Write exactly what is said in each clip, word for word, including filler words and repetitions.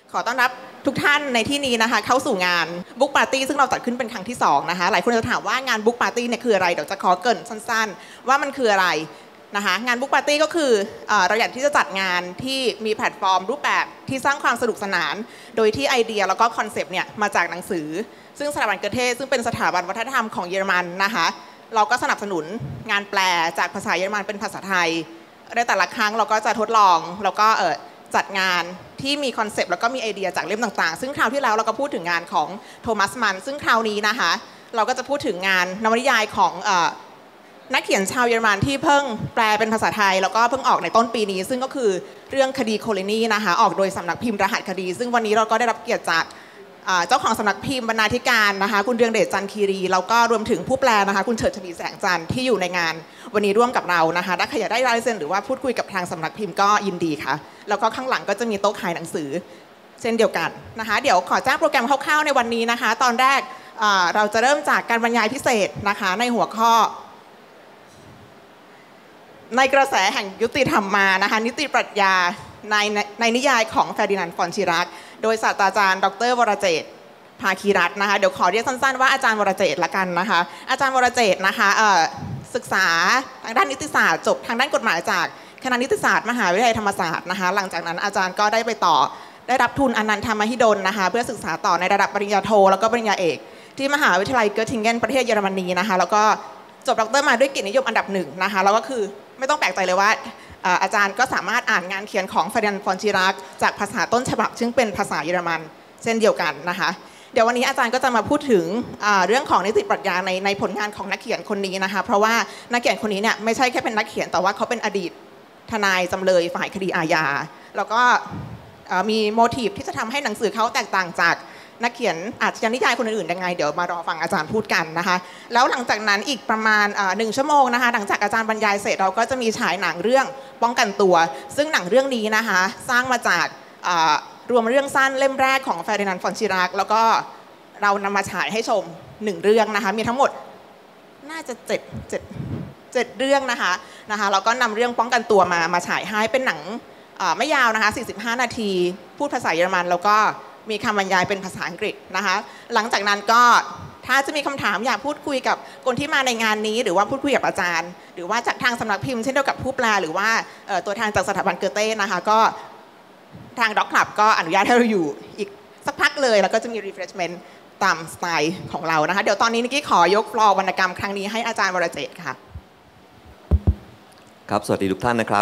ขอต้อนรับทุกท่านในที่นี้นะคะเข้าสู่งานบุ๊กปาร์ตี้ซึ่งเราจัดขึ้นเป็นครั้งที่สองนะคะหลายคนจะถามว่างานบุ๊กปาร์ตี้เนี่ยคืออะไรเดี๋ยวจะขอเกริ่นสั้นๆว่ามันคืออะไรนะคะงานบุ๊กปาร์ตี้ก็คือเราอยากที่จะจัดงานที่มีแพลตฟอร์มรูปแบบที่สร้างความสนุกสนานโดยที่ไอเดียแล้วก็คอนเซปต์เนี่ยมาจากหนังสือซึ่งสถาบันเกเทซึ่งเป็นสถาบันวัฒนธรรมของเยอรมันนะคะเราก็สนับสนุนงานแปลจากภาษาเยอรมันเป็นภาษาไทยในแต่ละครั้งเราก็จะทดลองแล้วก็เออจัดงานที่มีคอนเซปต์แล้วก็มีไอเดียจากเล่มต่างๆซึ่งคราวที่แล้วเราก็พูดถึงงานของโทมัสมันซึ่งคราวนี้นะคะเราก็จะพูดถึงงานนวนิยายของเอ่อนักเขียนชาวเยอรมันที่เพิ่งแปลเป็นภาษาไทยแล้วก็เพิ่งออกในต้นปีนี้ซึ่งก็คือเรื่องคดีโคลินีนะคะออกโดยสำนักพิมพ์รหัสคดีซึ่งวันนี้เราก็ได้รับเกียรติจากเจ้าของสำนักพิมพ์บรรณาธิการนะคะคุณเรืองเดชจันคีรีแล้วก็รวมถึงผู้แปลนะคะคุณเฉิดฉวีแสงจันทร์ที่อยู่ในงานวันนี้ร่วมกับเรานะคะถ้าใครอยากได้ลายเซ็นหรือว่าพูดคุยกับทางสำนักพิมพ์ก็ยินดีค่ะแล้วก็ข้างหลังก็จะมีโต๊ะขายหนังสือเช่นเดียวกันนะคะเดี๋ยวขอแจ้งโปรแกรมคร่าวๆในวันนี้นะคะตอนแรกเราจะเริ่มจากการบรรยายพิเศษนะคะในหัวข้อในกระแสแห่งยุติธรรมมานะคะนิติปรัชญาในในนิยายของเฟอร์ดินานด์ ฟอนชิรักโดยศาสตราจารย์ดร.วรเจตน์ภาคีรัตน์นะคะเดี๋ยวขอเรียกสั้นๆว่าอาจารย์วรเจตน์ละกันนะคะอาจารย์วรเจตน์นะคะศึกษาทางด้านนิติศาสตร์จบทางด้านกฎหมายจากคณะนิติศาสตร์มหาวิทยาลัยธรรมศาสตร์นะคะหลังจากนั้นอาจารย์ก็ได้ไปต่อได้รับทุนอนันทมหิดลนะคะเพื่อศึกษาต่อในระดับปริญญาโทแล้วก็ปริญญาเอกที่มหาวิทยาลัยเกอร์ทิงเกนประเทศเยอรมนีนะคะแล้วก็จบด็อกเตอร์มาด้วยเกียรตินิยมอันดับหนึ่งนะคะแล้วก็คือไม่ต้องแปลกใจเลยว่าอาจารย์ก็สามารถอ่านงานเขียนของเฟอร์ดินานด์ ฟอนชิรักจากภาษาต้นฉบับซึ่งเป็นภาษาเยอรมันเช่นเดียวกันนะคะเดี๋ยววันนี้อาจารย์ก็จะมาพูดถึงเรื่องของนิติปรัชญาในในผลงานของนักเขียนคนนี้นะคะเพราะว่านักเขียนคนนี้เนี่ยไม่ใช่แค่เป็นนักเขียนแต่ว่าเขาเป็นอดีตทนายจำเลยฝ่ายคดีอาญาแล้วก็มีโมทีฟที่จะทำให้หนังสือเขาแตกต่างจากนักเขียนอาชญานิยายคนอื่นๆยังไงเดี๋ยวมารอฟังอาจารย์พูดกันนะคะแล้วหลังจากนั้นอีกประมาณหนึ่งชั่วโมงนะคะหลังจากอาจารย์บรรยายเสร็จเราก็จะมีฉายหนังเรื่องป้องกันตัวซึ่งหนังเรื่องนี้นะคะสร้างมาจากรวมเรื่องสั้นเล่มแรกของเฟอร์ดินานด์ ฟอนชิรักแล้วก็เรานำมาฉายให้ชมหนึ่งเรื่องนะคะมีทั้งหมดน่าจะเจ็ดเจ็ดเจ็ดเรื่องนะคะนะคะเราก็นำเรื่องป้องกันตัวมามาฉายให้เป็นหนังไม่ยาวนะคะสี่สิบห้านาทีพูดภาษาเยอรมันแล้วก็มีคำบรรยายเป็นภาษาอังกฤษนะคะหลังจากนั้นก็ถ้าจะมีคำถามอยากพูดคุยกับคนที่มาในงานนี้หรือว่าพูดคุยกับอาจารย์หรือว่าจากทางสำนักพิมพ์เช่นเดียวกับผู้แปลหรือว่าตัวแทนจากสถาบันเกอเต้นะคะก็ทางด็อกคลับก็อนุญาตให้เราอยู่อีกสักพักเลยแล้วก็จะมี refreshment ตามสไตล์ของเรานะคะเดี๋ยวตอนนี้นิกกี้ขอยกฟลอร์วรรณกรรมครั้งนี้ให้อาจารย์วรเจตน์ค่ะครับสวัสดีทุกท่านนะครับ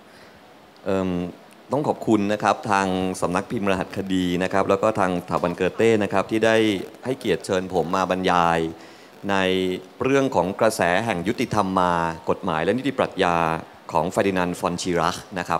ต้องขอบคุณนะครับทางสำนักพิมพ์รหัสคดีนะครับแล้วก็ทางสถาบันเกอเต้นะครับที่ได้ให้เกียรติเชิญผมมาบรรยายในเรื่องของกระแสแห่งยุติธรรมมากฎหมายและนิติปรัชญาของเฟอร์ดินานด์ ฟอนชิรักนะครับ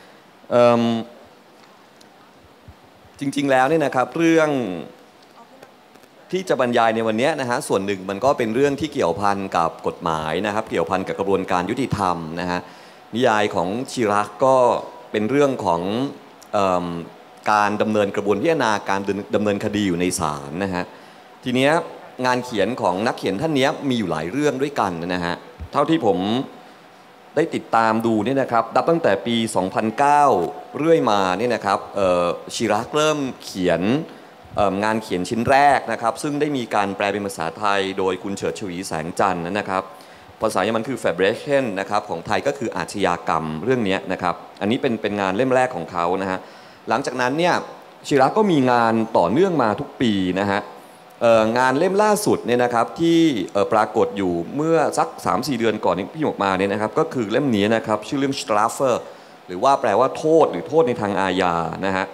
จริงๆแล้วเนี่ยนะครับเรื่องที่จะบรรยายในวันนี้นะฮะส่วนหนึ่งมันก็เป็นเรื่องที่เกี่ยวพันกับกฎหมายนะครับเกี่ยวพันกับกระบวนการยุติธรรมนะฮะนิยายของชิรักก็เป็นเรื่องของเอ่อการดำเนินกระบวนพิจารณาการดำเนินคดีอยู่ในศาลนะฮะทีนี้งานเขียนของนักเขียนท่านนี้มีอยู่หลายเรื่องด้วยกันนะฮะเท่าที่ผมได้ติดตามดูเนี่ยนะครับนับตั้งแต่ปีสองพันเก้าเรื่อยมาเนี่ยนะครับชิรักเริ่มเขียนงานเขียนชิ้นแรกนะครับซึ่งได้มีการแปลเป็นภาษาไทยโดยคุณเฉิดฉวีแสงจันทร์นะครับภาษาเยอรมันคือ Verbrechen นะครับของไทยก็คืออาชญากรรมเรื่องนี้นะครับอันนี้เป็นเป็นงานเล่มแรกของเขานะฮะหลังจากนั้นเนี่ยชิรักก็มีงานต่อเนื่องมาทุกปีนะฮะงานเล่มล่าสุดเนี่ยนะครับที่ปรากฏอยู่เมื่อสัก สามสี่ เดือนก่อนที่ออกมาเนี่ยนะครับก็คือเล่มนี้นะครับชื่อเรื่อง Strafe หรือว่าแปลว่าโทษหรือโทษในทางอาญานะฮะ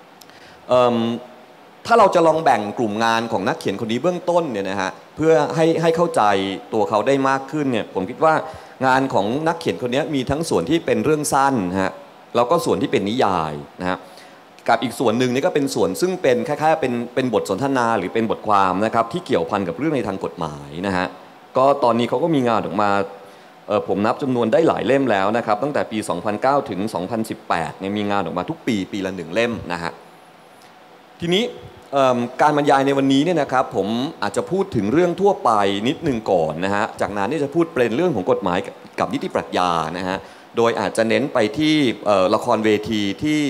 ถ้าเราจะลองแบ่งกลุ่มงานของนักเขียนคนนี้เบื้องต้นเนี่ยนะฮะเพื่อให้ให้เข้าใจตัวเขาได้มากขึ้นเนี่ยผมคิดว่างานของนักเขียนคนนี้มีทั้งส่วนที่เป็นเรื่องสั้นฮะแล้วก็ส่วนที่เป็นนิยายนะฮะกับอีกส่วนหนึ่งนี่ก็เป็นส่วนซึ่งเป็นคล้ายๆเป็นเป็นบทสนทนาหรือเป็นบทความนะครับที่เกี่ยวพันกับเรื่องในทางกฎหมายนะฮะก็ตอนนี้เขาก็มีงานออกมาผมนับจำนวนได้หลายเล่มแล้วนะครับตั้งแต่ปีสองพันเก้าถึงสองพันสิบแปดเนี่ยมีงานออกมาทุกปีปีละหนึ่งเล่มนะฮะทีนี้การบรรยายในวันนี้เนี่ยนะครับผมอาจจะพูดถึงเรื่องทั่วไปนิดนึงก่อนนะฮะจากนั้นนี่จะพูดเป็นเรื่องของกฎหมายกับนิติปรัชญานะฮะโดยอาจจะเน้นไปที่ละครเวทีที่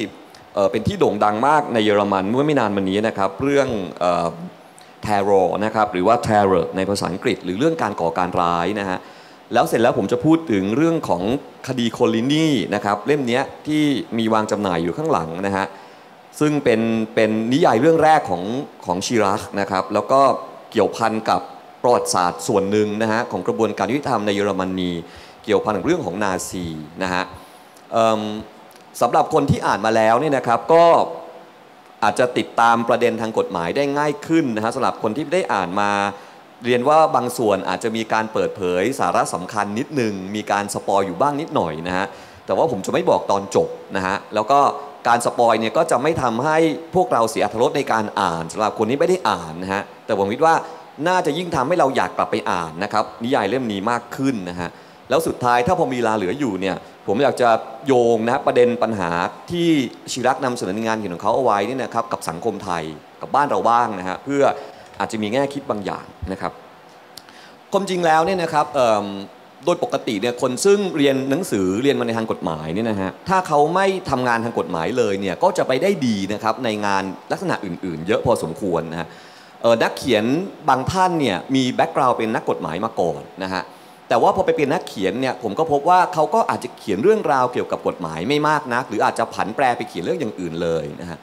เอ่อเป็นที่โด่งดังมากในเยอรมันเมื่อไม่นานมานี้นะครับเรื่องเอ่อ terror นะครับหรือว่า terror ในภาษาอังกฤษหรือเรื่องการก่อการร้ายนะฮะแล้วเสร็จแล้วผมจะพูดถึงเรื่องของคดีโคลินีนะครับเล่มนี้ที่มีวางจำหน่ายอยู่ข้างหลังนะฮะซึ่งเป็นเป็นนิยายเรื่องแรกของของชิรักนะครับแล้วก็เกี่ยวพันกับประวัติศาสตร์ส่วนหนึ่งนะฮะของกระบวนการยุติธรรมในเยอรมนีเกี่ยวพันกับเรื่องของนาซีนะฮะสำหรับคนที่อ่านมาแล้วเนี่ยนะครับก็อาจจะติดตามประเด็นทางกฎหมายได้ง่ายขึ้นนะฮะสำหรับคนที่ได้อ่านมาเรียนว่าบางส่วนอาจจะมีการเปิดเผยสาระสำคัญนิดนึงมีการสปอยอยู่บ้างนิดหน่อยนะฮะแต่ว่าผมจะไม่บอกตอนจบนะฮะแล้วก็การสปอยเนี่ยก็จะไม่ทำให้พวกเราเสียอรรถรสในการอ่านสำหรับคนที่ไม่ได้อ่านนะฮะแต่ผมคิดว่าน่าจะยิ่งทำให้เราอยากกลับไปอ่านนะครับนิยายเล่มนี้มากขึ้นนะฮะแล้วสุดท้ายถ้าพอมีเวลาเหลืออยู่เนี่ยผมอยากจะโยงนะประเด็นปัญหาที่ชิรักนำเสนอในงานเขียนของเขาเอาไว้นี่นะครับกับสังคมไทยกับบ้านเราบ้างนะฮะเพื่ออาจจะมีแง่คิดบางอย่างนะครับความจริงแล้วเนี่ยนะครับโดยปกติเนี่ยคนซึ่งเรียนหนังสือเรียนมาในทางกฎหมายเนี่ยนะฮะถ้าเขาไม่ทำงานทางกฎหมายเลยเนี่ยก็จะไปได้ดีนะครับในงานลักษณะอื่นๆเยอะพอสมควรนะฮะนักเขียนบางท่านเนี่ยมีแบ็กกราวด์เป็นนักกฎหมายมาก่อนนะฮะแต่ว่าพอไปเป็นนักเขียนเนี่ยผมก็พบว่าเขาก็อาจจะเขียนเรื่องราวเกี่ยวกับกฎหมายไม่มากนักหรืออาจจะผันแปรไปเขียนเรื่องอย่างอื่นเลยนะฮะ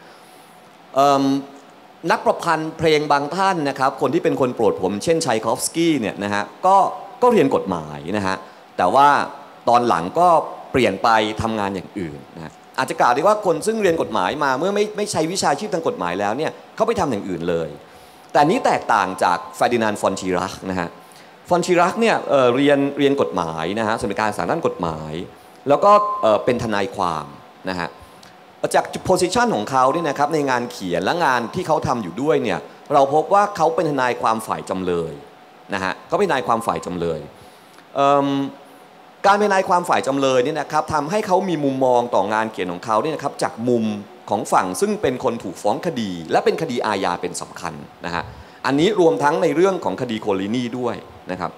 นักประพันธ์เพลงบางท่านนะครับคนที่เป็นคนโปรดผมเช่นชัยคอฟสกี้เนี่ยนะฮะก็ก็เรียนกฎหมายนะฮะแต่ว่าตอนหลังก็เปลี่ยนไปทำงานอย่างอื่นนะอาจจะกล่าวได้ว่าคนซึ่งเรียนกฎหมายมาเมื่อไม่ไม่ใช้วิชาชีพทางกฎหมายแล้วเนี่ยเขาไปทำอย่างอื่นเลยแต่นี้แตกต่างจากเฟอร์ดินานด์ ฟอนชิรักนะฮะฟอนชิรักเนี่ย เ, เรียนเรียนกฎหมายนะฮะสำนักการศาลด้านกฎหมายแล้วก็เป็นทนายความนะฮะจากโพสิชันของเขาเนี่ยนะครับในงานเขียนและงานที่เขาทำอยู่ด้วยเนี่ยเราพบว่าเขาเป็นทนายความฝ่ายจำเลยนะฮะเขาเป็นทนายความฝ่ายจำเลยการเป็นทนายความฝ่ายจำเลยเนี่ยนะครับทำให้เขามีมุมมองต่องานเขียนของเขาเนี่ยนะครับจากมุมของฝั่งซึ่งเป็นคนถูกฟ้องคดีและเป็นคดีอาญาเป็นสำคัญนะฮะอันนี้รวมทั้งในเรื่องของคดีโคลินีด้วยนะครับ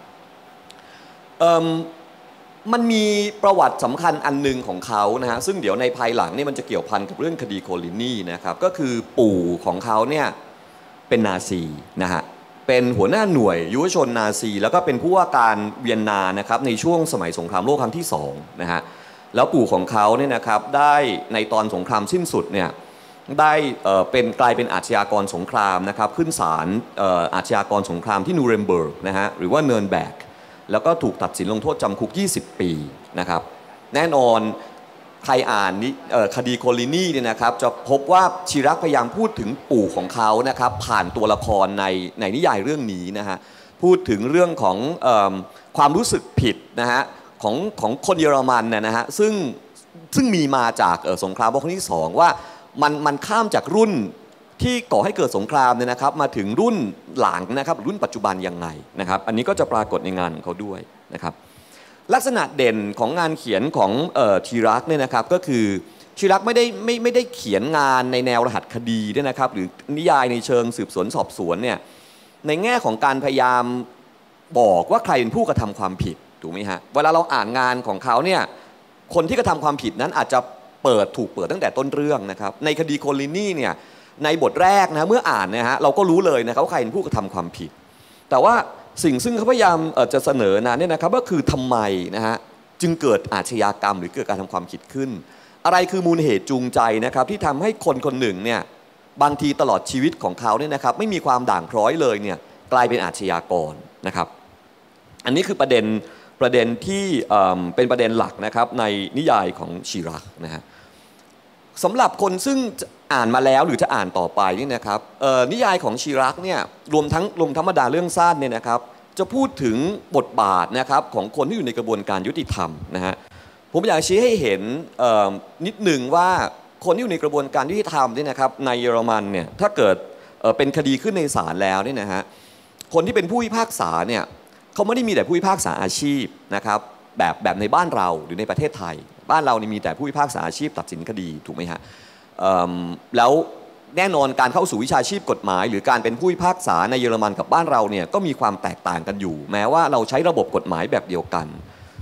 มันมีประวัติสำคัญอันหนึ่งของเขานะฮะซึ่งเดี๋ยวในภายหลังนี่มันจะเกี่ยวพันกับเรื่องคดีโคลินีนะครับก็คือปู่ของเขาเนี่ยเป็นนาซีนะฮะเป็นหัวหน้าหน่วยยุวชนนาซีแล้วก็เป็นผู้ว่าการเวียนนานะครับในช่วงสมัยสงครามโลกครั้งที่สองนะฮะแล้วปู่ของเขาเนี่ยนะครับได้ในตอนสงครามสิ้นสุดเนี่ยได้เป็นกลายเป็นอาชญากรสงครามนะครับขึ้นศาลอาชญากรสงครามที่นูเรมเบิร์กนะฮะหรือว่าเนิร์นแบกแล้วก็ถูกตัดสินลงโทษจำคุกยี่สิบปีนะครับแน่นอนใครอ่านคดีโคลินีเนี่ยนะครับจะพบว่าชิรักพยายามพูดถึงปู่ของเขานะครับผ่านตัวละครในในนิยายเรื่องนี้นะฮะพูดถึงเรื่องของเอ่อความรู้สึกผิดนะฮะของของคนเยอรมันนะฮะซึ่งซึ่งมีมาจากสงครามโลกครั้งที่สองว่ามันมันข้ามจากรุ่นที่ก่อให้เกิดสงครามเนี่ยนะครับมาถึงรุ่นหลังนะครับรุ่นปัจจุบันยังไงนะครับอันนี้ก็จะปรากฏในงานของเขาด้วยนะครับลักษณะเด่นของงานเขียนของชิรักเนี่ยนะครับก็คือชิรักไม่ได้ไม่ไม่ได้เขียนงานในแนวรหัสคดีเนี่ยนะครับหรือนิยายในเชิงสืบสวนสอบสวนเนี่ยในแง่ของการพยายามบอกว่าใครเป็นผู้กระทำความผิดถูกไหมฮะเวลาเราอ่านงานของเขาเนี่ยคนที่กระทำความผิดนั้นอาจจะเปิดถูกเปิดตั้งแต่ต้นเรื่องนะครับในคดีโคลินีเนี่ยในบทแรกนะเมื่ออ่านนะฮะเราก็รู้เลยนะครับว่าใครเป็นผู้กระทำความผิดแต่ว่าสิ่งซึ่งเขาพยายามจะเสนอนะเนี่ยนะครับก็คือทำไมนะฮะจึงเกิดอาชญากรรมหรือเกิดการทำความผิดขึ้นอะไรคือมูลเหตุจูงใจนะครับที่ทำให้คนคนหนึ่งเนี่ยบางทีตลอดชีวิตของเขาเนี่ยนะครับไม่มีความด่างพร้อยเลยเนี่ยกลายเป็นอาชญากรนะครับอันนี้คือประเด็นประเด็นที่เป็นประเด็นหลักนะครับในนิยายของชิรักนะฮะสำหรับคนซึ่งอ่านมาแล้วหรือจะอ่านต่อไปนี่นะครับนิยายของชิรักเนี่ยรวมทั้งรวมธรรมดาเรื่องสั้นเนี่ยนะครับจะพูดถึงบทบาทนะครับของคนที่อยู่ในกระบวนการยุติธรรมนะฮะผมอยากชี้ให้เห็นนิดหนึ่งว่าคนที่อยู่ในกระบวนการยุติธรรมเนี่ยนะครับในเยอรมันเนี่ยถ้าเกิดเป็นคดีขึ้นในศาลแล้วเนี่ยนะฮะคนที่เป็นผู้พิพากษาเนี่ยเขาไม่ได้มีแต่ผู้พิพากษาอาชีพนะครับแบบแบบในบ้านเราหรือในประเทศไทยบ้านเรานี่มีแต่ผู้พิพากษาอาชีพตัดสินคดีถูกไหมฮะแล้วแน่นอนการเข้าสู่วิชาชีพกฎหมายหรือการเป็นผู้พิพากษาในเยอรมันกับบ้านเราเนี่ยก็มีความแตกต่างกันอยู่แม้ว่าเราใช้ระบบกฎหมายแบบเดียวกัน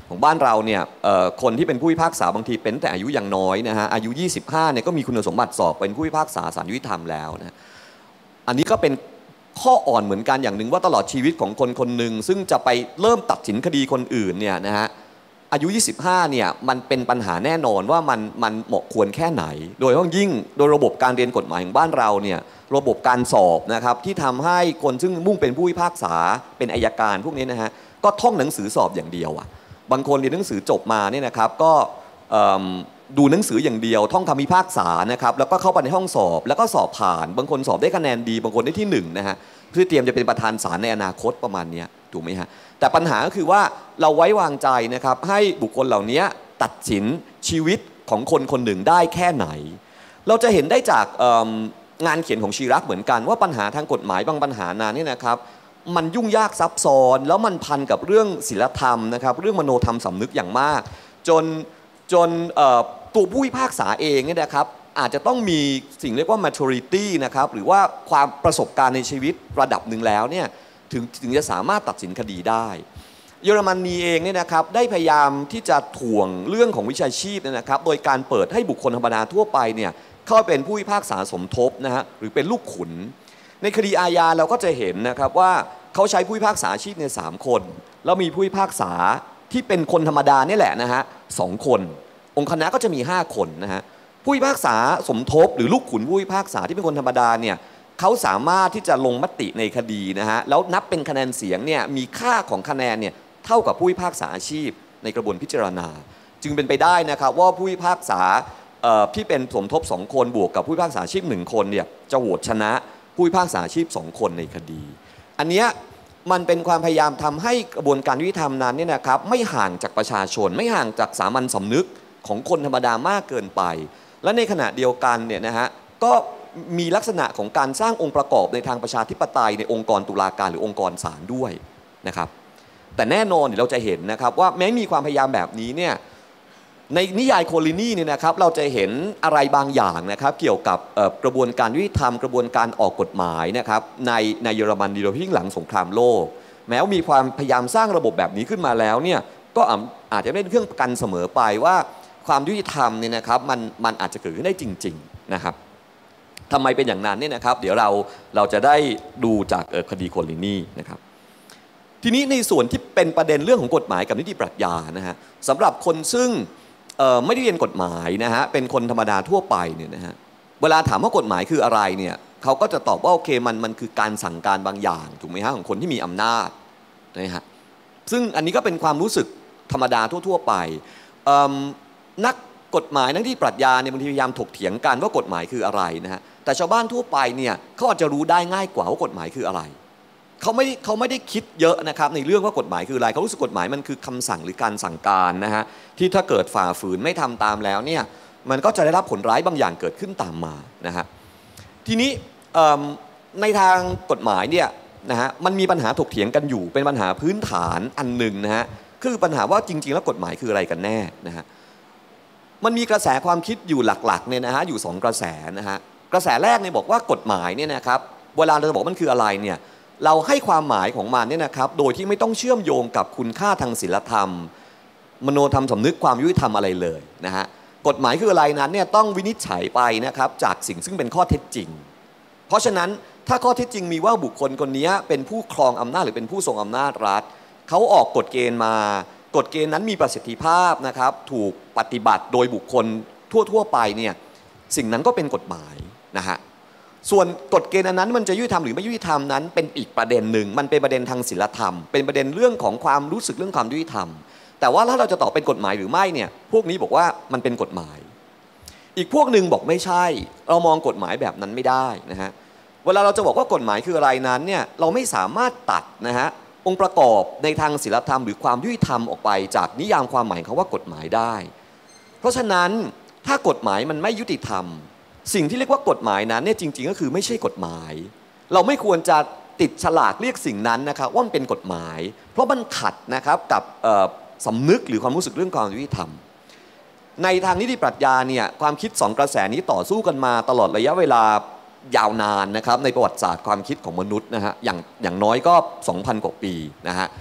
ของบ้านเราเนี่ยคนที่เป็นผู้พิพากษาบางทีเป็นแต่อายุยังน้อยนะฮะอายุยี่สิบห้าเนี่ยก็มีคุณสมบัติสอบเป็นผู้พิพากษาศาลยุติธรรมแล้วนะอันนี้ก็เป็นข้ออ่อนเหมือนกันอย่างหนึ่งว่าตลอดชีวิตของคนคนหนึ่งซึ่งจะไปเริ่มตัดสินคดีคนอื่นเนี่ยนะฮะอายุยี่สิบห้าเนี่ยมันเป็นปัญหาแน่นอนว่ามันมันเหมาะควรแค่ไหนโดยเฉพาะยิ่งโดยระบบการเรียนกฎหมายของบ้านเราเนี่ยระบบการสอบนะครับที่ทำให้คนซึ่งมุ่งเป็นผู้พิพากษาเป็นอัยการพวกนี้นะฮะก็ท่องหนังสือสอบอย่างเดียวอ่ะบางคนเรียนหนังสือจบมาเนี่ยนะครับก็ดูหนังสืออย่างเดียวท่องคำพิพากษานะครับแล้วก็เข้าไปในห้องสอบแล้วก็สอบผ่านบางคนสอบได้คะแนนดีบางคนได้ที่หนึ่งนะฮะเพื่อเตรียมจะเป็นประธานศาลในอนาคตประมาณนี้ถูกไหมฮะแต่ปัญหาก็คือว่าเราไว้วางใจนะครับให้บุคคลเหล่านี้ตัดสินชีวิตของคนคนหนึ่งได้แค่ไหนเราจะเห็นได้จากงานเขียนของชีรักเหมือนกันว่าปัญหาทางกฎหมายบางปัญหานั้นนี่นะครับมันยุ่งยากซับซ้อนแล้วมันพันกับเรื่องศีลธรรมนะครับเรื่องมโนธรรมสำนึกอย่างมากจนจนตัวผู้พิพากษาเองเนี่ยนะครับอาจจะต้องมีสิ่งเรียกว่า maturity นะครับหรือว่าความประสบการณ์ในชีวิตระดับหนึ่งแล้วเนี่ยถึงถึงจะสามารถตัดสินคดีได้เยอรมนีเองเนี่ยนะครับได้พยายามที่จะถ่วงเรื่องของวิชาชีพนะครับโดยการเปิดให้บุคคลธรรมดาทั่วไปเนี่ยเข้าเป็นผู้พิพากษาสมทบนะฮะหรือเป็นลูกขุนในคดีอาญาเราก็จะเห็นนะครับว่าเขาใช้ผู้พิพากษาอาชีพในสามคนแล้วมีผู้พิพากษาที่เป็นคนธรรมดานี่แหละนะฮะสองคนองค์คณะก็จะมีห้าคนนะฮะผู้พิพากษาสมทบหรือลูกขุนผู้พิพากษาที่เป็นคนธรรมดาเนี่ยเขาสามารถที่จะลงมติในคดีนะฮะแล้วนับเป็นคะแนนเสียงเนี่ยมีค่าของคะแนนเนี่ยเท่ากับผู้พิพากษาอาชีพในกระบวนพิจารณาจึงเป็นไปได้นะครับว่าผู้พิพากษาที่เป็นสมทบสองคนบวกกับผู้พิพากษาอาชีพหนึ่งคนเนี่ยจะโหวตชนะผู้พิพากษาอาชีพสองคนในคดีอันนี้มันเป็นความพยายามทำให้กระบวนการยุติธรรมนั้นเนี่ยนะครับไม่ห่างจากประชาชนไม่ห่างจากสามัญสำนึกของคนธรรมดามากเกินไปและในขณะเดียวกันเนี่ยนะฮะก็มีลักษณะของการสร้างองค์ประกอบในทางประชาธิปไตยในองค์กรตุลาการหรือองค์กรศาลด้วยนะครับแต่แน่นอนเราจะเห็นนะครับว่าแม้มีความพยายามแบบนี้เนี่ยในนิยายโคลินีเนี่ยนะครับเราจะเห็นอะไรบางอย่างนะครับเกี่ยวกับกระบวนการยุติธรรมกระบวนการออกกฎหมายนะครับในในเยอรมนีโดยเฉพาะยิ่งหลังสงครามโลกแม้ว่ามีความพยายามสร้างระบบแบบนี้ขึ้นมาแล้วเนี่ยก็อาจจะไม่เป็นเครื่องประกันเสมอไปว่าความยุติธรรมเนี่ยนะครับมันมันอาจจะเกิดขึ้นได้จริงๆนะครับทำไมเป็นอย่างนั้นเนี่ยนะครับเดี๋ยวเราเราจะได้ดูจากคดีโคลินีนะครับทีนี้ในส่วนที่เป็นประเด็นเรื่องของกฎหมายกับนิติปรัชญานะฮะสำหรับคนซึ่งไม่ได้เรียนกฎหมายนะฮะเป็นคนธรรมดาทั่วไปเนี่ยนะฮะเวลาถามว่ากฎหมายคืออะไรเนี่ยเขาก็จะตอบว่าโอเคมันมันคือการสั่งการบางอย่างถูกไหมฮะของคนที่มีอำนาจนะฮะซึ่งอันนี้ก็เป็นความรู้สึกธรรมดาทั่วๆไปนักกฎหมายนักนิติปรัชญาเนี่ยบางทีพยายามถกเถียงกันว่ากฎหมายคืออะไรนะฮะแต่ชาวบ้านทั่วไปเนี่ยเขาอาจจะรู้ได้ง่ายกว่าว่ากฎหมายคืออะไรเขาไม่เขาไม่ได้คิดเยอะนะครับในเรื่องว่ากฎหมายคืออะไรเขารู้สึกกฎหมายมันคือคำสั่งหรือการสั่งการนะฮะที่ถ้าเกิดฝ่าฝืนไม่ทำตามแล้วเนี่ยมันก็จะได้รับผลร้ายบางอย่างเกิดขึ้นตามมานะฮะทีนี้ในทางกฎหมายเนี่ยนะฮะมันมีปัญหาถกเถียงกันอยู่เป็นปัญหาพื้นฐานอันหนึ่งนะฮะคือปัญหาว่าจริงๆแล้วกฎหมายคืออะไรกันแน่นะฮะมันมีกระแสความคิดอยู่หลักๆเนี่ยนะฮะอยู่สองกระแสนะฮะกระแสแรกเนี่ยบอกว่ากฎหมายเนี่ยนะครับเวลาเราจะบอกมันคืออะไรเนี่ยเราให้ความหมายของมันเนี่ยนะครับโดยที่ไม่ต้องเชื่อมโยงกับคุณค่าทางศีลธรรมมโนธรรมสำนึกความยุติธรรมอะไรเลยนะฮะกฎหมายคืออะไรนั้นเนี่ยต้องวินิจฉัยไปนะครับจากสิ่งซึ่งเป็นข้อเท็จจริงเพราะฉะนั้นถ้าข้อเท็จจริงมีว่าบุคคลคนนี้เป็นผู้ครองอำนาจหรือเป็นผู้ทรงอำนาจรัฐเขาออกกฎเกณฑ์มากฎเกณฑ์นั้นมีประสิทธิภาพนะครับถูกปฏิบัติโดยบุคคลทั่วๆไปเนี่ยสิ่งนั้นก็เป็นกฎหมายนะฮะส่วนกฎเกณฑ์นั้นมันจะยุติธรรมหรือไม่ยุติธรรมนั้นเป็นอีกประเด็นหนึ่งมันเป็นประเด็นทางศีลธรรมเป็นประเด็นเรื่องของความรู้สึกเรื่องความยุติธรรมแต่ว่าถ้าเราจะตอบเป็นกฎหมายหรือไม่เนี่ยพวกนี้บอกว่ามันเป็นกฎหมายอีกพวกหนึ่งบอกไม่ใช่เรามองกฎหมายแบบนั้นไม่ได้นะฮะเวลาเราจะบอกว่ากฎหมายคืออะไรนั้นเนี่ยเราไม่สามารถตัดนะฮะองค์ประกอบในทางศีลธรรมหรือความยุติธรรมออกไปจากนิยามความหมายของว่ากฎหมายได้เพราะฉะนั้นถ้ากฎหมายมันไม่ยุติธรรมสิ่งที่เรียกว่ากฎหมายนั้นเนี่ยจริงๆก็คือไม่ใช่กฎหมายเราไม่ควรจะติดฉลากเรียกสิ่งนั้นนะครับว่ามันเป็นกฎหมายเพราะมันขัดนะครับกับสำนึกหรือความรู้สึกเรื่องความยุติธรรมในทางนิติปรัชญาเนี่ยความคิดสองกระแสนี้ต่อสู้กันมาตลอดระยะเวลายาวนานนะครับในประวัติศาสตร์ความคิดของมนุษย์นะฮะอย่างอย่างน้อยก็ สองพัน กว่าปีนะฮะ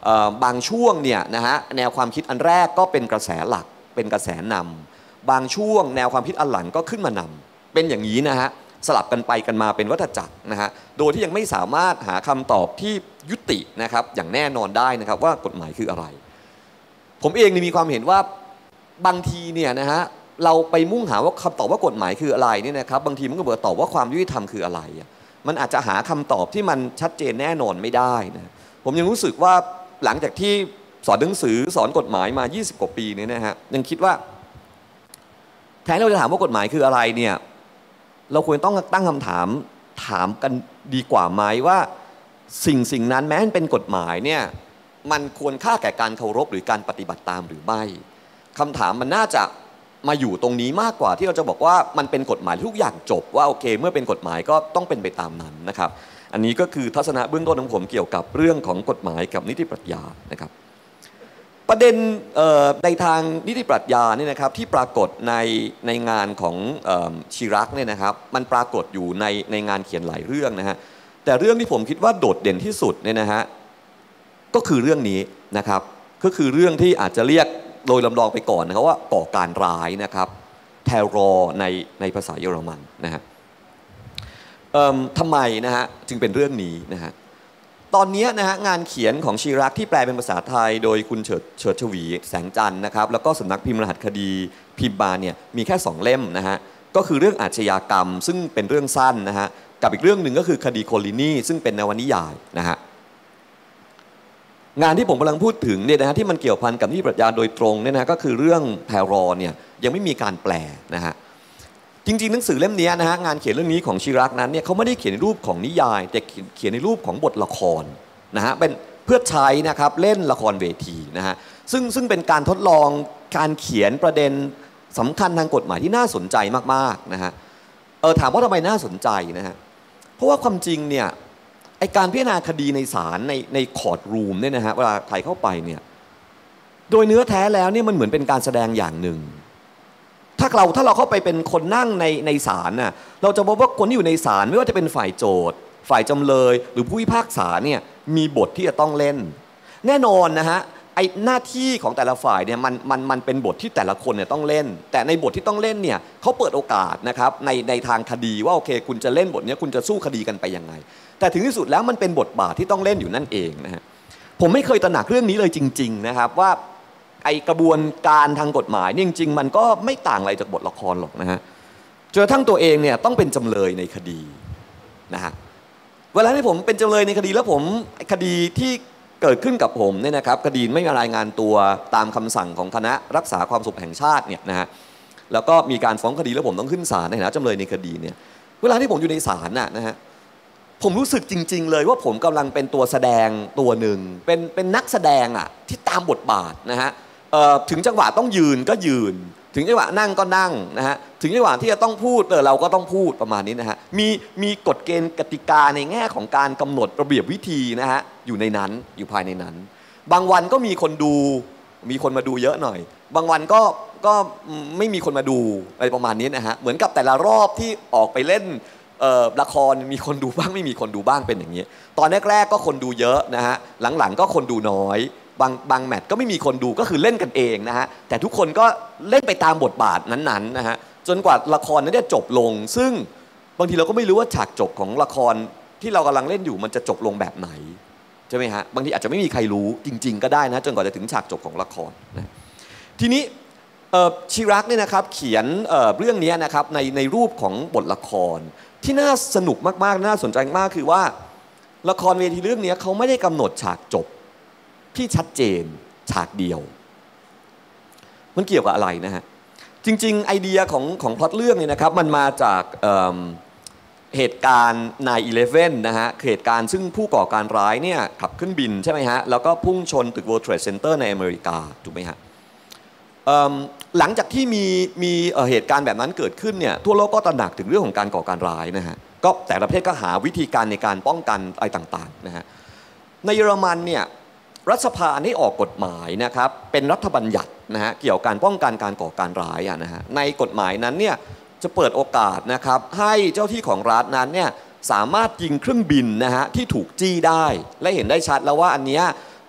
บางช่วงเนี่ยนะฮะแนวความคิดอันแรกก็เป็นกระแสหลักเป็นกระแสนำบางช่วงแนวความคิดอันหลังก็ขึ้นมานำเป็นอย่างนี้นะฮะสลับกันไปกันมาเป็นวัฏจักรนะฮะโดยที่ยังไม่สามารถหาคำตอบที่ยุตินะครับอย่างแน่นอนได้นะครับว่ากฎหมายคืออะไรผมเองมีความเห็นว่าบางทีเนี่ยนะฮะเราไปมุ่งหาว่าคำตอบว่ากฎหมายคืออะไรเนี่ยนะครับบางทีมันก็เบิดตอบว่าความยุติธรรมคืออะไรมันอาจจะหาคำตอบที่มันชัดเจนแน่นอนไม่ได้นะผมยังรู้สึกว่าหลังจากที่สอนหนังสือสอนกฎหมายมายี่สิบกว่าปีเนี่ยนะฮะยังคิดว่าแทนที่เราจะถามว่ากฎหมายคืออะไรเนี่ยเราควรต้องตั้งคำถามถามกันดีกว่าไหมว่าสิ่งสิ่งนั้นแม้มันเป็นกฎหมายเนี่ยมันควรค่าแก่การเคารพหรือการปฏิบัติตามหรือไม่คำถามมันน่าจะมาอยู่ตรงนี้มากกว่าที่เราจะบอกว่ามันเป็นกฎหมายทุกอย่างจบว่าโอเคเมื่อเป็นกฎหมายก็ต้องเป็นไปตามนั้นนะครับอันนี้ก็คือทัศนะเบื้องต้นของผมเกี่ยวกับเรื่องของกฎหมายกับนิติปรัชญานะครับประเด็นในทางนิติปรัชญาเนี่ยนะครับที่ปรากฏในในงานของชิรักเนี่ยนะครับมันปรากฏอยู่ในในงานเขียนหลายเรื่องนะฮะแต่เรื่องที่ผมคิดว่าโดดเด่นที่สุดเนี่ยนะฮะก็คือเรื่องนี้นะครับก็คือเรื่องที่อาจจะเรียกโดยลำลองไปก่อนนะครับว่าก่อการร้ายนะครับเทอรอในในภาษาเยอรมันนะฮะทำไมนะฮะจึงเป็นเรื่องนี้นะฮะตอนนี้นะฮะงานเขียนของชิรักที่แปลเป็นภาษาไทยโดยคุณเฉิดเฉิดชวีแสงจันทร์นะครับแล้วก็สำนักพิมพ์รหัสคดีพิมพ์มาเนี่ยมีแค่สองเล่มนะฮะก็คือเรื่องอาชญากรรมซึ่งเป็นเรื่องสั้นนะฮะกับอีกเรื่องหนึ่งก็คือคดีโคลินีซึ่งเป็นนวนิยายนะฮะงานที่ผมกำลังพูดถึงเนี่ยนะฮะที่มันเกี่ยวพันกับนิติปรัชญาโดยตรงเนี่ยนะก็คือเรื่องแพรอเนี่ยยังไม่มีการแปลนะฮะจริงๆหนังสือเล่มนี้นะฮะงานเขียนเรื่องนี้ของชิรักนั้นเนี่ยเขาไม่ได้เขียนในรูปของนิยายแต่เขียนในรูปของบทละครนะฮะเป็นเพื่อใช้นะครับเล่นละครเวทีนะฮะซึ่งซึ่งเป็นการทดลองการเขียนประเด็นสำคัญทางกฎหมายที่น่าสนใจมากๆนะฮะเออถามว่าทำไมน่าสนใจนะฮะเพราะว่าความจริงเนี่ยไอการพิจารณาคดีในศาลในในคอร์ดรูมเนี่ยนะฮะเวลาใครเข้าไปเนี่ยโดยเนื้อแท้แล้วเนี่ยมันเหมือนเป็นการแสดงอย่างหนึ่งถ้าเราถ้าเราเข้าไปเป็นคนนั่งในในศาลน่ะเราจะพบว่าคนที่อยู่ในศาลไม่ว่าจะเป็นฝ่ายโจทย์ฝ่ายจำเลยหรือผู้พิพากษาเนี่ยมีบทที่จะต้องเล่นแน่นอนนะฮะไอหน้าที่ของแต่ละฝ่ายเนี่ยมันมันมันเป็นบทที่แต่ละคนเนี่ยต้องเล่นแต่ในบทที่ต้องเล่นเนี่ยเขาเปิดโอกาสนะครับในในทางคดีว่าโอเคคุณจะเล่นบทนี้คุณจะสู้คดีกันไปยังไงแต่ถึงที่สุดแล้วมันเป็นบทบาทที่ต้องเล่นอยู่นั่นเองนะฮะผมไม่เคยตระหนักเรื่องนี้เลยจริงๆนะครับว่าไอกระบวนการทางกฎหมายนี่จริงๆมันก็ไม่ต่างอะไรจากบทละครหรอกนะฮะจนกระทั่งตัวเองเนี่ยต้องเป็นจำเลยในคดีนะฮะเวลาที่ผมเป็นจำเลยในคดีแล้วผมคดีที่เกิดขึ้นกับผมเนี่ยนะครับคดีไม่มีรายงานตัวตามคำสั่งของคณะรักษาความสงบแห่งชาติเนี่ยนะฮะแล้วก็มีการฟ้องคดีแล้วผมต้องขึ้นศาลในฐานะจำเลยในคดีเนี่ยเวลาที่ผมอยู่ในศาลน่ะนะฮะผมรู้สึกจริงๆเลยว่าผมกำลังเป็นตัวแสดงตัวหนึ่งเป็นเป็นนักแสดงอ่ะที่ตามบทบาทนะฮะถึงจังหวะต้องยืนก็ยืนถึงจังหวะนั่งก็นั่งนะฮะถึงจังหวะที่จะต้องพูดเออเราก็ต้องพูดประมาณนี้นะฮะมีมีกฎเกณฑ์กติกาในแง่ของการกำหนดระเบียบวิธีนะฮะอยู่ในนั้นอยู่ภายในนั้นบางวันก็มีคนดูมีคนมาดูเยอะหน่อยบางวันก็ก็ไม่มีคนมาดูอะไรประมาณนี้นะฮะเหมือนกับแต่ละรอบที่ออกไปเล่นละครมีคนดูบ้างไม่มีคนดูบ้างเป็นอย่างนี้ตอนแรกๆก็คนดูเยอะนะฮะหลังๆก็คนดูน้อยบางบางแมตช์ก็ไม่มีคนดูก็คือเล่นกันเองนะฮะแต่ทุกคนก็เล่นไปตามบทบาทนั้นๆนะฮะจนกว่าละครนั้นจะจบลงซึ่งบางทีเราก็ไม่รู้ว่าฉากจบของละครที่เรากำลังเล่นอยู่มันจะจบลงแบบไหนใช่ไหมฮะบางทีอาจจะไม่มีใครรู้จริงๆก็ได้นะจนกว่าจะถึงฉากจบของละครนะทีนี้ชิรักเนี่ยนะครับเขียน เ, เรื่องนี้นะครับในในรูปของบทละครที่น่าสนุกมากๆน่าสนใจมากคือว่าละครเวทีเรื่องนี้เขาไม่ได้กำหนดฉากจบที่ชัดเจนฉากเดียวมันเกี่ยวกับอะไรนะฮะจริงๆไอเดียของของพล็อตเรื่องเนี่ยนะครับมันมาจากเ, เหตุการณ์ ไนน์ อีเลฟเว่น นะฮะเหตุการณ์ซึ่งผู้ก่อการร้ายเนี่ยขับขึ้นบินใช่ไหมฮะแล้วก็พุ่งชนตึก World Trade Center ในอเมริกาถูกไหมฮะหลังจากที่มีมีเหตุการณ์แบบนั้นเกิดขึ้นเนี่ยทั่วโลกก็ตระหนักถึงเรื่องของการก่อการร้ายนะฮะก็แต่ละประเทศก็หาวิธีการในการป้องกันอะไรต่างๆนะฮะในเยอรมันเนี่ยรัฐสภาได้ออกกฎหมายนะครับเป็นรัฐบัญญัตินะฮะเกี่ยวกับการป้องกันการก่อการร้ายนะฮะในกฎหมายนั้นเนี่ยจะเปิดโอกาสนะครับให้เจ้าที่ของรัฐนั้นเนี่ยสามารถยิงเครื่องบินนะฮะที่ถูกจี้ได้และเห็นได้ชัดแล้วว่าอันเนี้ย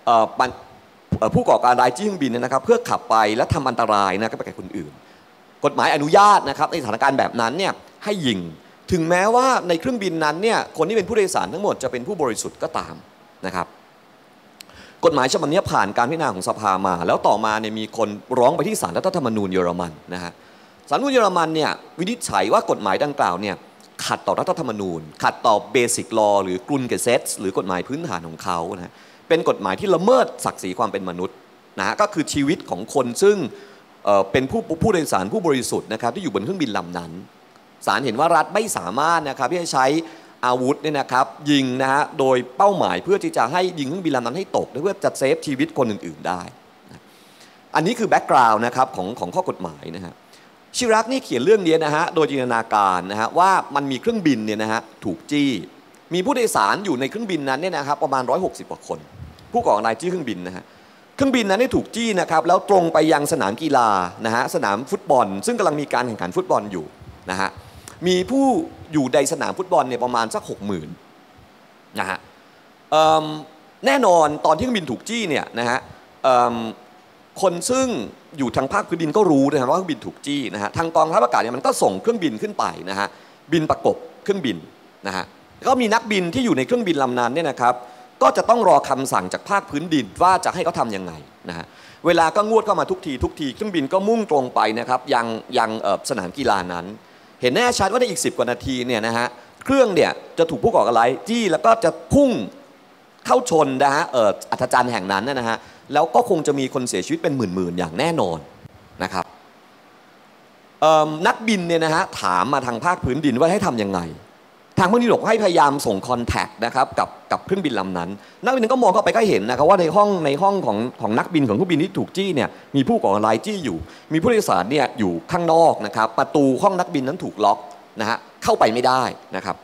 ผู้ก่อการร้ายจี้เครื่องบินนะครับเพื่อขับไปและทำอันตรายนะครับแก่คนอื่นกฎหมายอนุญาตนะครับในสถานการณ์แบบนั้นเนี่ยให้ยิงถึงแม้ว่าในเครื่องบินนั้นเนี่ยคนที่เป็นผู้โดยสารทั้งหมดจะเป็นผู้บริสุทธิ์ก็ตามนะครับกฎหมายฉบับนี้ผ่านการพิจารณาของสภามาแล้วต่อมาเนี่ยมีคนร้องไปที่ศาลรัฐธรรมนูญเยอรมันนะฮะศาลรัฐธรรมนูญเยอรมันเนี่ยวินิจฉัยว่ากฎหมายดังกล่าวเนี่ยขัดต่อรัฐธรรมนูญขัดต่อเบสิกลอหรือกรุนเกเซตหรือกฎหมายพื้นฐานของเขานะเป็นกฎหมายที่ละเมิดศักดิ์ศรีความเป็นมนุษย์นะฮะก็คือชีวิตของคนซึ่งเป็นผู้ผู้โดยสารผู้บริสุทธิ์นะครับที่อยู่บนเครื่องบินลำนั้นศาลเห็นว่ารัฐไม่สามารถนะครับที่จะใช้อาวุธเนี่ยนะครับยิงนะฮะโดยเป้าหมายเพื่อที่จะให้ยิงเครื่องบินลำนั้นให้ตกเพื่อจะเซฟชีวิตคนอื่นๆได้อันนี้คือแบ็กกราวน์นะครับของของข้อกฎหมายนะฮะชิรักนี่เขียนเรื่องนี้นะฮะโดยจินตนาการนะฮะว่ามันมีเครื่องบินเนี่ยนะฮะถูกจี้มีผู้โดยสารอยู่ในเครื่องบินนั้นเนี่ยนะครับประมาณหนึ่งร้อยหกสิบกว่าคนผู้ก่อการร้ายจี้เครื่องบินนะฮะเครื่องบินนั้นได้ถูกจี้นะครับแล้วตรงไปยังสนามกีฬานะฮะสนามฟุตบอลซึ่งกำลังมีการแข่งขันฟุตบอลอยู่นะฮะมีผู้อยู่ในสนามฟุตบอลเนี่ยประมาณสักหกหมื่นนะฮะแน่นอนตอนที่เครื่องบินถูกจี้เนี่ยนะฮะคนซึ่งอยู่ทางภาคพื้นดินก็รู้นะครับว่าเครื่องบินถูกจี้นะฮะทางกองทัพอากาศเนี่ยมันก็ส่งเครื่องบินขึ้นไปนะฮะบินประกบเครื่องบินนะฮะก็มีนักบินที่อยู่ในเครื่องบินลำนั้นเนี่ยนะครับก็จะต้องรอคำสั่งจากภาคพื้นดินว่าจะให้เขาทำยังไงนะฮะเวลาก็งวดเข้ามาทุกทีทุกทีเครื่องบินก็มุ่งตรงไปนะครับยังยังสนามกีฬานั้นเห็นแน่ชัดว่าในอีกสิบกว่านาทีเนี่ยนะฮะเครื่องเนี่ยจะถูกผู้ก่อการร้ายจี้แล้วก็จะพุ่งเข้าชนนะฮะอัศจรรย์แห่งนั้นนะฮะแล้วก็คงจะมีคนเสียชีวิตเป็นหมื่นๆอย่างแน่นอนนะครับนักบินเนี่ยนะฮะถามมาทางภาคพื้นดินว่าให้ทำยังไงทางพื้นดินบอกให้พยายามส่งคอนแทคนะครับกับกับเครื่องบินลำนั้นนักบินก็มองเข้าไปก็เห็นนะครับว่าในห้องในห้องของของนักบินของเครื่องบินที่ถูกจี้เนี่ยมีผู้ก่อการร้ายจี้อยู่มีผู้โดยสารเนี่ยอยู่ข้างนอกนะครับประตูห้องนักบินนั้นถูกล็อกนะฮะเข้าไปไม่ได้นะครับ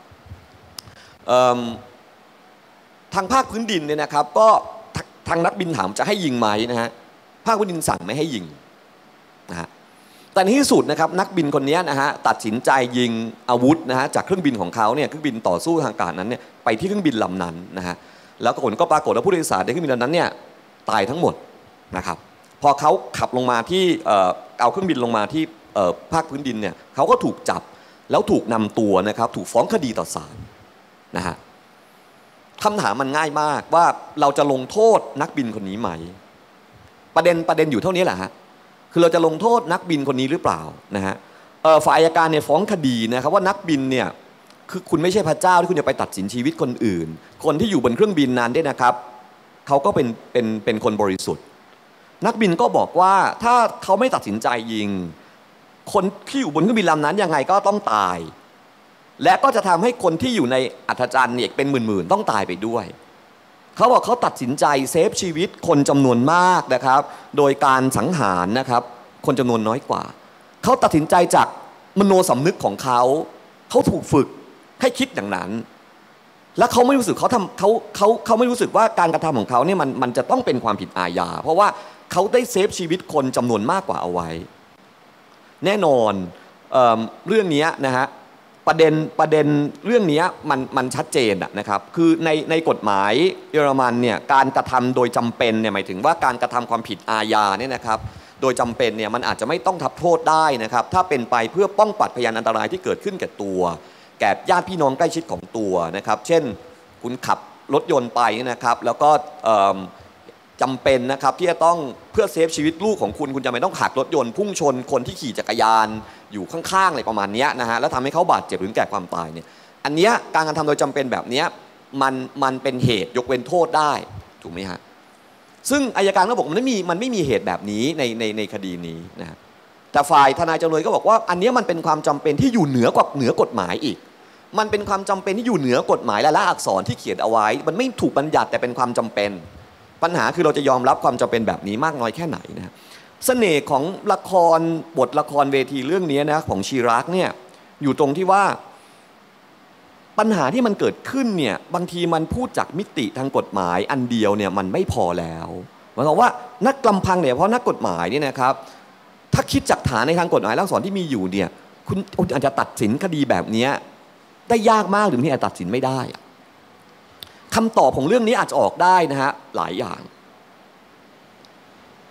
ทางภาคพื้นดินเนี่ยนะครับก็ทางนักบินถามจะให้ยิงไหมนะฮะภาคพื้นดินสั่งไม่ให้ยิงนะฮะแต่ในที่สุดนะครับนักบินคนนี้นะฮะตัดสินใจยิงอาวุธนะฮะจากเครื่องบินของเขาเนี่ยเครื่องบินต่อสู้ทางอากาศนั้นเนี่ยไปที่เครื่องบินลำนั้นนะฮะแล้วผลก็ปรากฏว่าผู้โดยสารในเครื่องบินลำนั้นเนี่ยตายทั้งหมดนะครับพอเขาขับลงมาที่เอาเครื่องบินลงมาที่ภาคพื้นดินเนี่ยเขาก็ถูกจับแล้วถูกนำตัวนะครับถูกฟ้องคดีต่อศาลนะฮะคำถามมันง่ายมากว่าเราจะลงโทษนักบินคนนี้ไหมประเด็นประเด็นอยู่เท่านี้แหละฮะคือเราจะลงโทษนักบินคนนี้หรือเปล่านะฮะฝ่ายอัยการเนี่ยฟ้องคดีนะครับว่านักบินเนี่ยคือคุณไม่ใช่พระเจ้าที่คุณจะไปตัดสินชีวิตคนอื่นคนที่อยู่บนเครื่องบินนั้นด้วยนะครับเขาก็เป็นเป็นเป็นคนบริสุทธิ์นักบินก็บอกว่าถ้าเขาไม่ตัดสินใจยิงคนที่อยู่บนเครื่องบินลำนั้นยังไงก็ต้องตายและก็จะทำให้คนที่อยู่ในอัศจรรย์เนี่ยเป็นหมื่นๆต้องตายไปด้วยเขาบอกเขาตัดสินใจเซฟชีวิตคนจำนวนมากนะครับโดยการสังหารนะครับคนจำนวนน้อยกว่าเขาตัดสินใจจากมโนสำนึกของเขาเขาถูกฝึกให้คิดอย่างนั้นและเขาไม่รู้สึกเขาทำเขาเขาเขาไม่รู้สึกว่าการกระทำของเขาเนี่ยมันมันจะต้องเป็นความผิดอาญาเพราะว่าเขาได้เซฟชีวิตคนจำนวนมากกว่าเอาไว้แน่นอนเอ่อเรื่องนี้นะฮะประเด็นประเด็นเรื่องนี้มันมันชัดเจนนะครับคือในในกฎหมายเยอรมันเนี่ยการกระทำโดยจำเป็นเนี่ยหมายถึงว่าการกระทำความผิดอาญาเนี่ยนะครับโดยจำเป็นเนี่ยมันอาจจะไม่ต้องทับโทษได้นะครับถ้าเป็นไปเพื่อป้องปัดพยานอันตรายที่เกิดขึ้นแก่ตัวแก่ญาติพี่น้องใกล้ชิดของตัวนะครับเช่นคุณขับรถยนต์ไปนะครับแล้วก็จำเป็นนะครับที่จะต้องเพื่อเซฟชีวิตลูกของคุณคุณจะไม่ต้องขับรถยนต์พุ่งชนคนที่ขี่จักรยานอยู่ข้างๆอะไรประมาณนี้นะฮะแล้วทำให้เขาบาดเจ็บหรือแก่ความตายเนี่ยอันนี้การกระทำโดยจำเป็นแบบนี้มันมันเป็นเหตุยกเว้นโทษได้ถูกไหมฮะซึ่งอัยการก็บอกมันไม่มีมันไม่มีเหตุแบบนี้ในในในคดีนี้นะฮะแต่ฝ่ายทนายจำเลยก็บอกว่าอันนี้มันเป็นความจำเป็นที่อยู่เหนือกว่าเหนือกฎหมายอีกมันเป็นความจำเป็นที่อยู่เหนือกฎหมายและละอักษรที่เขียนเอาไว้มันไม่ถูกบัญญัติแต่เป็นความจำเป็นปัญหาคือเราจะยอมรับความจำเป็นแบบนี้มากน้อยแค่ไหนนะเสน่ห์ของละครบทละครเวทีเรื่องนี้นะของชิรักเนี่ยอยู่ตรงที่ว่าปัญหาที่มันเกิดขึ้นเนี่ยบางทีมันพูดจากมิติทางกฎหมายอันเดียวเนี่ยมันไม่พอแล้วหมายความว่านักลำพังเนี่ยเพราะนักกฎหมายเนี่ยนะครับถ้าคิดจากฐานในทางกฎหมายและอักษรที่มีอยู่เนี่ยคุณอาจจะตัดสินคดีแบบนี้ได้ยากมากหรือที่อาจตัดสินไม่ได้คำตอบของเรื่องนี้อาจจะออกได้นะฮะหลายอย่าง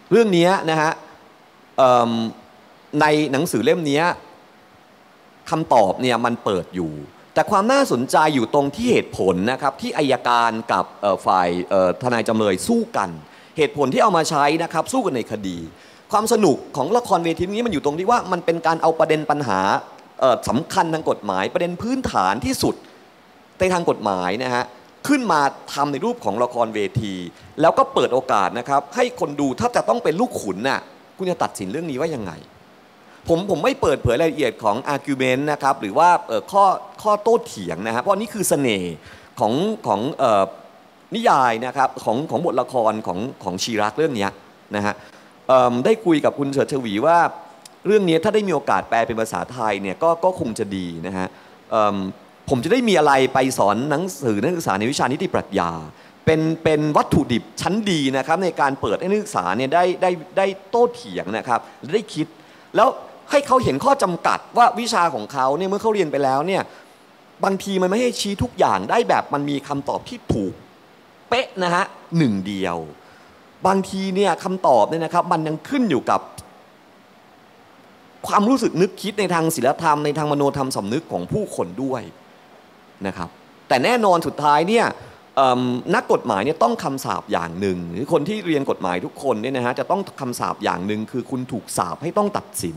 เรื่องนี้นะฮะในหนังสือเล่มนี้คำตอบเนี่ยมันเปิดอยู่แต่ความน่าสนใจอยู่ตรงที่เหตุผลนะครับที่อัยการกับฝ่ายทนายจำเลยสู้กันเหตุผลที่เอามาใช้นะครับสู้กันในคดีความสนุกของละครเวทีนี้มันอยู่ตรงที่ว่ามันเป็นการเอาประเด็นปัญหาสำคัญทางกฎหมายประเด็นพื้นฐานที่สุดในทางกฎหมายนะฮะขึ้นมาทำในรูปของละครเวทีแล้วก็เปิดโอกาสนะครับให้คนดูถ้าจะต้องเป็นลูกขุนน่ะคุณจะตัดสินเรื่องนี้ว่ายังไงผมผมไม่เปิดเผยรายละเอียดของ argument นะครับหรือว่าข้อข้อโต้เถียงนะฮะเพราะนี่คือเสน่ห์ของของนิยายนะครับของของบทละครของของชีรักเรื่องนี้นะฮะได้คุยกับคุณเฉิดฉวีว่าเรื่องนี้ถ้าได้มีโอกาสแปลเป็นภาษาไทยเนี่ยก็ก็คงจะดีนะฮะผมจะได้มีอะไรไปสอนหนังสือนักศึกษาในวิชานิติปรัชญาเป็นเป็นวัตถุดิบชั้นดีนะครับในการเปิดให้นักศึกษาเนี่ยได้ได้ได้โต้เถียงนะครับได้คิดแล้วให้เขาเห็นข้อจำกัดว่าวิชาของเขาเนี่ยเมื่อเขาเรียนไปแล้วเนี่ยบางทีมันไม่ให้ชี้ทุกอย่างได้แบบมันมีคำตอบที่ถูกเป๊ะนะฮะหนึ่งเดียวบางทีเนี่ยคำตอบเนี่ยนะครับมันยังขึ้นอยู่กับความรู้สึกนึกคิดในทางศีลธรรมในทางมโนธรรมสำนึกของผู้คนด้วยนะครับแต่แน่นอนสุดท้ายเนี่ยนักกฎหมายเนี่ยต้องคำสาปอย่างหนึ่งหรือคนที่เรียนกฎหมายทุกคนเนี่ยนะฮะจะต้องคำสาปอย่างหนึ่งคือคุณถูกสาปให้ต้องตัดสิน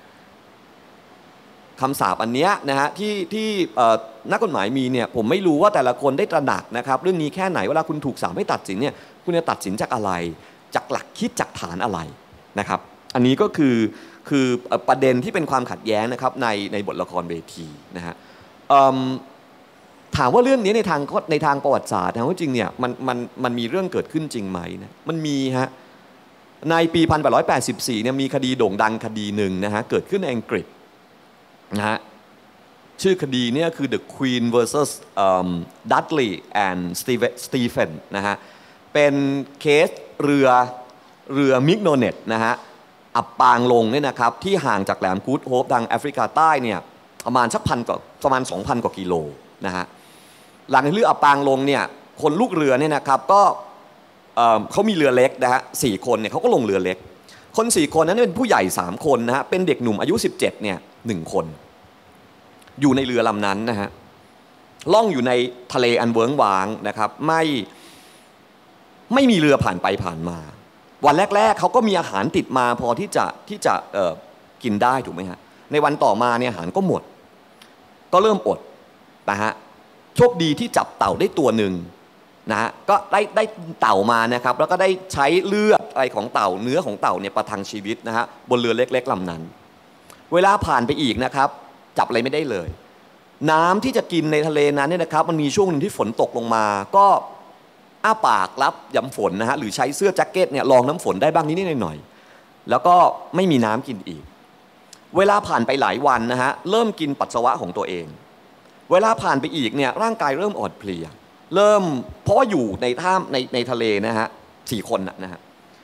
คำสาปอันเนี้ยนะฮะที่ที่นักกฎหมายมีเนี่ยผมไม่รู้ว่าแต่ละคนได้ตระหนักนะครับเรื่องนี้แค่ไหนเวลาคุณถูกสาปให้ตัดสินเนี่ยคุณจะตัดสินจากอะไรจากหลักคิดจากฐานอะไรนะครับอันนี้ก็คือคือประเด็นที่เป็นความขัดแย้งนะครับในในบทละครเวทีนะฮะถามว่าเรื่องนี้ในทางในทางประวัติศาสตร์นะว่าจริงเนี่ยมันมันมันมีเรื่องเกิดขึ้นจริงไหมนะมันมีฮะในปี หนึ่งพันแปดร้อยแปดสิบสี่ เนี่ยมีคดีโด่งดังคดีหนึ่งนะฮะเกิดขึ้นในอังกฤษนะฮะชื่อคดีเนี่ยคือ The Queen versus Dudley and Stephen นะฮะเป็นเคสเรือเรือมิกโนเน็ตนะฮะอับปางลงเนี่ยนะครับที่ห่างจากแหลมกูดโฮปทางแอฟริกาใต้เนี่ยประมาณสักพันกว่าประมาณ สองพัน กว่ากิโลนะฮะหลังจากเรืออับปางลงเนี่ยคนลูกเรือเนี่ยนะครับก็เขามีเรือเล็กนะฮะสี่คนเนี่ยเขาก็ลงเรือเล็กคนสี่คนนั้นเป็นผู้ใหญ่สามคนนะฮะเป็นเด็กหนุ่มอายุสิบเจ็ดเนี่ยหนึ่งคนอยู่ในเรือลำนั้นนะฮะล่องอยู่ในทะเลอันเวิ้งว้างนะครับไม่ไม่มีเรือผ่านไปผ่านมาวันแรกๆเขาก็มีอาหารติดมาพอที่จะที่จะเอ่อกินได้ถูกไหมฮะในวันต่อมาเนี่ยอาหารก็หมดก็เริ่มอดนะฮะโชคดีที่จับเต่าได้ตัวหนึ่งนะฮะก็ได้ได้เต่ามานะครับแล้วก็ได้ใช้เลือดอะไรของเต่าเนื้อของเต่าเนี่ยประทังชีวิตนะฮะบนเรือเล็กๆลำนั้นเวลาผ่านไปอีกนะครับจับอะไรไม่ได้เลยน้ำที่จะกินในทะเลนั้นเนี่ยนะครับมันมีช่วงหนึ่งที่ฝนตกลงมาก็อ้าปากรับยำฝนนะฮะหรือใช้เสื้อแจ็คเก็ตเนี่ยรองน้ำฝนได้บ้างนิดๆหน่อยๆแล้วก็ไม่มีน้ำกินอีกเวลาผ่านไปหลายวันนะฮะเริ่มกินปัสสาวะของตัวเองเวลาผ่านไปอีกเนี่ยร่างกายเริ่มอ่อนเพลียเริ่มเพราะว่าอยู่ในท่ามในในทะเลนะฮะสี่คนนะฮะ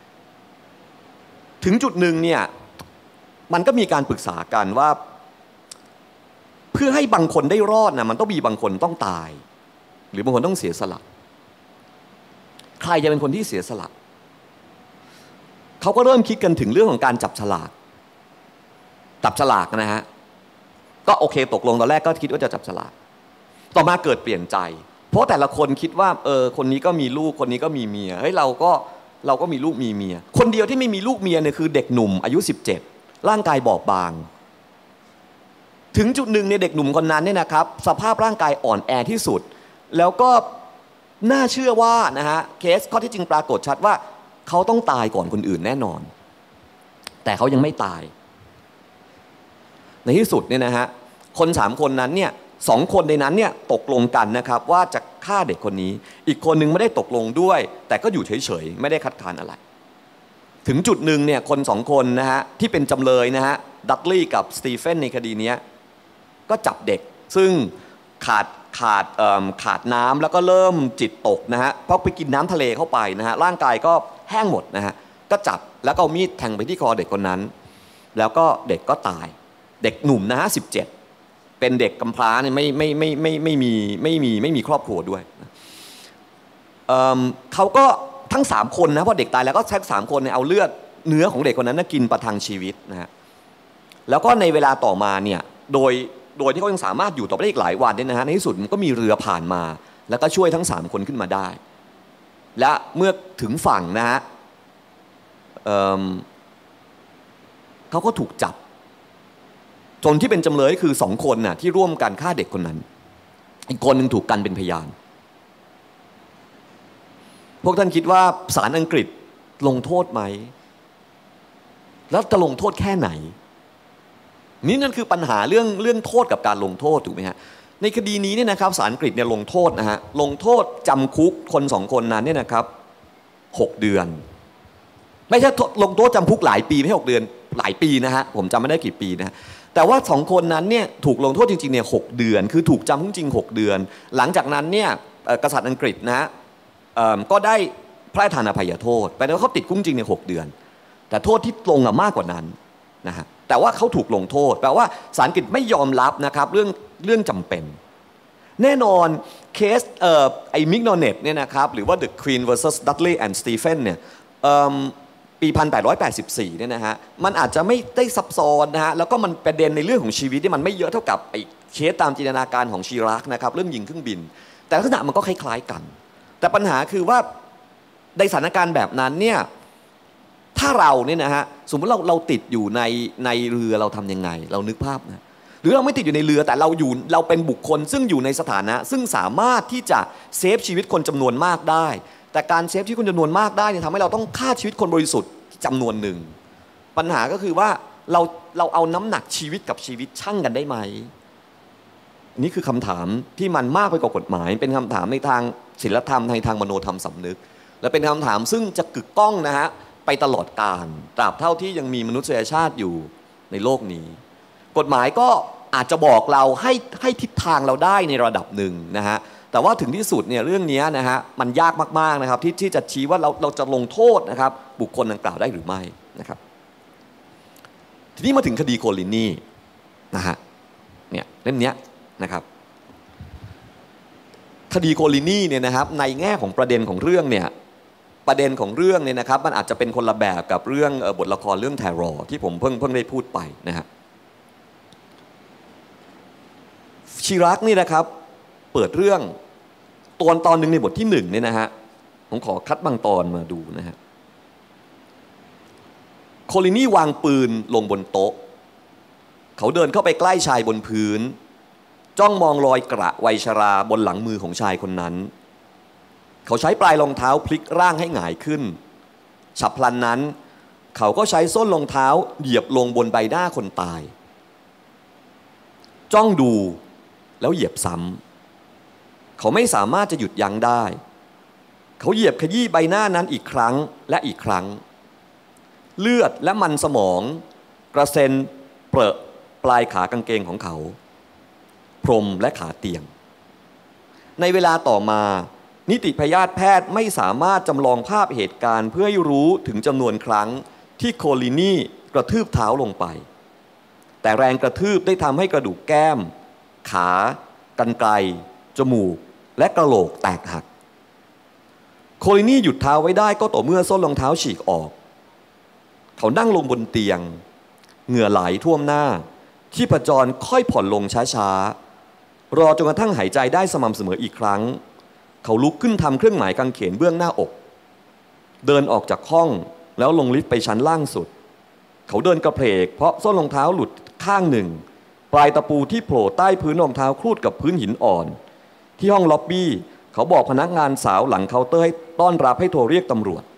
ถึงจุดหนึ่งเนี่ยมันก็มีการปรึกษากันว่าเพื่อให้บางคนได้รอดนะมันต้องมีบางคนต้องตายหรือบางคนต้องเสียสละใครจะเป็นคนที่เสียสละเขาก็เริ่มคิดกันถึงเรื่องของการจับฉลากจับฉลากนะฮะก็โอเคตกลงตอนแรกก็คิดว่าจะจับฉลากต่อมาเกิดเปลี่ยนใจเพราะแต่ละคนคิดว่าเออคนนี้ก็มีลูกคนนี้ก็มีเมียเฮ้ยเราก็เราก็มีลูกมีเมียคนเดียวที่ไม่มีลูกเมียเนี่ยคือเด็กหนุ่มอายุสิบเจ็ดร่างกายบอบบางถึงจุดหนึ่งในเด็กหนุ่มคนนั้นเนี่ยนะครับสภาพร่างกายอ่อนแอที่สุดแล้วก็น่าเชื่อว่านะฮะเคสข้อที่จริงปรากฏชัดว่าเขาต้องตายก่อนคนอื่นแน่นอนแต่เขายังไม่ตายในที่สุดเนี่ยนะฮะคนสามคนนั้นเนี่ยสองคนในนั้นเนี่ยตกลงกันนะครับว่าจะฆ่าเด็กคนนี้อีกคนนึงไม่ได้ตกลงด้วยแต่ก็อยู่เฉยๆไม่ได้คัดค้านอะไรถึงจุดหนึ่งเนี่ยคนสองคนนะฮะที่เป็นจำเลยนะฮะดัตลี่กับสตีเฟนในคดีนี้ก็จับเด็กซึ่งขาดขาดขาดน้ำแล้วก็เริ่มจิตตกนะฮะเพราะไปกินน้ำทะเลเข้าไปนะฮะร่างกายก็แห้งหมดนะฮะก็จับแล้วก็เอามีดแทงไปที่คอเด็กคนนั้นแล้วก็เด็กก็ตายเด็กหนุ่มนะฮะสิบเจ็ดเป็นเด็กกำพร้าเนี่ยไม่ไม่ไม่ไม่ไม่มีไม่มีไม่มีครอบครัวด้วยเ เขาก็ทั้งสามคนนะพอเด็กตายแล้วก็ใช้สามคนเนี่ยเอาเลือดเนื้อของเด็กคนนั้นกินประทังชีวิตนะฮะแล้วก็ในเวลาต่อมาเนี่ยโดยโดยที่เขายังสามารถอยู่ต่อไปได้อีกหลายวันเนี่ยนะฮะในที่สุดมันก็มีเรือผ่านมาแล้วก็ช่วยทั้งสามคนขึ้นมาได้และเมื่อถึงฝั่งนะฮะ เ, เขาก็ถูกจับจนที่เป็นจำเลยคือสองคนน่ะที่ร่วมกันฆ่าเด็กคนนั้นอีกคนหนึ่งถูกกันเป็นพยานพวกท่านคิดว่าศาลอังกฤษลงโทษไหมแล้วจะลงโทษแค่ไหนนี่นั่นคือปัญหาเรื่องเรื่องโทษกับการลงโทษถูกไหมฮะในคดีนี้เนี่ยนะครับศาลอังกฤษเนี่ยลงโทษนะฮะลงโทษจำคุกคนสองคนนั้นเนี่ยนะครับหกเดือนไม่ใช่ลงโทษจำคุกหลายปีไม่ใช่หกเดือนหลายปีนะฮะผมจำไม่ได้กี่ปีนะแต่ว่าสองคนนั้นเนี่ยถูกลงโทษจริงๆเนี่ยหกเดือนคือถูกจำคุกจริงหกเดือนหลังจากนั้นเนี่ยกษัตริย์อังกฤษนะฮะก็ได้พระราชทานอภัยโทษแปลว่าเขาติดคุกจริงในหกเดือนแต่โทษที่ลงมากกว่านั้นนะฮะแต่ว่าเขาถูกลงโทษแปลว่าศาลอังกฤษไม่ยอมรับนะครับเรื่องเรื่องจำเป็นแน่นอนเคสเอ่อไอ้มิกโนเน็ตเนี่ยนะครับหรือว่า The Queen versus Dudley and Stephen เนี่ยปีหนึ่งพันแปดร้อยแปดสิบสี่เนี่ยนะฮะมันอาจจะไม่ได้ซับซ้อนนะฮะแล้วก็มันประเด็นในเรื่องของชีวิตที่มันไม่เยอะเท่ากับไอ้เคสตามจินตนาการของชีรักนะครับเรื่องยิงเครื่องบินแต่ลักษณะมันก็คล้ายๆกันแต่ปัญหาคือว่าในสถานการณ์แบบนั้นเนี่ยถ้าเราเนี่ยนะฮะสมมติเราเราติดอยู่ในในเรือเราทำยังไงเรานึกภาพนะหรือเราไม่ติดอยู่ในเรือแต่เราอยู่เราเป็นบุคคลซึ่งอยู่ในสถานะซึ่งสามารถที่จะเซฟชีวิตคนจำนวนมากได้แต่การเซฟชีวิตคนจำนวนมากได้เนี่ยทำให้เราต้องฆ่าชีวิตคนบริสุทธิ์จำนวนหนึ่งปัญหาก็คือว่าเราเราเอาน้ำหนักชีวิตกับชีวิตชั่งกันได้ไหมนี่คือคำถามที่มันมากไปกว่ากฎหมายเป็นคำถามในทางศีลธรรมในทางมโนธรรมสำนึกและเป็นคำถามซึ่งจะกึกก้องนะฮะไปตลอดกาลตราบเท่าที่ยังมีมนุษยชาติอยู่ในโลกนี้กฎหมายก็อาจจะบอกเราให้ให้ทิศทางเราได้ในระดับหนึ่งนะฮะแต่ว่าถึงที่สุดเนี่ยเรื่องนี้นะฮะมันยากมากๆนะครับที่ที่จะชี้ว่าเราเราจะลงโทษนะครับบุคคลดังกล่าวได้หรือไม่นะครับทีนี้มาถึงคดีโคลินนี่นะฮะเนี่ยเล่มนี้นะครับคดีโคลินนี่เนี่ยนะครับในแง่ของประเด็นของเรื่องเนี่ยประเด็นของเรื่องเนี่ยนะครับมันอาจจะเป็นคนละแบบกับเรื่องบทละครเรื่องแทรอที่ผมเพิ่งเพิ่งได้พูดไปนะฮะชิรักนี่นะครับเปิดเรื่องตอนตอนหนึ่งในบทที่หนึ่งเนี่ยนะฮะผมขอคัดบางตอนมาดูนะฮะโคลินี่วางปืนลงบนโต๊ะเขาเดินเข้าไปใกล้ชายบนพื้นจ้องมองรอยกระวัยชราบนหลังมือของชายคนนั้นเขาใช้ปลายรองเท้าพลิกร่างให้หงายขึ้นฉับพลันนั้นเขาก็ใช้ส้นรองเท้าเหยียบลงบนใบหน้าคนตายจ้องดูแล้วเหยียบซ้ำเขาไม่สามารถจะหยุดยั้งได้เขาเหยียบขยี้ใบหน้านั้นอีกครั้งและอีกครั้งเลือดและมันสมองกระเซ็นเปรอะปลายขากางเกงของเขาพรมและขาเตียงในเวลาต่อมานิติพยาธิแพทย์ไม่สามารถจำลองภาพเหตุการณ์เพื่อให้รู้ถึงจำนวนครั้งที่โคลินี่กระทืบเท้าลงไปแต่แรงกระทืบได้ทำให้กระดูกแก้มขากรรไกรจมูกและกระโหลกแตกหักโคลินี่หยุดเท้าไว้ได้ก็ต่อเมื่อส้นรองเท้าฉีกออกเขานั่งลงบนเตียงเหงื่อไหลท่วมหน้าชีพจรค่อยผ่อนลงช้าๆรอจนกระทั่งหายใจได้สม่ำเสมออีกครั้งเขาลุกขึ้นทำเครื่องหมายกางเขนเบื้องหน้าอกเดินออกจากห้องแล้วลงลิฟต์ไปชั้นล่างสุดเขาเดินกระเพกเพราะส้นรองเท้าหลุดข้างหนึ่งปลายตะปูที่โผล่ใต้พื้นรองเท้าครูดกับพื้นหินอ่อนที่ห้องล็อบบี้เขาบอกพนักงานสาวหลังเคาน์เตอร์ให้ต้อนรับให้โทรเรียกตำรวจ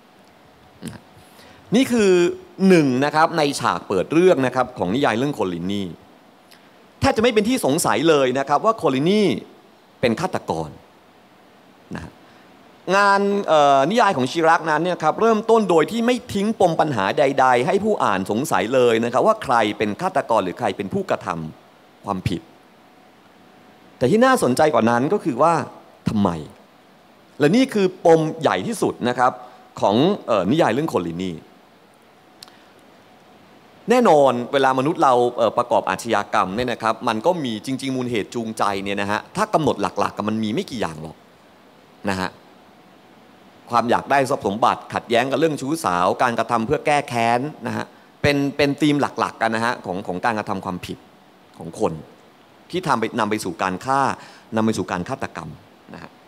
นี่คือหนึ่งนะครับในฉากเปิดเรื่องนะครับของนิยายเรื่องโคลินี่แทบจะไม่เป็นที่สงสัยเลยนะครับว่าโคลินี่เป็นฆาตกรนะงานนิยายของชิรักนั้นเนี่ยครับเริ่มต้นโดยที่ไม่ทิ้งปมปัญหาใดๆให้ผู้อ่านสงสัยเลยนะครับว่าใครเป็นฆาตกรหรือใครเป็นผู้กระทำความผิดแต่ที่น่าสนใจกว่านั้นก็คือว่าทำไมและนี่คือปมใหญ่ที่สุดนะครับของเอ่อนิยายเรื่องโคลินี่แน่นอนเวลามนุษย์เราประกอบอาชญากรรมเนี่ยนะครับมันก็มีจริงๆมูลเหตุจูงใจเนี่ยนะฮะถ้ากำหนดหลักๆกับมันมีไม่กี่อย่างหรอกนะฮะความอยากได้ทรัพย์สมบัติขัดแย้งกับเรื่องชู้สาวการกระทำเพื่อแก้แค้นนะฮะเป็นเป็นธีมหลักๆกันนะฮะของของการกระทำความผิดของคนที่ทำไปนำไปสู่การฆ่านำไปสู่การฆาตกรรมนะฮะ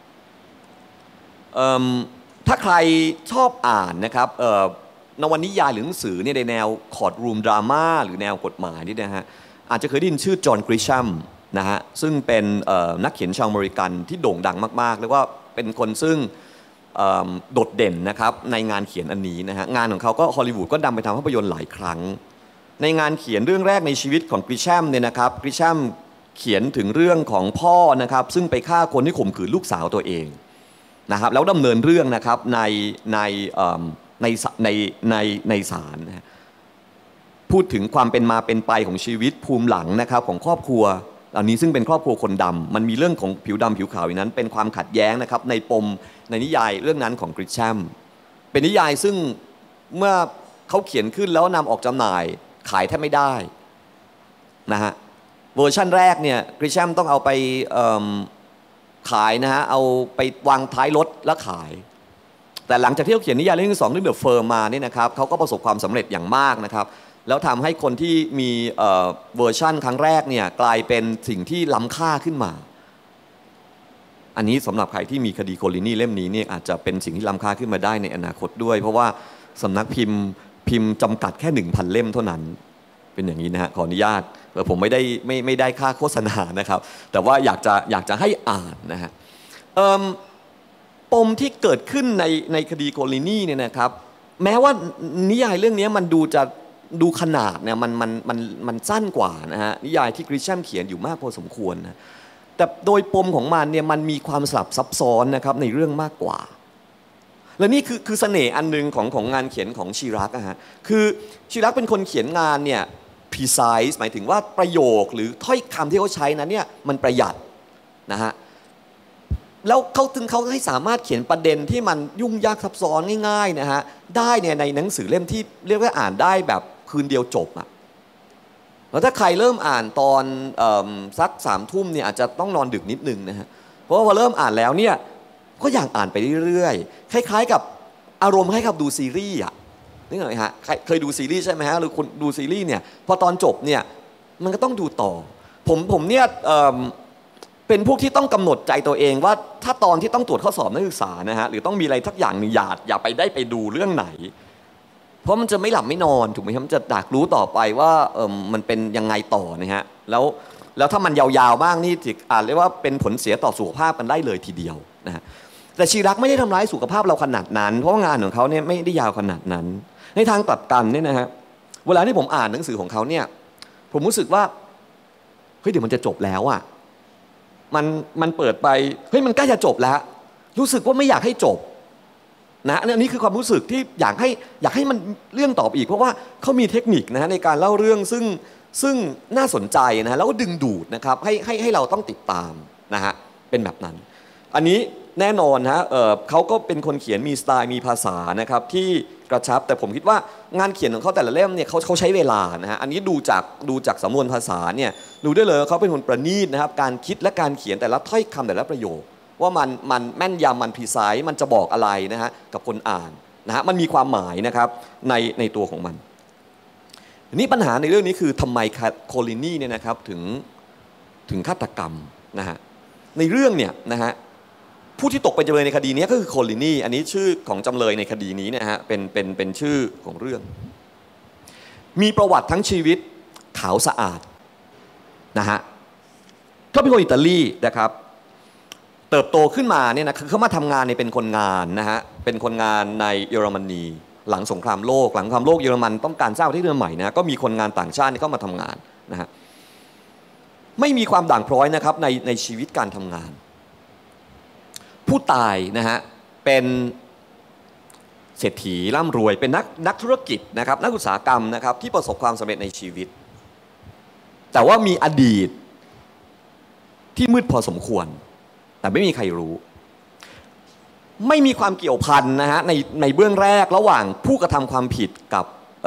ถ้าใครชอบอ่านนะครับนวนิยายหรือหนังสือเนี่ยในแนวคอร์ดรูมดราม่าหรือแนวกฎหมายนี่นะฮะอาจจะเคยได้ยินชื่อจอห์นกริชัมนะฮะซึ่งเป็นนักเขียนชาวอเมริกันที่โด่งดังมากๆแล้วก็เป็นคนซึ่งโดดเด่นนะครับในงานเขียนอันนี้นะฮะงานของเขาก็ฮอลลีวูดก็นำไปทำภาพยนตร์หลายครั้งในงานเขียนเรื่องแรกในชีวิตของกริชัมเนี่ยนะครับกริชัมเขียนถึงเรื่องของพ่อนะครับซึ่งไปฆ่าคนที่ข่มขืนลูกสาวตัวเองนะครับแล้วดำเนินเรื่องนะครับในในในในในในศาลนะพูดถึงความเป็นมาเป็นไปของชีวิตภูมิหลังนะครับของครอบครัวอันนี้ซึ่งเป็นครอบครัวคนดำมันมีเรื่องของผิวดำผิวขาวอย่างนั้นเป็นความขัดแย้งนะครับในปมในนิยายเรื่องนั้นของกริชัมเป็นนิยายซึ่งเมื่อเขาเขียนขึ้นแล้วนำออกจำหน่ายขายแทบไม่ได้นะฮะเวอร์ชันแรกเนี่ยกริชัมต้องเอาไปขายนะฮะเอาไปวางท้ายรถแล้วขายแต่หลังจากที่เขาเขียนนิยายเรื่องที่สองเรื่องเดอะเฟิร์มมาเนี่ยนะครับเขาก็ประสบความสำเร็จอย่างมากนะครับแล้วทำให้คนที่มีเวอร์ชั่นครั้งแรกเนี่ยกลายเป็นสิ่งที่ล้ำค่าขึ้นมาอันนี้สำหรับใครที่มีคดีโคลินีเล่มนี้เนี่ยอาจจะเป็นสิ่งที่ล้ำค่าขึ้นมาได้ในอนาคตด้วยเพราะว่าสำนักพิมพ์พิมพ์จำกัดแค่ หนึ่งพัน เล่มเท่านั้นเป็นอย่างนี้นะฮะขออนุญาตผมไม่ได้ไม่ไม่ได้ค่าโฆษณานะครับแต่ว่าอยากจะอยากจะให้อ่านนะฮะปมที่เกิดขึ้นในในคดีโคลินีเนี่ยนะครับแม้ว่านิยายเรื่องนี้มันดูจะดูขนาดเนี่ยมันมันมันมันสั้นกว่านะฮะนิยายที่กริชัมเขียนอยู่มากพอสมควรนะแต่โดยปมของมันเนี่ยมันมีความสลับซับซ้อนนะครับในเรื่องมากกว่าและนี่คือคือเสน่ห์อันนึงของของงานเขียนของชิรักนะฮะคือชิรักเป็นคนเขียนงานเนี่ย precise หมายถึงว่าประโยคหรือถ้อยคำที่เขาใช้นั้นเนี่ยมันประหยัดนะฮะแล้วเขาถึงเขาให้สามารถเขียนประเด็นที่มันยุ่งยากซับซ้อนง่ายๆนะฮะได้เนี่ยในหนังสือเล่มที่เรียกว่าอ่านได้แบบคืนเดียวจบอ่ะแล้วถ้าใครเริ่มอ่านตอนสักสามทุ่มเนี่ยอาจจะต้องนอนดึกนิดนึงนะฮะเพราะว่าพอเริ่มอ่านแล้วเนี่ยก็อยากอ่านไปเรื่อยๆคล้ายๆกับอารมณ์ให้กับดูซีรีส์อ่ะนึกออกไหมฮะเคยดูซีรีส์ใช่ไหมฮะหรือคนดูซีรีส์เนี่ยพอตอนจบเนี่ยมันก็ต้องดูต่อผมผมเนี่ยเป็นพวกที่ต้องกำหนดใจตัวเองว่าถ้าตอนที่ต้องตรวจข้อสอบนักศึกษานะฮะหรือต้องมีอะไรทักอย่างหนึ่งอย่าอย่าไปได้ไปดูเรื่องไหนเพราะมันจะไม่หลับไม่นอนถูกไหมครับมันจะอยากรู้ต่อไปว่าเออมันเป็นยังไงต่อนะฮะแล้วแล้วถ้ามันยาวๆบ้างนี่อาจเรียกว่าเป็นผลเสียต่อสุขภาพกันได้เลยทีเดียวนะฮะแต่ชิรักไม่ได้ทำร้ายสุขภาพเราขนาดนั้นเพราะงานของเขาเนี่ยไม่ได้ยาวขนาดนั้นในทางกลับกันเนี่ยนะฮะเวลาที่ผมอ่านหนังสือของเขาเนี่ยผมรู้สึกว่าเฮ้ยเดี๋ยวมันจะจบแล้วอ่ะมันมันเปิดไปเฮ้ยมันใกล้จะจบแล้วรู้สึกว่าไม่อยากให้จบนะอันนี้คือความรู้สึกที่อยากให้อยากให้มันเรื่องต่อไปอีกเพราะว่าเขามีเทคนิคนะฮะในการเล่าเรื่องซึ่งซึ่งน่าสนใจนะฮะแล้วก็ดึงดูดนะครับให้ให้ให้เราต้องติดตามนะฮะเป็นแบบนั้นอันนี้แน่นอนฮะเออเขาก็เป็นคนเขียนมีสไตล์มีภาษานะครับที่กระชับแต่ผมคิดว่างานเขียนของเขาแต่ละเล่มเนี่ยเขาเขาใช้เวลานะฮะอันนี้ดูจากดูจากสำนวนภาษาเนี่ยดูได้เลยเขาเป็นคนประณีตนะครับการคิดและการเขียนแต่ละถ้อยคำแต่ละประโยคว่ามันมันแม่นยำมันพรีไซส์มันจะบอกอะไรนะฮะกับคนอ่านนะฮะมันมีความหมายนะครับในในตัวของมันนี่ปัญหาในเรื่องนี้คือทำไมโคลินีเนี่ยนะครับถึงถึงฆาตกรรมนะฮะในเรื่องเนี่ยนะฮะผู้ที่ตกเป็นจำเลยในคดีนี้ก็คือโคลินีอันนี้ชื่อของจำเลยในคดีนี้นะฮะเป็นเป็นเป็นชื่อของเรื่องมีประวัติทั้งชีวิตขาวสะอาดนะฮะเขาเป็นคนอิตาลีนะครับเติบโตขึ้นมาเนี่ยนะคือเขามาทำงานในเป็นคนงานนะฮะเป็นคนงานในเยอรมนีหลังสงครามโลกหลังสงครามโลกเยอรมันต้องการสร้างประเทศใหม่นะก็มีคนงานต่างชาติเข้ามาทำงานนะฮะไม่มีความด่างพร้อยนะครับในในชีวิตการทำงานผู้ตายนะฮะเป็นเศรษฐีร่ำรวยเป็นนักนักธุรกิจนะครับนักอุตสาหกรรมนะครับที่ประสบความสำเร็จในชีวิตแต่ว่ามีอดีตที่มืดพอสมควรแต่ไม่มีใครรู้ไม่มีความเกี่ยวพันนะฮะในในเบื้องแรกระหว่างผู้กระทำความผิดกับ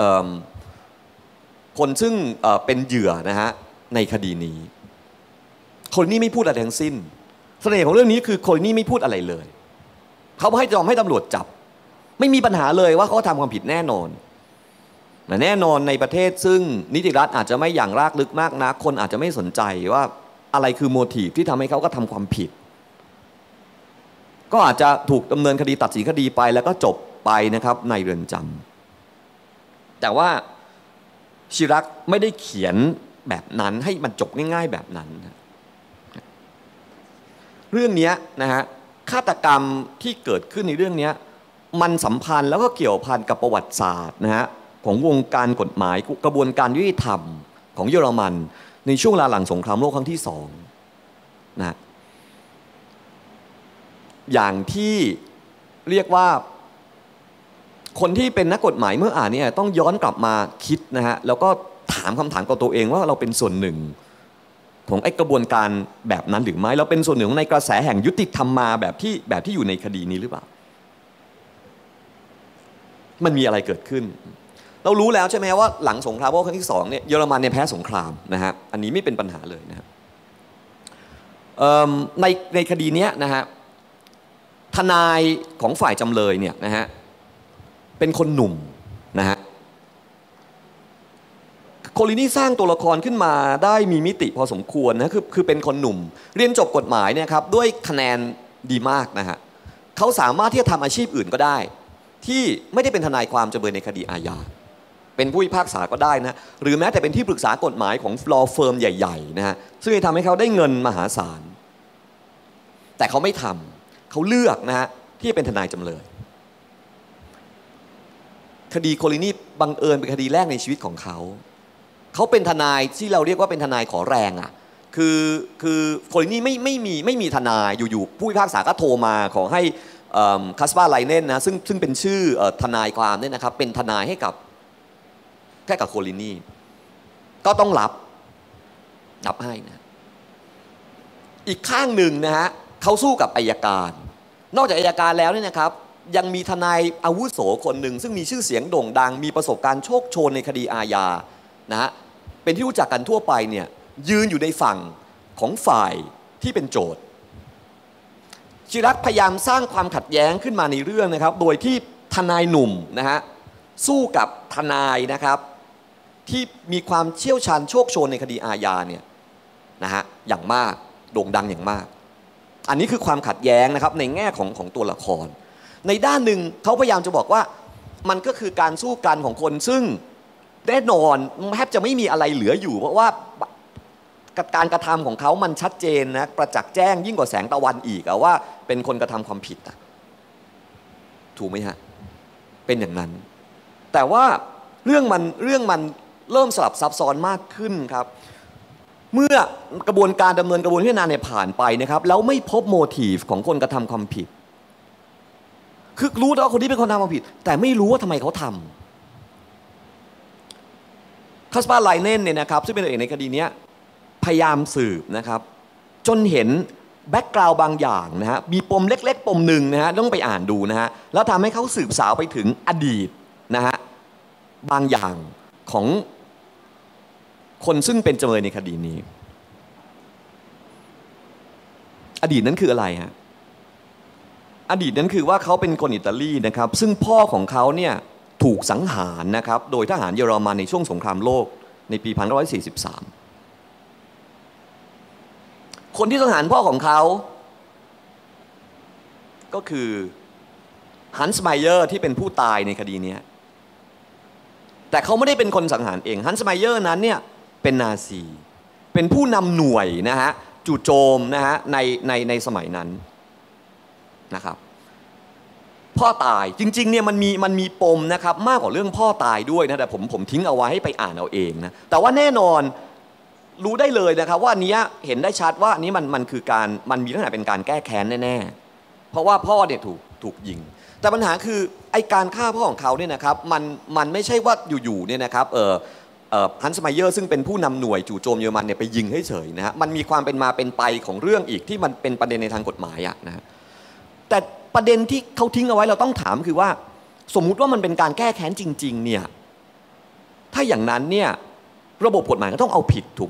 คนซึ่งเป็นเหยื่อนะฮะในคดีนี้คนนี้ไม่พูดอะไรทั้งสิ้นเสน่ห์ของเรื่องนี้คือคนนี้ไม่พูดอะไรเลยเขาให้ยอมให้ตำรวจจับไม่มีปัญหาเลยว่าเขาทำความผิดแน่นอนแต่แน่นอนในประเทศซึ่งนิติรัฐอาจจะไม่อย่างรากลึกมากนักคนอาจจะไม่สนใจว่าอะไรคือโมทีฟที่ทำให้เขาก็ทำความผิดก็อาจจะถูกดำเนินคดีตัดสินคดีไปแล้วก็จบไปนะครับในเรือนจำแต่ว่าชิรักไม่ได้เขียนแบบนั้นให้มันจบง่ายๆแบบนั้นเรื่องนี้นะฮะฆาตกรรมที่เกิดขึ้นในเรื่องนี้มันสัมพันธ์แล้วก็เกี่ยวพันกับประวัติศาสตร์นะฮะของวงการกฎหมายกระบวนการยุติธรรมของเยอรมันในช่วงเวลาหลังสงครามโลกครั้งที่สองนะอย่างที่เรียกว่าคนที่เป็นนักกฎหมายเมื่ออ่านเนี่ยต้องย้อนกลับมาคิดนะฮะแล้วก็ถามคำถามกับตัวเองว่าเราเป็นส่วนหนึ่งของไอ้กระบวนการแบบนั้นหรือไม่เราเป็นส่วนหนึ่งในกระแสแห่งยุติธรรมมาแบบที่แบบที่อยู่ในคดีนี้หรือเปล่ามันมีอะไรเกิดขึ้นเรารู้แล้วใช่ไหมว่าหลังสงครามโลกครั้งที่สองเนี่ยเยอรมันเนี่ยแพ้สงครามนะฮะอันนี้ไม่เป็นปัญหาเลยนะครับในในคดีนี้นะฮะทนายของฝ่ายจำเลยเนี่ยนะฮะเป็นคนหนุ่มนะฮะโคลินี่สร้างตัวละครขึ้นมาได้มีมิติพอสมควรนะคือคือเป็นคนหนุ่มเรียนจบกฎหมายเนี่ยครับด้วยคะแนนดีมากนะฮะเขาสามารถที่จะทำอาชีพอื่นก็ได้ที่ไม่ได้เป็นทนายความจำเลยในคดีอาญาเป็นผู้พิพากษาก็ได้นะหรือแม้แต่เป็นที่ปรึกษากฎหมายของ law firm ใหญ่ๆนะฮะซึ่งจะทำให้เขาได้เงินมหาศาลแต่เขาไม่ทำเขาเลือกนะฮะที่จะเป็นทนายจำเลยคดีโคลินี่บังเอิญเป็นคดีแรกในชีวิตของเขาเขาเป็นทนายที่เราเรียกว่าเป็นทนายขอแรงอ่ะคือคือโคลินี่ไม่ไม่มีไม่มีทนายอยู่ๆผู้พิพากษาก็โทรมาขอให้คัสปาไลเนนนะซึ่งซึ่งเป็นชื่อทนายความเนี่ยนะครับเป็นทนายให้กับแค่กับโคลินี่ก็ต้องรับรับให้นะอีกข้างหนึ่งนะฮะเขาสู้กับอัยการนอกจากอัยการแล้วเนี่ยนะครับยังมีทนายอาวุโสคนหนึ่งซึ่งมีชื่อเสียงโด่งดังมีประสบการณ์โชคโชนในคดีอาญานะฮะเป็นที่รู้จักกันทั่วไปเนี่ยยืนอยู่ในฝั่งของฝ่ายที่เป็นโจทย์ชิรักพยายามสร้างความขัดแย้งขึ้นมาในเรื่องนะครับโดยที่ทนายหนุ่มนะฮะสู้กับทนายนะครับที่มีความเชี่ยวชาญโชคโชนในคดีอาญาเนี่ยนะฮะอย่างมากโด่งดังอย่างมากอันนี้คือความขัดแย้งนะครับในแง่ของของตัวละครในด้านหนึ่งเขาพยายามจะบอกว่ามันก็คือการสู้กันของคนซึ่งแน่นอนแทบจะไม่มีอะไรเหลืออยู่เพราะว่าการกระทำของเขามันชัดเจนนะประจักษ์แจ้งยิ่งกว่าแสงตะวันอีกว่าเป็นคนกระทำความผิดอะถูกไหมฮะเป็นอย่างนั้นแต่ว่าเรื่องมันเรื่องมันเริ่มสลับซับซ้อนมากขึ้นครับเมื่อกระบวนการดำเนินกระบวนการพิจารณาเนี่ยผ่านไปนะครับแล้วไม่พบโมทีฟของคนกระทำความผิดคือรู้แล้วคนที่เป็นคนทำความผิดแต่ไม่รู้ว่าทำไมเขาทำคัสปาร์ไลเนนเนี่ยนะครับซึ่งเป็นตัวเอกในคดีนี้พยายามสืบนะครับจนเห็นแบ็กกราวด์บางอย่างนะฮะมีปมเล็กๆปมหนึ่งนะฮะต้องไปอ่านดูนะฮะแล้วทำให้เขาสืบสาวไปถึงอดีตนะฮะบางอย่างของคนซึ่งเป็นจำเลยในคดีนี้อดีตนั้นคืออะไรฮะอดีตนั้นคือว่าเขาเป็นคนอิตาลีนะครับซึ่งพ่อของเขาเนี่ยถูกสังหารนะครับโดยทหารเยอรมันในช่วงสงครามโลกในปีหนึ่งพันเก้าร้อยสี่สิบสามคนที่สังหารพ่อของเขาก็คือฮันส์ไมเยอร์ที่เป็นผู้ตายในคดีนี้แต่เขาไม่ได้เป็นคนสังหารเองฮันส์ไมเยอร์นั้นเนี่ยเป็นนาซีเป็นผู้นำหน่วยนะฮะจู่โจมนะฮะในในในสมัยนั้นนะครับพ่อตายจริงๆเนี่ยมันมีมันมีปมนะครับมากกว่าเรื่องพ่อตายด้วยนะแต่ผมผมทิ้งเอาไว้ให้ไปอ่านเอาเองนะแต่ว่าแน่นอนรู้ได้เลยนะครับว่าอันนี้เห็นได้ชัดว่าอันนี้มันมันคือการมันมีลักษณะเป็นการแก้แค้นแน่ๆเพราะว่าพ่อเนี่ยถูกถูกยิงแต่ปัญหาคือไอการฆ่าพ่อของเขาเนี่ยนะครับมันมันไม่ใช่ว่าอยู่ๆเนี่ยนะครับเออฮันส์ไมเยอร์ซึ่งเป็นผู้นำหน่วยจู่โจมเยอรมันเนี่ยไปยิงเฉยๆนะฮะมันมีความเป็นมาเป็นไปของเรื่องอีกที่มันเป็นประเด็นในทางกฎหมายอะนะฮะแต่ประเด็นที่เขาทิ้งเอาไว้เราต้องถามคือว่าสมมุติว่ามันเป็นการแก้แค้นจริงๆเนี่ยถ้าอย่างนั้นเนี่ยระบบกฎหมายก็ต้องเอาผิดถูกไหมฮะ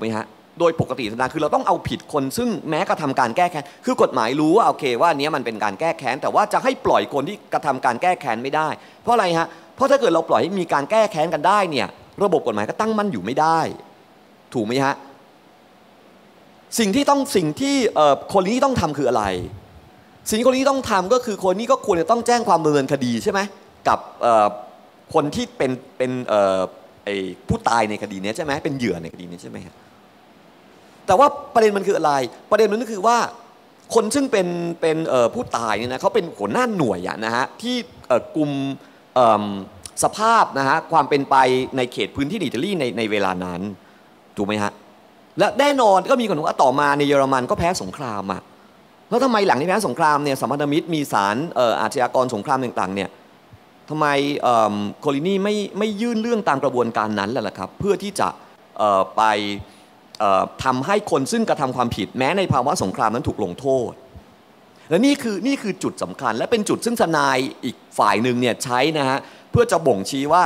โดยปกติธรรมดาคือเราต้องเอาผิดคนซึ่งแม้กระทำการแก้แค้นคือกฎหมายรู้ว่าโอเคว่านี้มันเป็นการแก้แค้นแต่ว่าจะให้ปล่อยคนที่กระทำการแก้แค้นไม่ได้เพราะอะไรฮะเพราะถ้าเกิดเราปล่อยให้มีการแก้แค้นกันได้เนี่ยระบบกฎหมายก็ตั้งมั่นอยู่ไม่ได้ถูกไหมฮะสิ่งที่ต้องสิ่งที่คนนี้ต้องทำคืออะไรสิ่งที่คนนี้ต้องทำก็คือคนนี้ก็ควรจะต้องแจ้งความดำเนินคดีใช่ไหมกับคนที่เป็นเป็นผู้ตายในคดีนี้ใช่ไหมเป็นเหยื่อในคดีนี้ใช่ไหมฮะแต่ว่าประเด็นมันคืออะไรประเด็นมันก็คือว่าคนซึ่งเป็นเป็นผู้ตายเนี่ยนะเขาเป็นหัวหน้าหน่วยนะฮะที่กลุ่มสภาพนะฮะความเป็นไปในเขตพื้นที่อิตาลีในในเวลานั้นถูกไหมฮะและแน่นอนก็มีคนบอกว่าต่อมาในเยอรมันก็แพ้สงครามอ่ะแล้วทำไมหลังที่แพ้สงครามเนี่ยสัมพันธมิตรมีศาลอาชญากรสงครามต่างๆเนี่ยทำไมโคลินีไม่ไม่ยื่นเรื่องตามกระบวนการนั้นล่ะครับเพื่อที่จะไปทำให้คนซึ่งกระทำความผิดแม้ในภาวะสงครามนั้นถูกลงโทษและนี่คือนี่คือจุดสำคัญและเป็นจุดซึ่งทนายอีกฝ่ายหนึ่งเนี่ยใช้นะฮะเพื่อจะบ่งชี้ว่า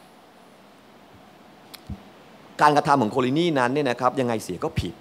การกระทำของโคลินีนั้นเนี่ยนะครับยังไงเสียก็ผิด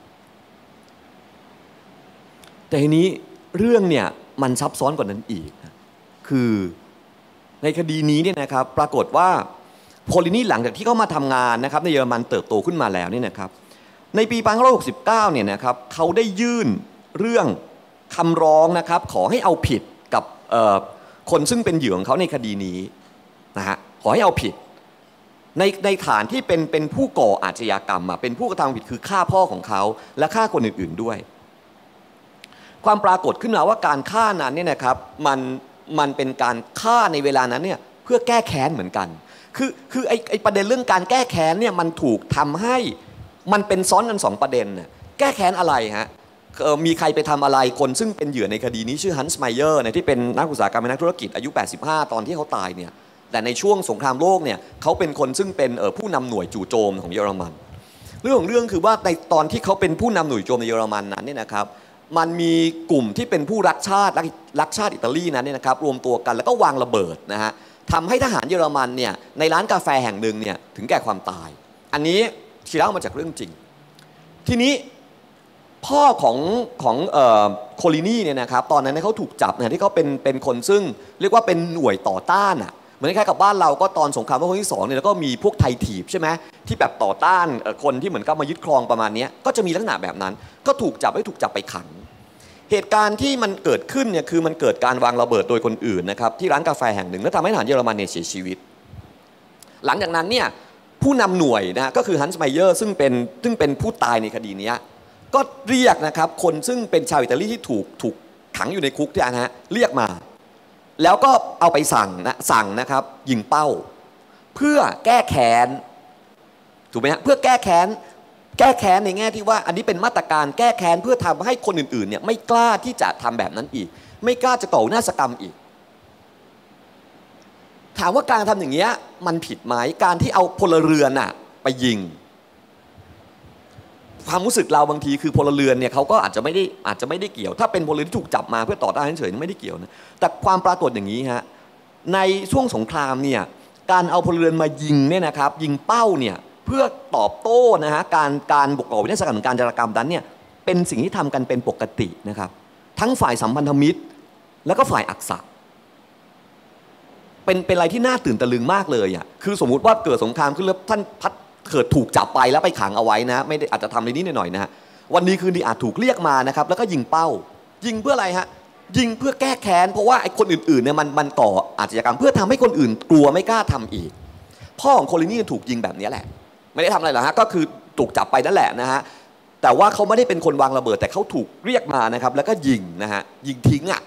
แต่ทีนี้เรื่องเนี่ยมันซับซ้อนกว่านั้นอีกคือในคดีนี้เนี่ยนะครับปรากฏว่าโคลินีหลังจากที่เขามาทำงานนะครับในเยอรมันเติบโตขึ้นมาแล้วเนี่ยนะครับในปีหนึ่งพันเก้าร้อยหกสิบเก้าเนี่ยนะครับเขาได้ยื่นเรื่องคำร้องนะครับขอให้เอาผิดกับคนซึ่งเป็นเหยื่อของเขาในคดีนี้นะฮะขอให้เอาผิดในในฐานที่เป็นเป็นผู้ก่ออาชญากรรมเป็นผู้กระทำผิดคือฆ่าพ่อของเขาและฆ่าคนอื่นๆด้วยความปรากฏขึ้นมาว่าการฆ่านั้นเนี่ยนะครับมันมันเป็นการฆ่าในเวลานั้นเนี่ยเพื่อแก้แค้นเหมือนกันคือคือไอไอประเด็นเรื่องการแก้แค้นเนี่ยมันถูกทำให้มันเป็นซ้อนกันสองประเด็นน่ะแก้แค้นอะไรฮะมีใครไปทำอะไรคนซึ่งเป็นเหยื่อในคดีนี้ชื่อฮันส์ไมเยอร์เนี่ยที่เป็นนักอุตสาหกรรมเป็นนักธุรกิจอายุแปดสิบห้าตอนที่เขาตายเนี่ยแต่ในช่วงสงครามโลกเนี่ยเขาเป็นคนซึ่งเป็นผู้นำหน่วยจู่โจมของเยอรมันเรื่องของเรื่องคือว่าในตอนที่เขาเป็นผู้นำหน่วยโจมในเยอรมันนั้นเนี่ยนะครับมันมีกลุ่มที่เป็นผู้รักชาติรักชาติอิตาลีนั้นเนี่ยนะครับรวมตัวกันแล้วก็วางระเบิดนะฮะทำให้ทหารเยอรมันเนี่ยในร้านกาแฟแห่งหนึ่งเนี่ยถึงแก่ความตายอันนี้ที่เล่ามาจากเรื่องจริงทีนี้พ่อของของโคลินีเนี่ยนะครับตอนนั้นเขาถูกจับนะที่เขาเป็นเป็นคนซึ่งเรียกว่าเป็นหน่วยต่อต้านอ่ะเหมือนคล้ายกับบ้านเราก็ตอนสงครามโลกครั้งที่สองเนี่ยแล้วก็มีพวกไทยถีบใช่ไหมที่แบบต่อต้านคนที่เหมือนกับมายึดครองประมาณนี้ก็จะมีลักษณะแบบนั้นก็ถูกจับให้ถูกจับไปขังเหตุการณ์ที่มันเกิดขึ้นเนี่ยคือมันเกิดการวางระเบิดโดยคนอื่นนะครับที่ร้านกาแฟแห่งหนึ่งแล้วทำให้ทหารเยอรมันเนี่ยเสียชีวิตหลังจากนั้นเนี่ยผู้นำหน่วยนะก็คือฮันส์ไมเยอร์ซึ่งเป็นซึ่งเป็นผู้ตายในคดีนี้ก็เรียกนะครับคนซึ่งเป็นชาวอิตาลีที่ถูกถูกขังอยู่ในคุกที่นะฮะเรียกมาแล้วก็เอาไปสั่งนะสั่งนะครับยิงเป้าเพื่อแก้แค้นถูกไหมฮะเพื่อแก้แค้นแก้แค้นในแง่ที่ว่าอันนี้เป็นมาตรการแก้แค้นเพื่อทำให้คนอื่นๆเนี่ยไม่กล้าที่จะทำแบบนั้นอีกไม่กล้าจะก่อวินาศกรรมอีกถามว่าการทำอย่างเงี้ยมันผิดไหมการที่เอาพลเรือนอะไปยิงความรู้สึกเราบางทีคือพลเรือนเนี่ยเขาก็อาจจะไม่ได้อาจจะไม่ได้เกี่ยวถ้าเป็นพลเรือนที่ถูกจับมาเพื่อต่อต้านเฉยๆไม่ได้เกี่ยวนะแต่ความปรากฏอย่างนี้ฮะในช่วงสงครามเนี่ยการเอาพลเรือนมายิงเนี่ยนะครับยิงเป้าเนี่ยเพื่อตอบโต้นะฮะการการบุกก่อวินาศกรรมการจารกรรมนั้นเนี่ยเป็นสิ่งที่ทำกันเป็นปกตินะครับทั้งฝ่ายสัมพันธมิตรแล้วก็ฝ่ายอักษะเป็นเป็นอะไรที่น่าตื่นตะลึงมากเลยอ่ะคือสมมุติว่าเกิดสงครามขึ้นแล้วท่านพัดเกิดถูกจับไปแล้วไปขังเอาไว้นะไม่ได้อาจจะทำในนี้หน่อยๆนะฮะวันนี้คืนนี้อาจถูกเรียกมานะครับแล้วก็ยิงเป้ายิงเพื่ออะไรฮะยิงเพื่อแก้แค้นเพราะว่าไอ้คนอื่นๆเนี่ยมันมันก่ออาชญากรรมเพื่อทำให้คนอื่นกลัวไม่กล้าทำอีกพ่อของโคลินีถูกยิงแบบนี้แหละไม่ได้ทำอะไรหรอกฮะก็คือถูกจับไปนั่นแหละนะฮะแต่ว่าเขาไม่ได้เป็นคนวางระเบิดแต่เขาถูกเรียกมานะครับแล้วก็ยิงนะฮะยิงทิ้งอ่ะ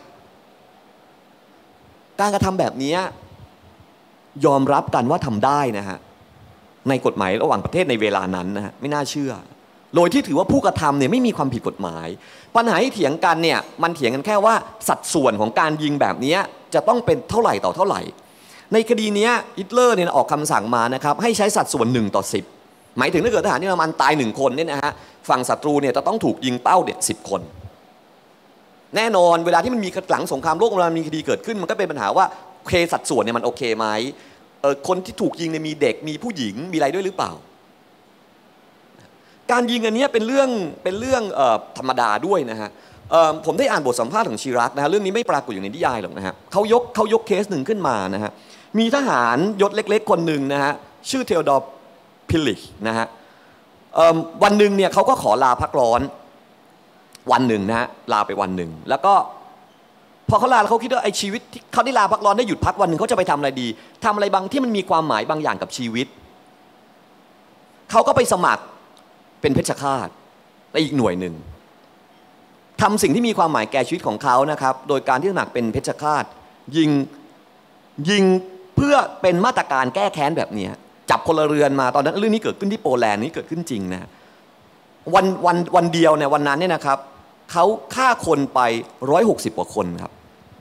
การกระทำแบบนี้ยอมรับกันว่าทำได้นะฮะในกฎหมายระหว่างประเทศในเวลานั้นนะฮะไม่น่าเชื่อโดยที่ถือว่าผู้กระทำเนี่ยไม่มีความผิดกฎหมายปัญหาที่เถียงกันเนี่ยมันเถียงกันแค่ว่าสัดส่วนของการยิงแบบนี้จะต้องเป็นเท่าไหร่ต่อเท่าไหร่ในคดีนี้ฮิตเลอร์เนี่ยออกคำสั่งมานะครับให้ใช้สัดส่วนหนึ่งต่อสิบหมายถึงถ้าเกิดทหารเยอรมันตายหนึ่งคนเนี่ยนะฮะฝั่งศัตรูเนี่ยจะต้องถูกยิงเป้าเนี่ยสิบคนแน่นอนเวลาที่มันมีหลังสงครามโลกเวลามีคดีเกิดขึ้นมันก็เป็นปัญหาว่าโอเคสัดส่วนเนี่ยมันโอเคไหมคนที่ถูกยิงเนี่ยมีเด็กมีผู้หญิงมีอะไรด้วยหรือเปล่าการยิงอันนี้เป็นเรื่องเป็นเรื่องธรรมดาด้วยนะฮะผมได้อ่านบทสัมภาษณ์ของชิรักนะฮะเรื่องนี้ไม่ปรากฏอยู่ในนิยายหรอกนะฮะเขายกเขายกเคสหนึ่งขึ้นมานะฮะมีทหารยศเล็กๆคนหนึ่งนะฮะชื่อเทโอดอร์พิลิชนะฮะวันหนึ่งเนี่ยเขาก็ขอลาพักร้อนวันหนึ่งนะฮะลาไปวันหนึ่งแล้วก็พอเขาลาเขาคิดว่าไอ้ชีวิตที่เขาได้ลาพักร้อนได้หยุดพักวันหนึ่งเขาจะไปทำอะไรดีทำอะไรบางที่มันมีความหมายบางอย่างกับชีวิตเขาก็ไปสมัครเป็นเพชฌฆาตในอีกหน่วยหนึ่งทำสิ่งที่มีความหมายแก่ชีวิตของเขานะครับโดยการที่สมัครเป็นเพชฌฆาตยิงยิงเพื่อเป็นมาตรการแก้แค้นแบบนี้จับพลเรือนมาตอนนั้นเรื่องนี้เกิดขึ้นที่โปแลนด์นี้เกิดขึ้นจริงนะวันวันวันเดียวเนี่ยวันนั้นเนี่ยนะครับเขาฆ่าคนไปร้อยหกสิบกว่าคนครับ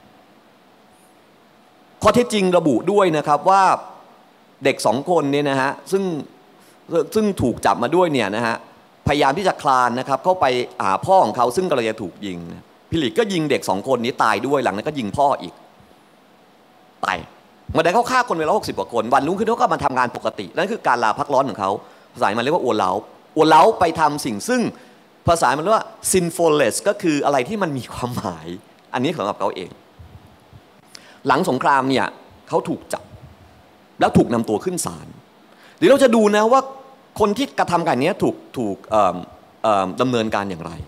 ข้อเท็จจริงระบุด้วยนะครับว่าเด็กสองคนเนี่ยนะฮะซึ่งซึ่งถูกจับมาด้วยเนี่ยนะฮะพยายามที่จะคลานนะครับเข้าไปหาพ่อของเขาซึ่งกำลังจะถูกยิงพิลิกก็ยิงเด็กสองคนนี้ตายด้วยหลังนั้นก็ยิงพ่ออีกตายเมื่อใดเขาฆ่าคนไปร้อยหกสิบกว่าคนวันรุ่งขึ้นเขาก็มาทำงานปกตินั่นคือการลาพักร้อนของเขาภาษามันเรียกว่าอัวเล้าอัวเล้าไปทำสิ่งซึ่งภาษามันเรียกว่า sinfulness ก็คืออะไรที่มันมีความหมายอันนี้สำหรับเขาเองหลังสงครามเนี่ยเขาถูกจับแล้วถูกนำตัวขึ้นศาลเดี๋ยวเราจะดูนะว่าคนที่กระทำการนี้ถูกถูกดำเนินการอย่างไร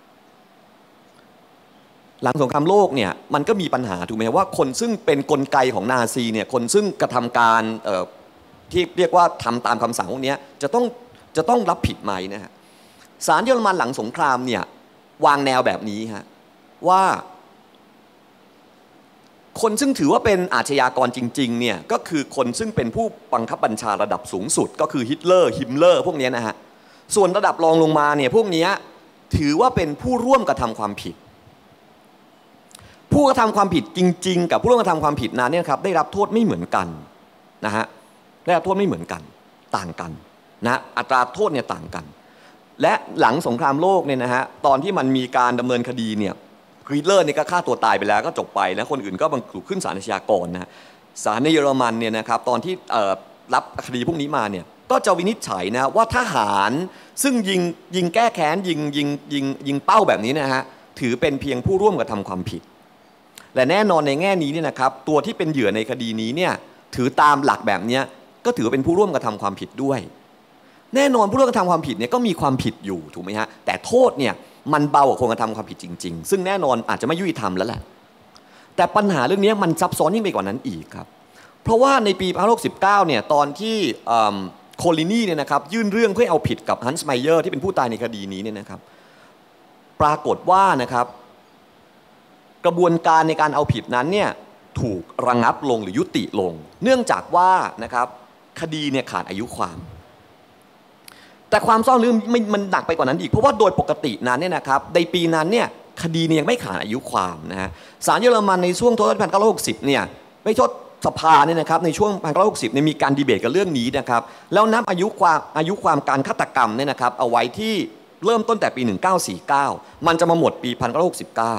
หลังสงครามโลกเนี่ยมันก็มีปัญหาถูกไหมว่าคนซึ่งเป็นกลไกของนาซีเนี่ยคนซึ่งกระทำการที่เรียกว่าทำตามคำสั่งพวกนี้จะต้องจะต้องรับผิดไหมนะฮะศาลเยอรมันหลังสงครามเนี่ยวางแนวแบบนี้ฮะว่าคนซึ่งถือว่าเป็นอาชญากรจริงๆเนี่ยก็คือคนซึ่งเป็นผู้บังคับบัญชาระดับสูงสุดก็คือฮิตเลอร์ฮิมเลอร์พวกนี้นะฮะส่วนระดับรองลงมาเนี่ยพวกนี้ถือว่าเป็นผู้ร่วมกระทำความผิดผู้กระทำความผิดจริงๆกับผู้ร่วมกระทำความผิดนั้นเนี่ยครับได้รับโทษไม่เหมือนกันนะฮะได้รับโทษไม่เหมือนกันต่างกันนะอัตราโทษเนี่ยต่างกันและหลังสงครามโลกเนี่ยนะฮะตอนที่มันมีการดำเนินคดีเนี่ยฮิตเลอร์เนี่ยก็ฆ่าตัวตายไปแล้วก็จบไปนะคนอื่นก็บังถูกขึ้นศาลอาชญากรนะศาลในเยอรมันเนี่ยนะครับตอนที่รับคดีพวกนี้มาเนี่ยก็จะวินิจฉัยนะว่าทหารซึ่งยิงยิงแก้แค้นยิงยิงยิงยิงเป้าแบบนี้นะฮะถือเป็นเพียงผู้ร่วมกระทำความผิดและแน่นอนในแง่นี้เนี่ยนะครับตัวที่เป็นเหยื่อในคดีนี้เนี่ยถือตามหลักแบบนี้ก็ถือเป็นผู้ร่วมกระทำความผิดด้วยแน่นอนผู้ร่วมกระทำความผิดเนี่ยก็มีความผิดอยู่ถูกไหมฮะแต่โทษเนี่ยมันเบากว่าคนกระทำความผิดจริงๆซึ่งแน่นอนอาจจะไม่ยุติธรรมแล้วแหละแต่ปัญหาเรื่องนี้มันซับซ้อนยิ่งไปกว่านั้นอีกครับเพราะว่าในปีหนึ่งพันเก้าร้อยสิบเก้าเนี่ยตอนที่โคลินีเนี่ยนะครับยื่นเรื่องเพื่อเอาผิดกับฮันส์ไมเยอร์ที่เป็นผู้ตายในคดีนี้เนี่ยนะครับปรากฏว่านะครับกระบวนการในการเอาผิดนั้นเนี่ยถูกระงับลงหรือยุติลงเนื่องจากว่านะครับคดีเนี่ยขาดอายุความแต่ความซ่อนเรื่องมันหนักไปกว่านั้นอีกเพราะว่าโดยปกตินั้นเนี่ยนะครับในปีนั้นเนี่ยคดีเนี่ยยังไม่ขาดอายุความนะฮะศาลเยอรมันในช่วงทศวรรษหนึ่งพันเก้าร้อยหกสิบเนี่ยไม่ใช่สภาเนี่ยนะครับในช่วงหนึ่งพันเก้าร้อยหกสิบเนี่ยมีการดีเบตกันเรื่องนี้นะครับแล้วนับอายุความอายุความการฆาตกรรมเนี่ยนะครับเอาไว้ที่เริ่มต้นแต่ปีหนึ่งพันเก้าร้อยสี่สิบเก้ามันจะมาหมดปีหนึ่งพันเก้าร้อยหกสิบเก้า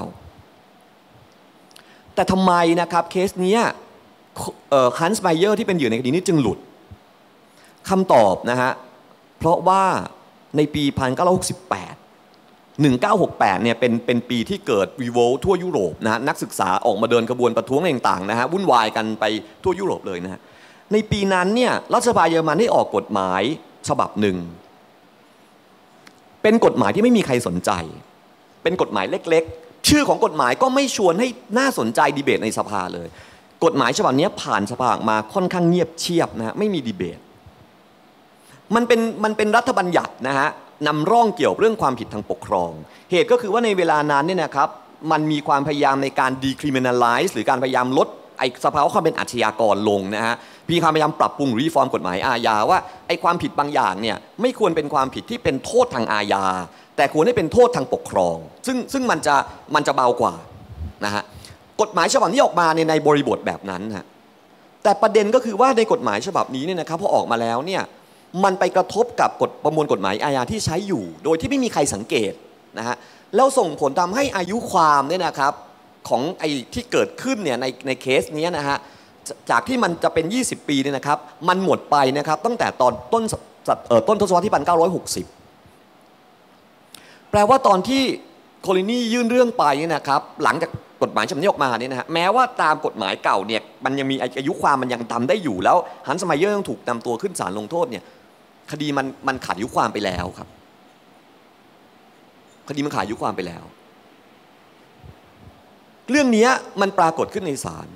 แต่ทำไมนะครับเคสนี้ฮันส์ไมเยอร์ที่เป็นเหยื่อในคดีนี้จึงหลุดคำตอบนะฮะเพราะว่าในปีหนึ่งพันเก้าร้อยหกสิบแปด หนึ่งพันเก้าร้อยหกสิบแปดเนี่ยเป็นเป็นปีที่เกิดรีโวลต์ทั่วยุโรปนะฮะนักศึกษาออกมาเดินขบวนประท้วงต่างๆนะฮะวุ่นวายกันไปทั่วยุโรปเลยนะฮะในปีนั้นเนี่ยรัฐสภาเยอรมันได้ออกกฎหมายฉบับหนึ่งเป็นกฎหมายที่ไม่มีใครสนใจเป็นกฎหมายเล็กๆชื่อของกฎหมายก็ไม่ชวนให้น่าสนใจดีเบตในสภาเลยกฎหมายฉบับนี้ผ่านสภาออกมาค่อนข้างเงียบเชียบนะฮะไม่มีดีเบตมันเป็นมันเป็นรัฐบัญญัตินะฮะนำร่องเกี่ยวเรื่องความผิดทางปกครองเหตุก็คือว่าในเวลานั้นเนี่ยนะครับมันมีความพยายามในการ decriminalize หรือการพยายามลดไอ้สภาวะความเป็นอาชญากรลงนะฮะมีความพยายามปรับปรุงรีฟอร์มกฎหมายอาญาว่าไอ้ความผิดบางอย่างเนี่ยไม่ควรเป็นความผิดที่เป็นโทษทางอาญาแต่ควรให้เป็นโทษทางปกครองซึ่งซึ่งมันจะมันจะเบากว่านะฮะกฎหมายฉบับนี้ออกมาในในบริบทแบบนั้นฮะแต่ประเด็นก็คือว่าในกฎหมายฉบับนี้เนี่ยนะครับพอออกมาแล้วเนี่ยมันไปกระทบกับกฎประมวลกฎหมายอาญาที่ใช้อยู่โดยที่ไม่มีใครสังเกตนะฮะแล้วส่งผลทำให้อายุความเนี่ยนะครับของไอ้ที่เกิดขึ้นเนี่ยในในเคสนี้นะฮะจากที่มันจะเป็นยี่สิบปีเนี่ยนะครับมันหมดไปนะครับตั้งแต่ตอนต้นต้นทศวรรษที่หนึ่งพันเก้าร้อยหกสิบแปลว่าตอนที่โคลินียื่นเรื่องไปเนี่ยนะครับหลังจากกฎหมายฉบับนี้ออกมาเนี่ยนะฮะแม้ว่าตามกฎหมายเก่าเนี่ยมันยังมีอายุความมันยังทำได้อยู่แล้วฮันส์ไมเยอร์ต้องถูกนำตัวขึ้นศาลลงโทษเนี่ยคดีมันมันขาดอายุความไปแล้วครับคดีมันขาดอายุความไปแล้วเรื่องนี้มันปรากฏขึ้นในศาล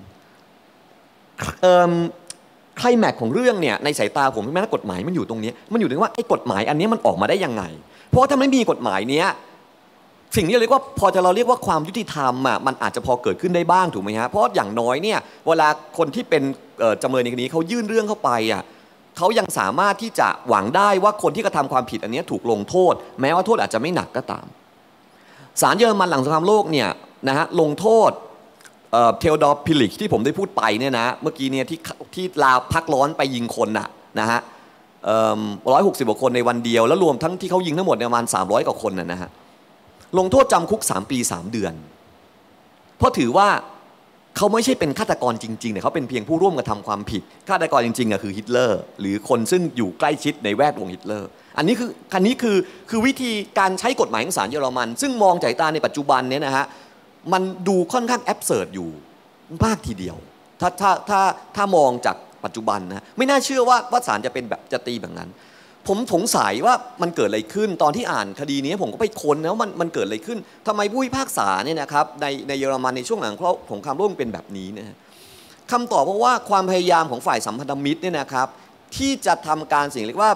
ไคลแม็กซ์ของเรื่องเนี่ยในสายตาผมแม้ว่ากฎหมายมันอยู่ตรงนี้มันอยู่ตรงว่าไอ้กฎหมายอันนี้มันออกมาได้ยังไงเพราะถ้าไม่มีกฎหมายเนี้ยสิ่งที่เราเรียกว่าพอจะเราเรียกว่าความยุติธรรมอ่ะมันอาจจะพอเกิดขึ้นได้บ้างถูกไหมฮะเพราะอย่างน้อยเนี่ยเวลาคนที่เป็นจำเลยในคดีเขายื่นเรื่องเข้าไปอ่ะเขายังสามารถที่จะหวังได้ว่าคนที่กระทำความผิดอันนี้ถูกลงโทษแม้ว่าโทษอาจจะไม่หนักก็ตามศาลเยอรมันหลังสงครามโลกเนี่ยนะฮะลงโทษเทโอดอร์พิลิกที่ผมได้พูดไปเนี่ยนะเมื่อกี้เนี่ยที่ที่ลาพักร้อนไปยิงคนน่ะนะฮะร้อยหกสิบกว่าคนในวันเดียวแล้วรวมทั้งที่เขายิงทั้งหมดประมาณสามร้อยกว่าคนน่ะนะฮะลงโทษจำคุกสามปีสามเดือนเพราะถือว่าเขาไม่ใช่เป็นฆาตกรจริงๆเนี่ยเขาเป็นเพียงผู้ร่วมกระทำความผิดฆาตกรจริงๆอ่ะคือฮิตเลอร์หรือคนซึ่งอยู่ใกล้ชิดในแวดวงฮิตเลอร์อันนี้คืออันนี้คือคือวิธีการใช้กฎหมายของศาลเยอรมันซึ่งมองจากตาในปัจจุบันเนี่ยนะฮะมันดูค่อนข้างแอบเสิร์ดอยู่มากทีเดียวถ้าถ้าถ้าถ้ามองจากปัจจุบันนะไม่น่าเชื่อว่าว่าศาลจะเป็นแบบจะตีแบบนั้นผมสงสัยว่ามันเกิดอะไรขึ้นตอนที่อ่านคดีนี้ผมก็ไปค้นแล้วมันมันเกิดอะไรขึ้นทำไมผู้พิพากษาเนี่ยนะครับในในเยอรมันในช่วงหลังของสงครามโลกเป็นแบบนี้นะคำตอบเพราะว่าความพยายามของฝ่ายสัมพันธมิตรเนี่ยนะครับที่จะทำการสิ่งเรียกว่า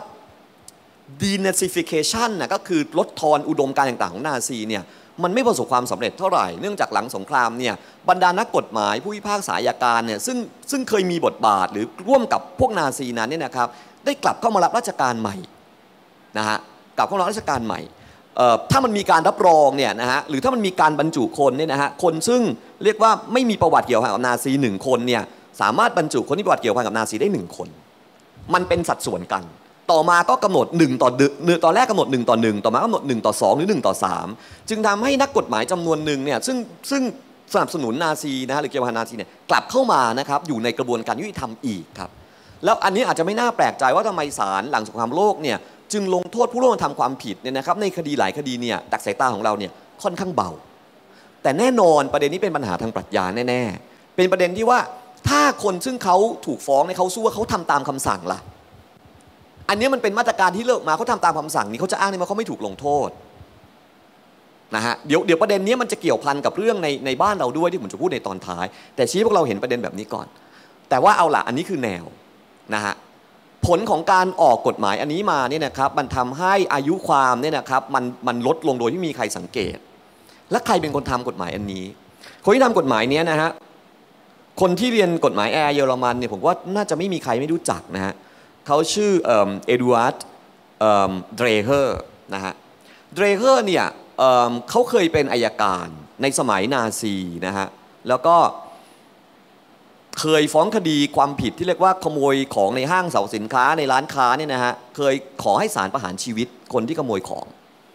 denazification นะก็คือลดทอนอุดมการณ์ต่างๆของนาซีเนี่ยมันไม่ประสบความสำเร็จเท่าไหร่เนื่องจากหลังสงครามเนี่ยบรรดานักกฎหมายผู้พิพากษาอัยการเนี่ยซึ่งซึ่งเคยมีบทบาทหรือร่วมกับพวกนาซีนั้นเนี่ยนะครับได้กลับเข้ามารับราชการใหม่นะฮะกลับเข้ามารับราชการใหม่ถ้ามันมีการรับรองเนี่ยนะฮะหรือถ้ามันมีการบรรจุคนเนี่ยนะฮะคนซึ่งเรียกว่าไม่มีประวัติเกี่ยวข้องกับนาซีหนึ่งคนเนี่ยสามารถบรรจุคนที่ประวัติเกี่ยวข้องกับนาซีได้หนึ่งคนมันเป็นสัดส่วนกันต่อมาก็กำหนดหนึ่งต่อหนึ่งตอนแรกกำหนดหนึ่งต่อหนึ่งต่อมากำหนดหนึ่งต่อสองหรือหนึ่งต่อสามจึงทำให้นักกฎหมายจำนวนหนึ่งเนี่ยซึ่งซึ่งสนับสนุนนาซีนะฮะหรือเกี่ยวกับนาซีเนี่ยกลับเข้ามานะครับอยู่ในกระบวนการยุติธรรมอีกครับแล้วอันนี้อาจจะไม่น่าแปลกใจว่าทำไมศาลหลังสงครามโลกเนี่ยจึงลงโทษผู้ร่วมกระทำความผิดเนี่ยนะครับในคดีหลายคดีเนี่ยดักสายตาของเราเนี่ยค่อนข้างเบาแต่แน่นอนประเด็นนี้เป็นปัญหาทางปรัชญาแน่ๆเป็นประเด็นที่ว่าถ้าคนซึ่งเขาถูกฟ้องเนี่ยเขาสู้ว่าเขาทำตามคำสั่งล่ะอันนี้มันเป็นมาตรการที่เลิกมาเขาทำตามคำสั่งนี้เขาจะอ้างได้ว่าเขาไม่ถูกลงโทษนะฮะเดี๋ยวเดี๋ยวประเด็นนี้มันจะเกี่ยวพันกับเรื่องในในบ้านเราด้วยที่ผมจะพูดในตอนท้ายแต่ชี้พวกเราเห็นประเด็นแบบนี้ก่อนแต่ว่าเอาล่ะอันนี้คือแนวนะฮะผลของการออกกฎหมายอันนี้มาเนี่ยนะครับมันทำให้อายุความเนี่ยนะครับมันมันลดลงโดยที่มีใครสังเกตและใครเป็นคนทำกฎหมายอันนี้คนที่ทำกฎหมายนี้นะฮะคนที่เรียนกฎหมายแอร์เยอรมันเนี่ยผมว่าน่าจะไม่มีใครไม่รู้จักนะฮะเขาชื่อเอ็ดวาร์ดเดรเฮอร์นะฮะเดรเฮอร์เนี่ยเเขาเคยเป็นอัยการในสมัยนาซีนะฮะแล้วก็เคยฟ้องคดีความผิดที่เรียกว่าขโมยของในห้างสรรพสินค้าในร้านค้าเนี่ยนะฮะเคยขอให้ศาลประหารชีวิตคนที่ขโมยของ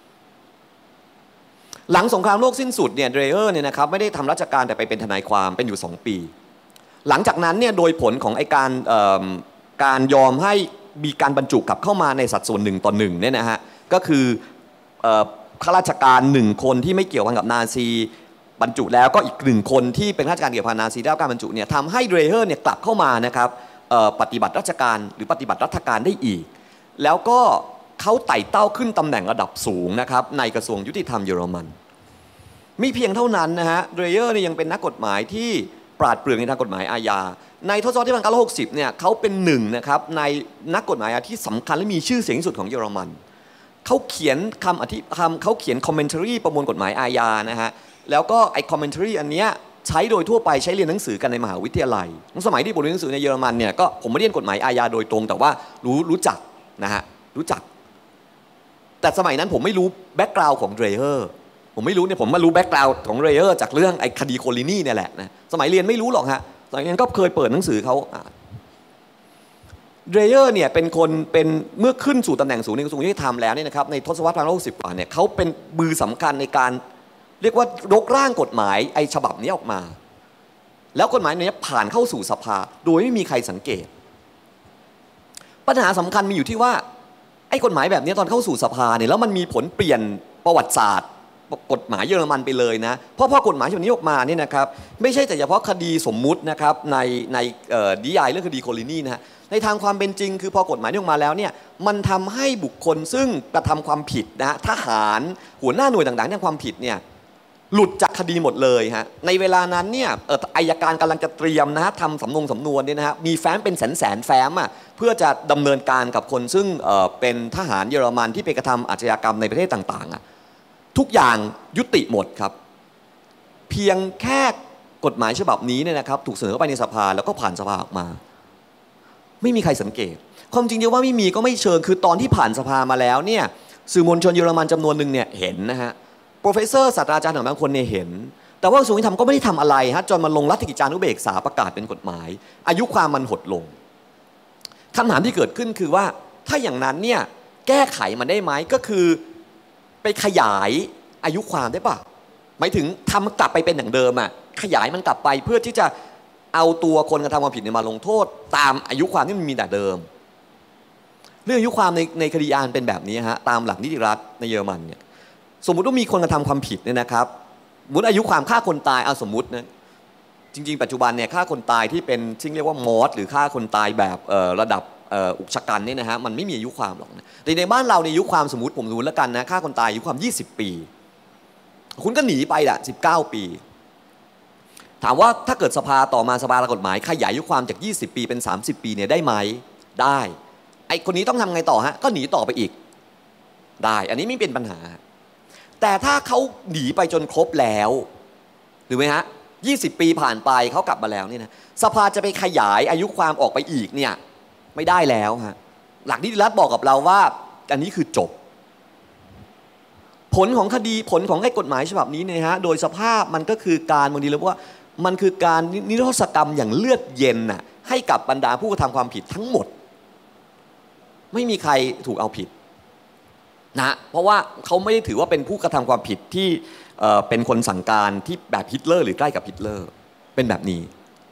หลังสงครามโลกสิ้นสุดเนี่ยเดรเฮอร์เนี่ยนะครับไม่ได้ทำราชการแต่ไปเป็นทนายความเป็นอยู่สองปีหลังจากนั้นเนี่ยโดยผลของไอการการยอมให้มีการบรรจุกลับเข้ามาในสัดส่วนหนึ่งต่อหนึ่งเนี่ยนะฮะก็คือข้าราชการหนึ่งคนที่ไม่เกี่ยวข้องกับนาซีบรรจุแล้วก็อีกหนึ่งคนที่เป็นข้าราชการเกี่ยวกับนาซีได้รับการบรรจุเนี่ยทำให้เดรเฮอร์เนี่ยกลับเข้ามานะครับปฏิบัติราชการหรือปฏิบัติราชการได้อีกแล้วก็เขาไต่เต้าขึ้นตำแหน่งระดับสูงนะครับในกระทรวงยุติธรรมเยอรมันไม่เพียงเท่านั้นนะฮะเดรเฮอร์เนี่ยยังเป็นนักกฎหมายที่ปราดเปรื่องในทางกฎหมายอาญาในทศวรรษที่หนึ่งพันเก้าร้อยหกสิบเนี่ยเขาเป็นหนึ่งนะครับในนักกฎหมายที่สำคัญและมีชื่อเสียงที่สุดของเยอรมันเขาเขียนคำอธิคำเขาเขียนคอมเมนต์รีประมวลกฎหมายอาญานะฮะแล้วก็ไอ้คอมเมนต์รีอันเนี้ยใช้โดยทั่วไปใช้เรียนหนังสือกันในมหาวิทยาลัยสมัยที่ผมเรียนหนังสือในเยอรมันเนี่ยก็ผมไม่เรียนกฎหมายอาญาโดยตรงแต่ว่ารู้รู้จักนะฮะรู้จักแต่สมัยนั้นผมไม่รู้แบ็กกราวด์ของเดรเฮอร์ผมไม่รู้เนี่ยผมมารู้แบ็กกราวด์ของเดรเฮอร์จากเรื่องไอ้คดีโคลินีเนี่ยแหละนะสมัยเรียนไม่รู้หรอกฮะสมัยนั้นก็เคยเปิดหนังสือเขาเดรเยอร์เนี่ยเป็นคนเป็นเมื่อขึ้นสู่ตำแหน่งสูงในกระทรวงยุติธรรมแล้วเนี่ยนะครับในทศวรรษที่หนึ่งพันเก้าร้อยหกสิบกว่าเนี่ยเขาเป็นมือสำคัญในการเรียกว่ายกร่างกฎหมายไอ้ฉบับนี้ออกมาแล้วกฎหมายนี้ผ่านเข้าสู่สภาโดยไม่มีใครสังเกตปัญหาสำคัญมีอยู่ที่ว่าไอ้กฎหมายแบบนี้ตอนเข้าสู่สภาเนี่ยแล้วมันมีผลเปลี่ยนประวัติศาสตร์กฎหมายเยอรมันไปเลยนะเพราะพอกฎหมายฉบับนี้ออกมาเนี่ยนะครับไม่ใช่แต่เฉพาะคดีสมมุตินะครับในในนิยายเรื่องคดีโคลินีนะฮะในทางความเป็นจริงคือพอกฎหมายนี้ออกมาแล้วเนี่ยมันทำให้บุคคลซึ่งกระทำความผิดนะฮะทหารหัวหน้าหน่วยต่างๆที่ความผิดเนี่ยหลุดจากคดีหมดเลยฮะในเวลานั้นเนี่ยอัยการกำลังจะเตรียมนะฮะทำสำนงสำนวนเนี่ยนะฮะมีแฟ้มเป็นแสนแสนแฟ้มอ่ะเพื่อจะดำเนินการกับคนซึ่งเป็นทหารเยอรมันที่ไปกระทำอาชญากรรมในประเทศต่างๆอ่ะทุกอย่างยุติหมดครับเพียงแค่กฎหมายฉบับนี้เนี่ยนะครับถูกเสนอเข้าไปในสภาแล้วก็ผ่านสภาออกมาไม่มีใครสังเกตความจริงเดียวว่าไม่มีก็ไม่เชิงคือตอนที่ผ่านสภามาแล้วเนี่ยสื่อมวลชนเยอรมันจำนวนหนึ่งเนี่ยเห็นนะฮะโปรเฟสเซอร์ศาสตราจารย์บางคนเนี่ยเห็นแต่ว่ากระทรวงยุติธรรมก็ไม่ได้ทำอะไรฮะจนมันลงรัฐกิจจานุเบกษาประกาศเป็นกฎหมายอายุความมันหดลงคำถามที่เกิดขึ้นคือว่าถ้าอย่างนั้นเนี่ยแก้ไขมันได้ไหมก็คือไปขยายอายุความได้ป่ะหมายถึงทำกลับไปเป็นอย่างเดิมอ่ะขยายมันกลับไปเพื่อที่จะเอาตัวคนกระทำความผิดมาลงโทษตามอายุความที่มันมีแต่เดิมเรื่องอายุความในในคดีอาญาเป็นแบบนี้ฮะตามหลักนิติรัฐในเยอรมันเนี่ยสมมุติว่ามีคนกระทำความผิดเนี่ยนะครับสมมติอายุความฆ่าคนตายเอาสมมุตินะจริงๆปัจจุบันเนี่ยฆ่าคนตายที่เป็นที่เรียกว่ามอสหรือฆ่าคนตายแบบระดับอุกชะกันเนี่ยนะฮะมันไม่มีอายุความหรอกนะแต่ในบ้านเราในอายุความสมมติผมสมมติแล้วกันนะฆ่าคนตายอายุความยี่สิบปีคุณก็หนีไปแหละสิบเก้าปีถามว่าถ้าเกิดสภาต่อมาสภากฎหมายขยายอายุความจากยี่สิบปีเป็นสามสิบปีเนี่ยได้ไหมได้ไอคนนี้ต้องทำไงต่อฮะก็หนีต่อไปอีกได้อันนี้ไม่เป็นปัญหาแต่ถ้าเขาหนีไปจนครบแล้วหรือไหมฮะยี่สิบปีผ่านไปเขากลับมาแล้วเนี่ยนะสภาจะไปขยายอายุความออกไปอีกเนี่ยไม่ได้แล้วฮะหลักนิติรัฐบอกกับเราว่าอันนี้คือจบผลของคดีผลของไอ้กฎหมายฉบับนี้เนี่ยฮะโดยสภาพมันก็คือการบางทีเราว่ามันคือการนิรโทษกรรมอย่างเลือดเย็นน่ะให้กับบรรดาผู้กระทำความผิดทั้งหมดไม่มีใครถูกเอาผิดนะเพราะว่าเขาไม่ได้ถือว่าเป็นผู้กระทำความผิดที่เป็นคนสั่งการที่แบบฮิตเลอร์หรือใกล้กับฮิตเลอร์เป็นแบบนี้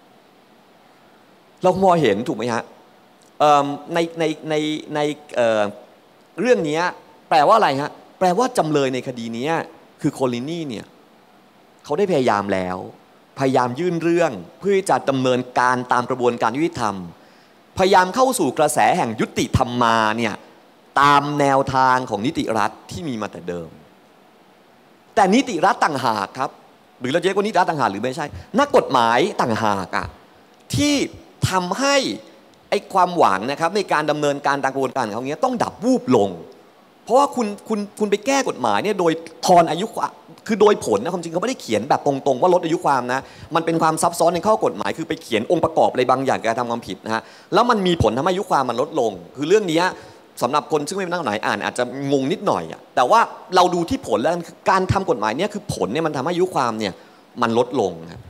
เรามองเห็นถูกไหมฮะในในในในเรื่องนี้แปลว่าอะไรฮะแปลว่าจำเลยในคดีนี้คือโคลินีเนี่ยเขาได้พยายามแล้วพยายามยื่นเรื่องเพื่อจะดำเนินการตามกระบวนการยุติธรรมพยายามเข้าสู่กระแสแห่งยุติธรรมมาเนี่ยตามแนวทางของนิติรัฐที่มีมาแต่เดิมแต่นิติรัฐต่างหากครับหรือเราจะเรียกว่านิติรัฐต่างหากหรือไม่ใช่นักกฎหมายต่างหากอ่ะที่ทำให้ไอ้ความหวังนะครับในการดำเนินการตามกระบวนการของเขาเนี้ยต้องดับวูบลงเพราะว่าคุณคุณคุณไปแก้กฎหมายเนี่ยโดยทอนอายุความคือโดยผลนะความจริงเขาไม่ได้เขียนแบบตรงๆว่าลดอายุความนะมันเป็นความซับซ้อนในข้อกฎหมายคือไปเขียนองค์ประกอบอะไรบางอย่างการทำความผิดนะฮะแล้วมันมีผลทำให้อายุความมันลดลงคือเรื่องนี้สำหรับคนซึ่งไม่เป็นนักกฎหมายอ่านอาจจะงงนิดหน่อยอะแต่ว่าเราดูที่ผลแล้วการทำกฎหมายเนี่ยคือผลเนี่ยมันทำให้อายุความเนี่ยมันลดลงครับ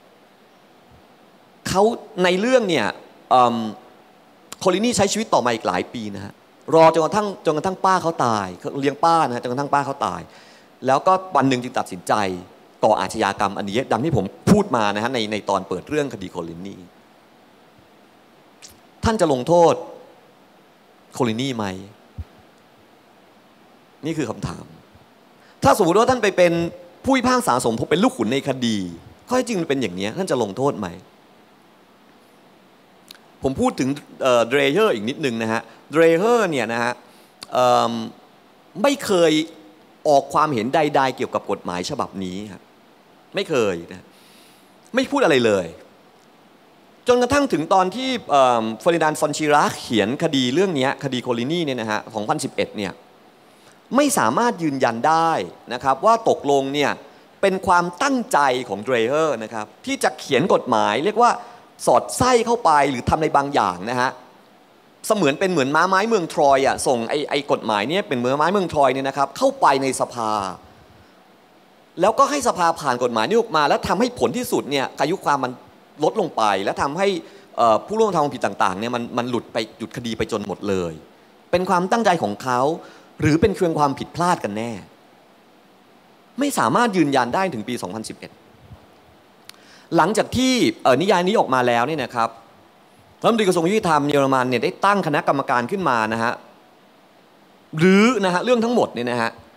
เขาในเรื่องเนี่ยโคลินีใช้ชีวิตต่อมาอีกหลายปีนะฮะรอจนกระทั่งจนกระทั่งป้าเขาตายเลี้ยงป้านะฮะจนกระทั่งป้าเขาตายแล้วก็วันหนึ่งจึงตัดสินใจก่ออาชญากรรมอันนี้ดังที่ผมพูดมานะฮะในในตอนเปิดเรื่องคดีโคลินีท่านจะลงโทษโคลินีไหมนี่คือคำถามถ้าสมมติว่าท่านไปเป็นผู้พิพากษาสมภพเป็นลูกขุนในคดีข้อจริงมันเป็นอย่างนี้ท่านจะลงโทษไหมผมพูดถึงเดรเยอร์อีกนิดนึงนะฮะเดรเยอร์เนี่ยนะฮะไม่เคยออกความเห็นใดๆเกี่ยวกับกฎหมายฉบับนี้ครับไม่เคยนะไม่พูดอะไรเลยจนกระทั่งถึงตอนที่เฟอร์ดินานด์ ฟอนชิรักเขียนคดีเรื่องนี้คดีโคลินีเนี่ยนะฮะสองพันสิบเอ็ดเนี่ยไม่สามารถยืนยันได้นะครับว่าตกลงเนี่ยเป็นความตั้งใจของเดรเยอร์นะครับที่จะเขียนกฎหมายเรียกว่าสอดไส้เข้าไปหรือทำในบางอย่างนะฮะเสมือนเป็นเหมือนม้าไม้เมืองทรอยอ่ะส่งไอ้ไอ้กฎหมายเนี่ยเป็นเหมือนม้าไม้เมืองทรอยเนี่ยนะครับเข้าไปในสภาแล้วก็ให้สภาผ่านกฎหมายนี้ออกมาแล้วทำให้ผลที่สุดเนี่ยอายุความมันลดลงไปและทำให้ผู้ร่วมกระทำความผิดต่างๆเนี่ยมันมันหลุดไปหยุดคดีไปจนหมดเลยเป็นความตั้งใจของเขาหรือเป็นเพียงความผิดพลาดกันแน่ไม่สามารถยืนยันได้ถึงปีสองพันสิบเอ็ดหลังจากที่นิยายนี้ออกมาแล้วเนี่ยนะครับรัฐมนตรีกระทรวงยุติธรรมเยอรมันเนี่ยได้ตั้งคณะกรรมการขึ้นมานะฮะหรือนะฮะเรื่องทั้งหมดเนี่ยนะฮะ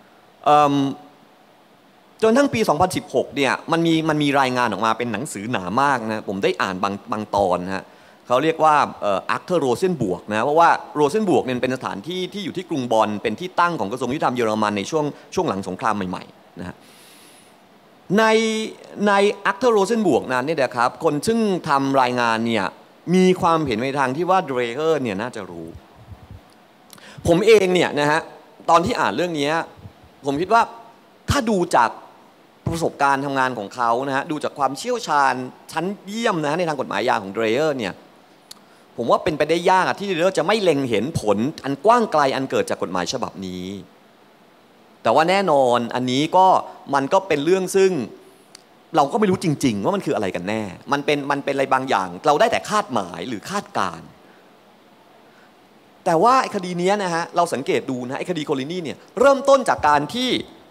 จนทั้งปี สองพันสิบหก เนี่ยมันมีมันมีรายงานออกมาเป็นหนังสือหนามากนะผมได้อ่านบางบางตอนนะฮะเขาเรียกว่าอาร์เธอร์โรเซนบวกนะเพราะว่าโรเซนบวกเนี่ยเป็นสถานที่ที่อยู่ที่กรุงบอนเป็นที่ตั้งของกระทรวงยุติธรรมเยอรมันในช่วงช่วงหลังสงครามใหม่ๆนะฮะในในอาร์เธอร์โรเซนบวกนั้นเนี่ยนะครับคนซึ่งทำรายงานเนี่ยมีความเห็นในทางที่ว่าเดรเฮอร์เนี่ยน่าจะรู้ผมเองเนี่ยนะฮะตอนที่อ่านเรื่องนี้ผมคิดว่าถ้าดูจากประสบการณ์ทำงานของเขานะฮะดูจากความเชี่ยวชาญชั้นเยี่ยมนะในทางกฎหมายยาของเดรเฮอร์เนี่ยผมว่าเป็นไปได้ยากที่เดรเฮอร์จะไม่เล็งเห็นผลอันกว้างไกลอันเกิดจากกฎหมายฉบับนี้แต่ว่าแน่นอนอันนี้ก็มันก็เป็นเรื่องซึ่งเราก็ไม่รู้จริงๆว่ามันคืออะไรกันแน่มันเป็นมันเป็นอะไรบางอย่างเราได้แต่คาดหมายหรือคาดการณ์แต่ว่าไอ้คดีนี้นะฮะเราสังเกตดูนะไอ้คดีโคลินีเนี่ยเริ่มต้นจากการที่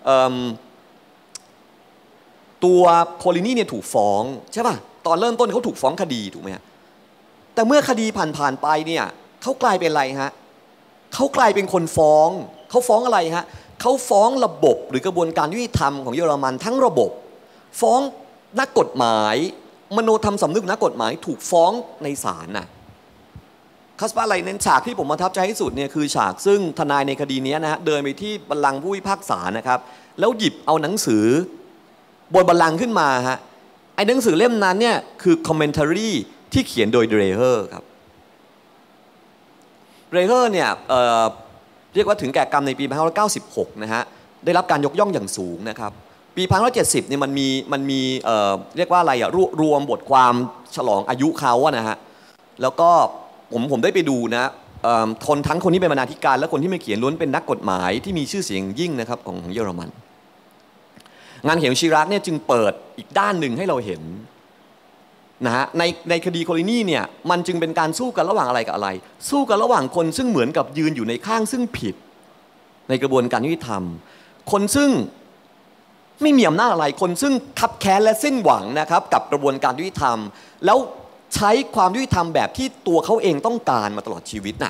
ตัวโคลินีเนี่ยถูกฟ้องใช่ป่ะตอนเริ่มต้นเขาถูกฟ้องคดีถูกไหมฮะแต่เมื่อคดีผ่านๆไปเนี่ยเขากลายเป็นอะไรฮะเขากลายเป็นคนฟ้องเขาฟ้องอะไรฮะเขาฟ้องระบบหรือกระบวนการยุติธรรมของเยอรมันทั้งระบบฟ้องนักกฎหมายมโนธรรมสำนึกนักกฎหมายถูกฟ้องในศาลน่ะคัสปาอะไรเน้นฉากที่ผมประทับใจที่สุดเนี่ยคือฉากซึ่งทนายในคดีนี้นะฮะเดินไปที่บัลลังก์ผู้พิพากษานะครับแล้วหยิบเอาหนังสือบนบัลลังก์ขึ้นมาฮะไอ้หนังสือเล่มนั้นเนี่ยคือคอมเมนต์ารีที่เขียนโดยเดรเฮอร์ครับเดรเฮอร์เนี่ย เอ่อ เรียกว่าถึงแก่กรรมในปีหนึ่งพันห้าร้อยเก้าสิบหกนะฮะได้รับการยกย่องอย่างสูงนะครับปีหนึ่งพันห้าร้อยเจ็ดสิบเนี่ยมันมีมันมีเอ่อเรียกว่าอะไรอ่ะรวมบทความฉลองอายุเขาอะนะฮะแล้วก็ผมผมได้ไปดูนะคนทั้งคนที่เป็นบรรณาธิการและคนที่มาเขียนล้วนเป็นนักกฎหมายที่มีชื่อเสียงยิ่งนะครับของเยอรมันงานเขียนชิรักเนี่ยจึงเปิดอีกด้านหนึ่งให้เราเห็นนะฮะในในคดีโคลินีเนี่ยมันจึงเป็นการสู้กันระหว่างอะไรกับอะไรสู้กันระหว่างคนซึ่งเหมือนกับยืนอยู่ในข้างซึ่งผิดในกระบวนการยุติธรรมคนซึ่งไม่มีอำนาจอะไรคนซึ่งคับแค้นและสิ้นหวังนะครับกับกระบวนการยุติธรรมแล้วใช้ความยุติธรรมแบบที่ตัวเขาเองต้องการมาตลอดชีวิตน่ะ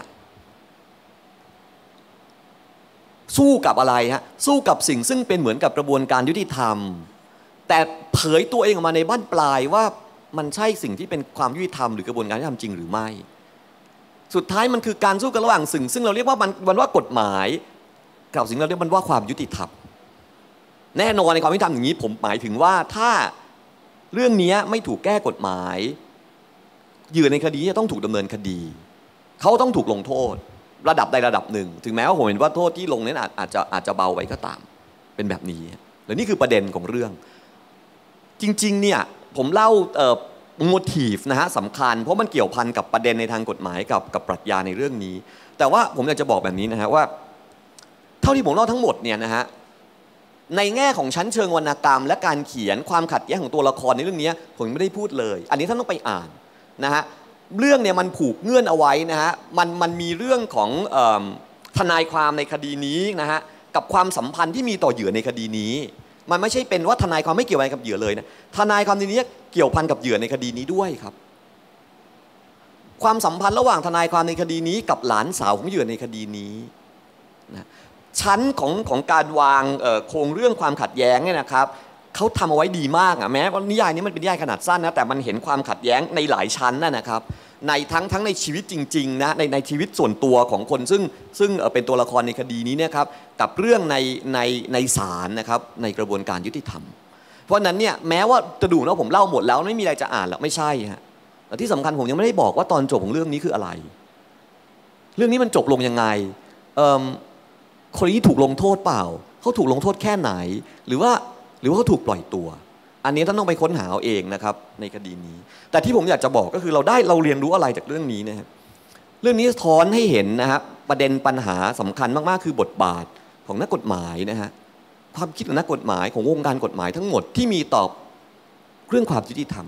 สู้กับอะไรฮะสู้กับสิ่งซึ่งเป็นเหมือนกับกระบวนการยุติธรรมแต่เผยตัวเองออกมาในบั้นปลายว่ามันใช่สิ่งที่เป็นความยุติธรรมหรือกระบวนการยุติธรรมจริงหรือไม่สุดท้ายมันคือการสู้กันระหว่างสิ่งซึ่งเราเรียกว่ามันมันว่ากฎหมายกับสิ่งเราเรียกมันว่าความยุติธรรมแน่นอนในความยุติธรรมอย่างนี้ผมหมายถึงว่าถ้าเรื่องนี้ไม่ถูกแก้กฎหมายเหยื่อในคดีจะต้องถูกดำเนินคดีเขาต้องถูกลงโทษระดับใดระดับหนึ่งถึงแม้ว่าผมเห็นว่าโทษที่ลงนั้นอาจจะอาจจะเบาไปก็ตามเป็นแบบนี้และนี่คือประเด็นของเรื่องจริงๆเนี่ยผมเล่าโมทีฟนะฮะสำคัญเพราะมันเกี่ยวพันกับประเด็นในทางกฎหมายกับกับปรัชญาในเรื่องนี้แต่ว่าผมอยากจะบอกแบบนี้นะฮะว่าเท่าที่ผมเล่าทั้งหมดเนี่ยนะฮะในแง่ของชั้นเชิงวรรณกรรมและการเขียนความขัดแย้งของตัวละครในเรื่องนี้ผมไม่ได้พูดเลยอันนี้ท่านต้องไปอ่านนะฮะเรื่องเนี่ยมันผูกเงื่อนเอาไว้นะฮะมันมันมีเรื่องของเอ่อทนายความในคดีนี้นะฮะกับความสัมพันธ์ที่มีต่อเหยื่อในคดีนี้มันไม่ใช่เป็นว่าทนายความไม่เกี่ยวอะไรกับเหยื่อเลยนะทนายความในนี้เกี่ยวพันกับเหยื่อในคดีนี้ด้วยครับความสัมพันธ์ระหว่างทนายความในคดีนี้กับหลานสาวของเหยื่อในคดีนี้นะชั้นของของการวางโครงเรื่องความขัดแย้งเนี่ยนะครับเขาทำเอาไว้ดีมากอ่ะแม้ว่านิยายนี้มันเป็นนิยายขนาดสั้นนะแต่มันเห็นความขัดแย้งในหลายชั้นนะครับในทั้งทั้งในชีวิตจริงๆนะในในชีวิตส่วนตัวของคนซึ่งซึ่งเป็นตัวละครในคดีนี้เนี่ยครับกับเรื่องในในในศาลนะครับในกระบวนการยุติธรรมเพราะนั้นเนี่ยแม้ว่าจะดูแล้วผมเล่าหมดแล้วไม่มีอะไรจะอ่านแล้วไม่ใช่ฮะแต่ที่สำคัญผมยังไม่ได้บอกว่าตอนจบของเรื่องนี้คืออะไรเรื่องนี้มันจบลงยังไงคนนี้ถูกลงโทษเปล่าเขาถูกลงโทษแค่ไหนหรือว่าหรือว่าเขาถูกปล่อยตัวอันนี้ท่านต้องไปค้นหาเอาเองนะครับในคดีนี้แต่ที่ผมอยากจะบอกก็คือเราได้เราเรียนรู้อะไรจากเรื่องนี้นะครับเรื่องนี้สะท้อนให้เห็นนะครับประเด็นปัญหาสำคัญมากๆคือบทบาทของนักกฎหมายนะฮะความคิดของนักกฎหมายของวงการกฎหมายทั้งหมดที่มีต่อเรื่องความยุติธรรม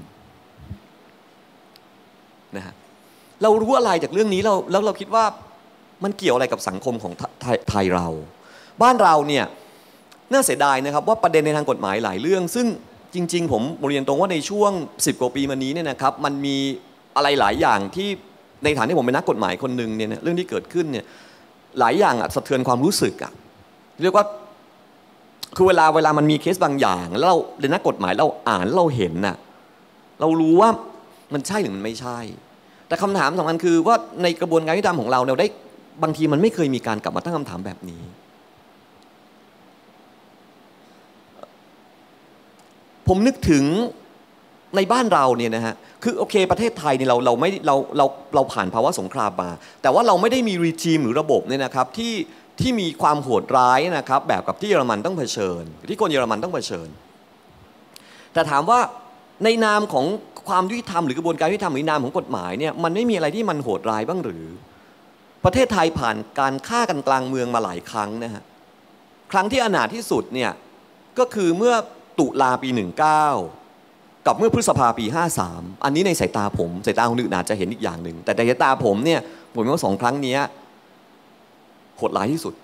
นะฮะเรารู้อะไรจากเรื่องนี้เราแล้วเราคิดว่ามันเกี่ยวอะไรกับสังคมของไทยเราบ้านเราเนี่ยน่าเสียดายนะครับว่าประเด็นในทางกฎหมายหลายเรื่องซึ่งจริงๆผมเรียนตรงว่าในช่วงสิบกว่าปีมานี้เนี่ยนะครับมันมีอะไรหลายอย่างที่ในฐานะที่ผมเป็นนักกฎหมายคนหนึ่งเนี่ยเรื่องที่เกิดขึ้นเนี่ยหลายอย่างสะเทือนความรู้สึกอะเรียกว่าคือเวลาเวลามันมีเคสบางอย่างแล้วเราในนักกฎหมายเราอ่านเราเห็นน่ะเรารู้ว่ามันใช่หรือมันไม่ใช่แต่คำถามสำคัญคือว่าในกระบวนการยุติธรรมของเราเราได้บางทีมันไม่เคยมีการกลับมาตั้งคำถามแบบนี้ผมนึกถึงในบ้านเราเนี่ยนะฮะคือโอเคประเทศไทยเนี่ยเราเราไม่เราเราเราผ่านภาวะสงครามมาแต่ว่าเราไม่ได้มีรีจิมหรือระบบเนี่ยนะครับที่ที่มีความโหดร้ายนะครับแบบกับที่เยอรมันต้องเผชิญที่คนเยอรมันต้องเผชิญแต่ถามว่าในนามของความยุติธรรมหรือกระบวนการยุติธรรมหรือนามของกฎหมายเนี่ยมันไม่มีอะไรที่มันโหดร้ายบ้างหรือประเทศไทยผ่านการฆ่ากันกลางเมืองมาหลายครั้งนะฮะครั้งที่อนาถที่สุดเนี่ยก็คือเมื่อตุลาปีหนึ่งเก้ากับเมื่อพฤษภาปีห้าสามอันนี้ในสายตาผมสายตาคนอื่นอาจจะเห็นอีกอย่างหนึ่งแต่ในสายตาผมเนี่ยผมว่าสองครั้งนี้โหดร้ายที่สุด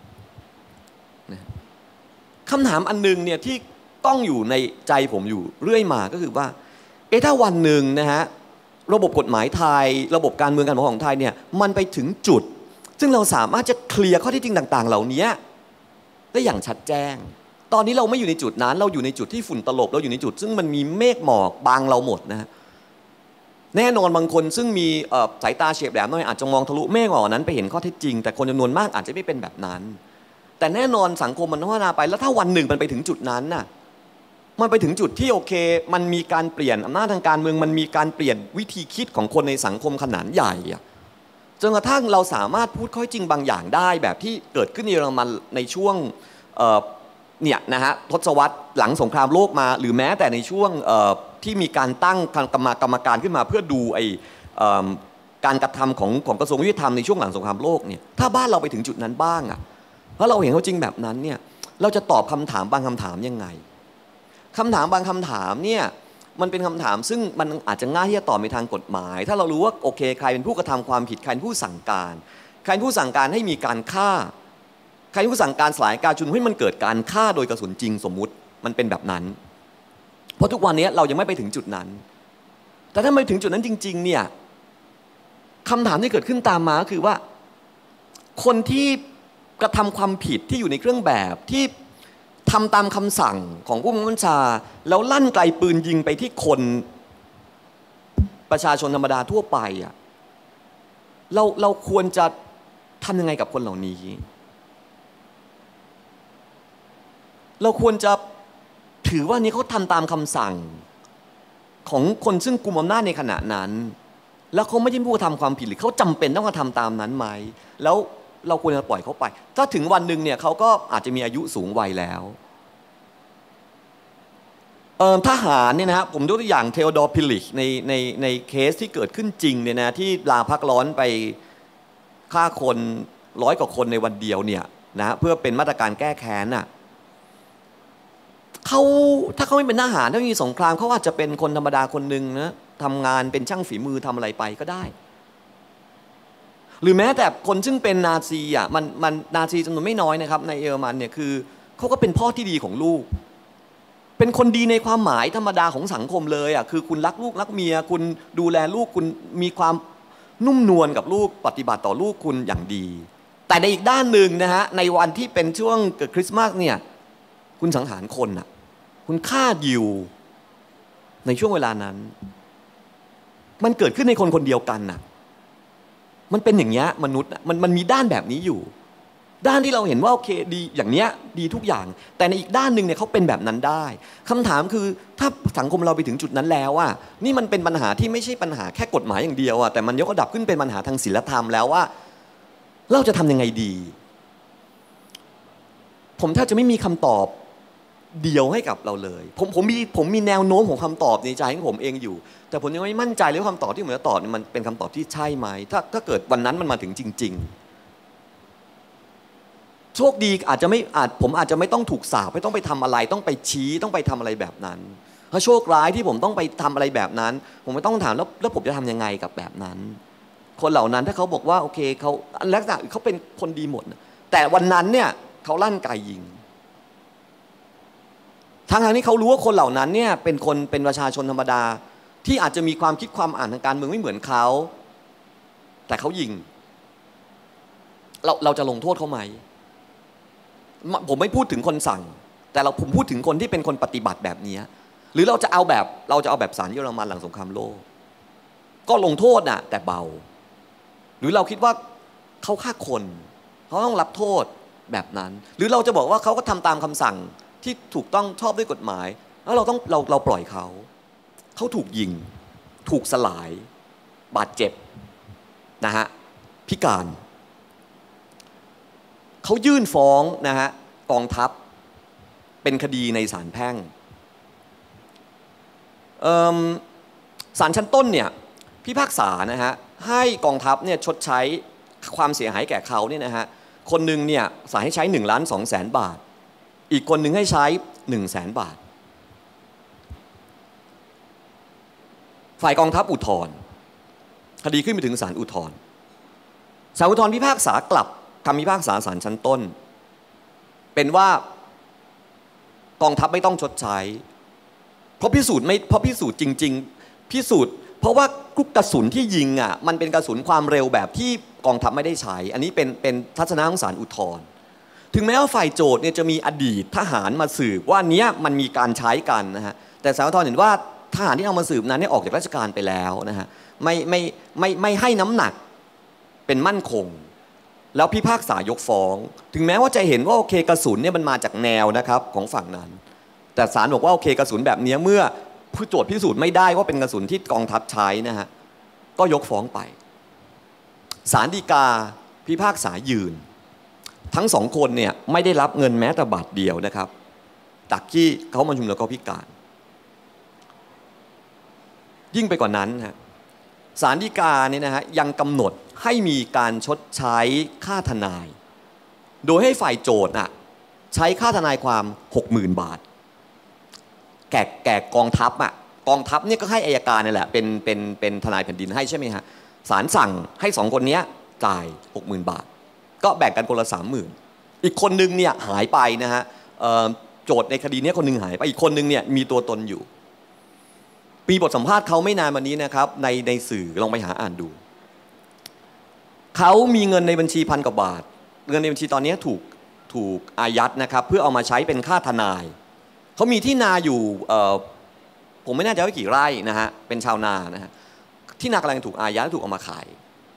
คำถามอันนึงเนี่ยที่ต้องอยู่ในใจผมอยู่เรื่อยมาก็คือว่าเอ๊ะถ้าวันหนึ่งนะฮะระบบกฎหมายไทยระบบการเมืองการปกครองของไทยเนี่ยมันไปถึงจุดซึ่งเราสามารถจะเคลียร์ข้อเท็จจริงต่างๆเหล่านี้ได้อย่างชัดแจ้งตอนนี้เราไม่อยู่ในจุดนั้นเราอยู่ในจุดที่ฝุ่นตลบเราอยู่ในจุดซึ่งมันมีเมฆหมอกบังเราหมดนะฮะแน่นอนบางคนซึ่งมีสายตาเฉียบแหลมหน่อยอาจจะมองทะลุเมฆหมอกนั้นไปเห็นข้อเท็จจริงแต่คนจำนวนมากอาจจะไม่เป็นแบบนั้นแต่แน่นอนสังคมมันพัฒนาไปแล้วถ้าวันหนึ่งมันไปถึงจุดนั้นน่ะมันไปถึงจุดที่โอเคมันมีการเปลี่ยนอำนาจทางการเมืองมันมีการเปลี่ยนวิธีคิดของคนในสังคมขนาดใหญ่จนกระทั่งเราสามารถพูดข้อจริงบางอย่างได้แบบที่เกิดขึ้นในเยอรมันในช่วงเนี่ยนะฮะทศวรรษหลังสงครามโลกมาหรือแม้แต่ในช่วงที่มีการตั้งกรรมกรรมการขึ้นมาเพื่อดูไอการกระทำของของกระทรวงยุติธรรมในช่วงหลังสงครามโลกเนี่ยถ้าบ้านเราไปถึงจุดนั้นบ้างอ่ะแล้วเราเห็นเขาจริงแบบนั้นเนี่ยเราจะตอบคำถามบางคำถามยังไงคำถามบางคำถามเนี่ยมันเป็นคำถามซึ่งมันอาจจะง่ายที่จะตอบในทางกฎหมายถ้าเรารู้ว่าโอเคใครเป็นผู้กระทำความผิดใครเป็นผู้สั่งการใครเป็นผู้สั่งการให้มีการฆ่าใครเป็นผู้สั่งการสลายการชุมนุมให้มันเกิดการฆ่าโดยกระสุนจริงสมมุติมันเป็นแบบนั้นเพราะทุกวันนี้เรายังไม่ไปถึงจุดนั้นแต่ถ้าไปถึงจุดนั้นจริงๆเนี่ยคำถามที่เกิดขึ้นตามมาคือว่าคนที่กระทำความผิดที่อยู่ในเครื่องแบบที่ทำตามคำสั่งของผู้บังคับบัญชาแล้วลั่นไกลปืนยิงไปที่คนประชาชนธรรมดาทั่วไปอ่ะเราเราควรจะทำยังไงกับคนเหล่านี้เราควรจะถือว่านี่เขาทำตามคำสั่งของคนซึ่งกุมอำนาจในขณะนั้นแล้วเขาไม่ใช่ผู้กระทำความผิดหรือเขาจำเป็นต้องกระทำตามนั้นไหมแล้วเราควรจะปล่อยเขาไปถ้าถึงวันหนึ่งเนี่ยเขาก็อาจจะมีอายุสูงวัยแล้วทหารเนี่ยนะฮะผมยกตัวอย่างเทโอดอร์พิลิชในในในเคสที่เกิดขึ้นจริงเนี่ยนะที่ลาพักร้อนไปฆ่าคนร้อยกว่าคนในวันเดียวเนี่ยนะเพื่อเป็นมาตรการแก้แค้นน่ะเขาถ้าเขาไม่เป็นทหารถ้าไม่มีสงครามเขาอาจจะเป็นคนธรรมดาคนหนึ่งนะทำงานเป็นช่างฝีมือทำอะไรไปก็ได้หรือแม้แต่คนซึ่งเป็นนาซีอ่ะมันมันนาซีจำนวนไม่น้อยนะครับในเยอรมันเนี่ยคือเขาก็เป็นพ่อที่ดีของลูกเป็นคนดีในความหมายธรรมดาของสังคมเลยอ่ะคือคุณรักลูกรักเมียคุณดูแลลูกคุณมีความนุ่มนวลกับลูกปฏิบัติต่อลูกคุณอย่างดีแต่ในอีกด้านหนึ่งนะฮะในวันที่เป็นช่วงเกิดคริสต์มาสเนี่ยคุณสังหารคนอ่ะคุณฆ่ายิวในช่วงเวลานั้นมันเกิดขึ้นในคนคนเดียวกันน่ะมันเป็นอย่างเงี้ยมนุษย์มันมันมีด้านแบบนี้อยู่ด้านที่เราเห็นว่าโอเคดีอย่างเนี้ยดีทุกอย่างแต่ในอีกด้านหนึ่งเนี่ยเขาเป็นแบบนั้นได้คำถามคือถ้าสังคมเราไปถึงจุดนั้นแล้วอ่ะนี่มันเป็นปัญหาที่ไม่ใช่ปัญหาแค่กฎหมายอย่างเดียวอ่ะแต่มันยกระดับขึ้นเป็นปัญหาทางศีลธรรมแล้วว่าเราจะทำยังไงดีผมแทบจะไม่มีคำตอบเดียวให้กับเราเลยผมผมมีผมมีแนวโน้มของคำตอบในใจของผมเองอยู่แต่ผมยังไม่มั่นใจเลยว่าคำตอบที่ผมจะตอบมันเป็นคำตอบที่ใช่ไหมถ้าถ้าเกิดวันนั้นมันมาถึงจริงๆโชคดีอาจจะไม่อาจผมอาจจะไม่ต้องถูกสาปไม่ต้องไปทำอะไรต้องไปชี้ต้องไปทำอะไรแบบนั้นถ้าโชคร้ายที่ผมต้องไปทำอะไรแบบนั้นผมไม่ต้องถามแล้วแล้วผมจะทำยังไงกับแบบนั้นคนเหล่านั้นถ้าเขาบอกว่าโอเคเขาลักษณะเขาเป็นคนดีหมดแต่วันนั้นเนี่ยเขาลั่นไกยิงทั้งทางที่เขารู้ว่าคนเหล่านั้นเนี่ยเป็นคนเป็นประชาชนธรรมดาที่อาจจะมีความคิดความอ่านทางการเมืองไม่เหมือนเขาแต่เขายิงเราเราจะลงโทษเขาไหมผมไม่พูดถึงคนสั่งแต่เราผมพูดถึงคนที่เป็นคนปฏิบัติแบบนี้หรือเราจะเอาแบบเราจะเอาแบบศาลเยอรมันหลังสงครามโลกก็ลงโทษน่ะแต่เบาหรือเราคิดว่าเขาฆ่าคนเขาต้องรับโทษแบบนั้นหรือเราจะบอกว่าเขาก็ทำตามคำสั่งที่ถูกต้องชอบด้วยกฎหมายแล้วเราต้องเราเราปล่อยเขาเขาถูกยิงถูกสลายบาดเจ็บนะฮะพิการเขายื่นฟ้องนะฮะกองทัพเป็นคดีในศาลแพ่งศาลชั้นต้นเนี่ยพิพากษานะฮะให้กองทัพเนี่ยชดใช้ความเสียหายแก่เขาเนี่ยนะฮะคนหนึ่งเนี่ยศาลให้ใช้หนึ่งล้านสองแสนบาทอีกคนหนึ่งให้ใช้หนึ่งแสนบาทฝ่ายกองทัพอุทธรณ์คดีขึ้นไปถึงศาลอุทธรณ์ศาลอุทธรณ์พิพากษากลับคำพิพากษาศาลชั้นต้นเป็นว่ากองทัพไม่ต้องชดใช้เพราะพิสูจน์ไม่เพราะพิสูจน์จริงๆพิสูจน์เพราะว่าลูกกระสุนที่ยิงอ่ะมันเป็นกระสุนความเร็วแบบที่กองทัพไม่ได้ใช้อันนี้เป็นเป็นทัศนะของศาลอุทธรณ์ถึงแม้ว่าฝ่ายโจทย์เนี่ยจะมีอดีตทหารมาสืบว่าเนี้ยมันมีการใช้กันนะฮะแต่ศาลอุทธรณ์เห็นว่าทหารที่เอามาสืบนั้นเนี่ยออกจากราชการไปแล้วนะฮะไม่ไม่ไม่ไม่ให้น้ำหนักเป็นมั่นคงแล้วพิพากษายกฟ้องถึงแม้ว่าจะเห็นว่าโอเคกระสุนเนี่ยมันมาจากแนวนะครับของฝั่งนั้นแต่ศาลบอกว่าโอเคกระสุนแบบนี้เมื่อผู้โจทย์พิสูจน์ไม่ได้ว่าเป็นกระสุนที่กองทัพใช้นะฮะก็ยกฟ้องไปศาลฎีกาพิพากษายืนทั้งสองคนเนี่ยไม่ได้รับเงินแม้แต่บาทเดียวนะครับจากที่เขามาชุมนุมแล้วเขาพิการยิ่งไปกว่านั้นฮะศาลฎีกาเนี่ยนะฮะยังกำหนดให้มีการชดใช้ค่าทนายโดยให้ฝ่ายโจทย์อ่ะใช้ค่าทนายความ หกหมื่น บาทแก่แก่กองทัพอ่ะกองทัพเนี่ยก็ให้อัยการนี่แหละเป็นเป็นเป็นทนายแผ่นดินให้ใช่ไหมฮะศาลสั่งให้สองคนนี้จ่าย หกหมื่น บาทก็แบ่งกันคนละ สามหมื่น อีกคนนึงเนี่ยหายไปนะฮะโจทย์ในคดีนี้คนนึงหายไปอีกคนนึงเนี่ยมีตัวตนอยู่มีบทสัมภาษณ์เขาไม่นานมานี้นะครับในในสื่อลองไปหาอ่านดูเขามีเงินในบัญชีพันกว่าบาทเงินในบัญชีตอนนี้ถูกถูกอายัดนะครับเพื่อเอามาใช้เป็นค่าทนายเขามีที่นาอยู่ผมไม่แน่ใจว่ากี่ไร่นะฮะเป็นชาวนานะฮะที่นากำลังถูกอายัดถูกเอามาขาย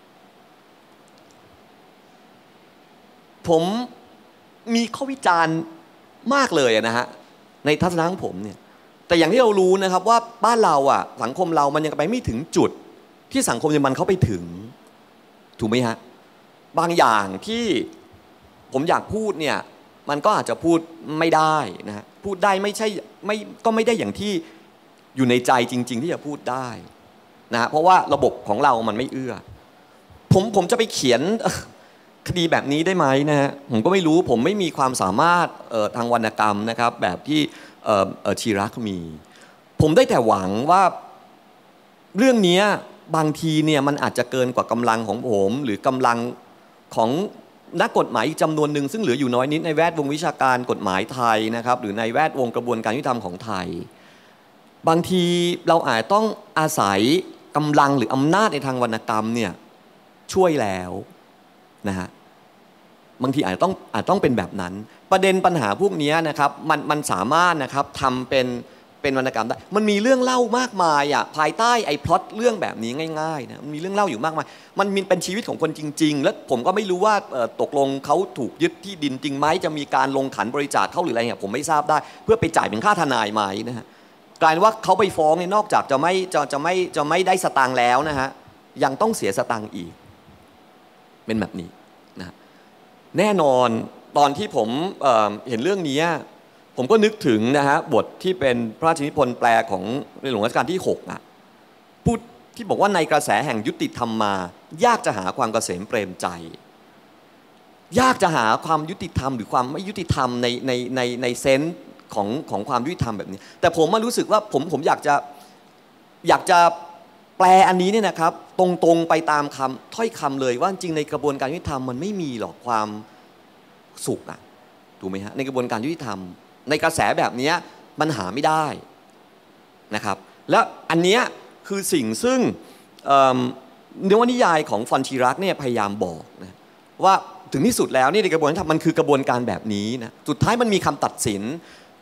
ผมมีข้อวิจารณ์มากเลยนะฮะในทัศนะของผมเนี่ยแต่อย่างที่เรารู้นะครับว่าบ้านเราอ่ะสังคมเรามันยังไปไม่ถึงจุดที่สังคมเยอรมันเขาไปถึงถูกไหมฮะบางอย่างที่ผมอยากพูดเนี่ยมันก็อาจจะพูดไม่ได้นะฮะพูดได้ไม่ใช่ไม่ก็ไม่ได้อย่างที่อยู่ในใจจริงๆที่จะพูดได้นะฮะเพราะว่าระบบของเรามันไม่เอื้อผมผมจะไปเขียนคดีแบบนี้ได้ไหมนะฮะผมก็ไม่รู้ผมไม่มีความสามารถทางวรรณกรรมนะครับแบบที่ชีรักมี ผมได้แต่หวังว่าเรื่องนี้บางทีเนี่ยมันอาจจะเกินกว่ากำลังของผมหรือกำลังของนักกฎหมายอีกจำนวนหนึ่งซึ่งเหลืออยู่น้อยนิดในแวดวงวิชาการกฎหมายไทยนะครับหรือในแวดวงกระบวนการยุติธรรมของไทยบางทีเราอาจต้องอาศัยกำลังหรืออำนาจในทางวรรณกรรมเนี่ยช่วยแล้วนะฮะบางทีอาจจะต้องอาจต้องเป็นแบบนั้นประเด็นปัญหาพวกนี้นะครับมันมันสามารถนะครับทำเป็นเป็นวรรณกรรมได้มันมีเรื่องเล่ามากมายอ่ะภายใต้ไอ้พล็อตเรื่องแบบนี้ง่ายๆนะมันมีเรื่องเล่าอยู่มากมายมันมีเป็นชีวิตของคนจริงๆแล้วผมก็ไม่รู้ว่าตกลงเขาถูกยึดที่ดินจริงไหมจะมีการลงขันบริจาคเข้าหรืออะไรเนี่ยผมไม่ทราบได้เพื่อไปจ่ายเป็นค่าทนายไหมนะฮะกลายเป็นว่าเขาไปฟ้องเนี่ยนอกจากจะไม่จะจะไม่จะไม่ได้สตางค์แล้วนะฮะยังต้องเสียสตางค์อีกเป็นแบบนี้นะแน่นอนตอนที่ผมเอ่อเห็นเรื่องนี้ผมก็นึกถึงนะฮะบทที่เป็นพระราชนิพนธ์แปลของในหลวงรัชกาลที่หกอ่ะพูดที่บอกว่าในกระแสแห่งยุติธรรมมายากจะหาความเกษมเปรมใจยากจะหาความยุติธรรมหรือความไม่ยุติธรรมในในในในเซนส์ของของความยุติธรรมแบบนี้แต่ผมมารู้สึกว่าผมผมอยากจะอยากจะแปลอันนี้เนี่ยนะครับตรงๆไปตามคำถ้อยคำเลยว่าจริงในกระบวนการยุติธรรมมันไม่มีหรอกความสุขอ่ะถูกไหมฮะในกระบวนการยุติธรรมในกระแสแบบนี้มันหาไม่ได้นะครับและอันนี้คือสิ่งซึ่งนวนิยายของฟอนชีรักเนี่ยพยายามบอกนะว่าถึงที่สุดแล้วนี่ในกระบวนการมันคือกระบวนการแบบนี้นะสุดท้ายมันมีคำตัดสิน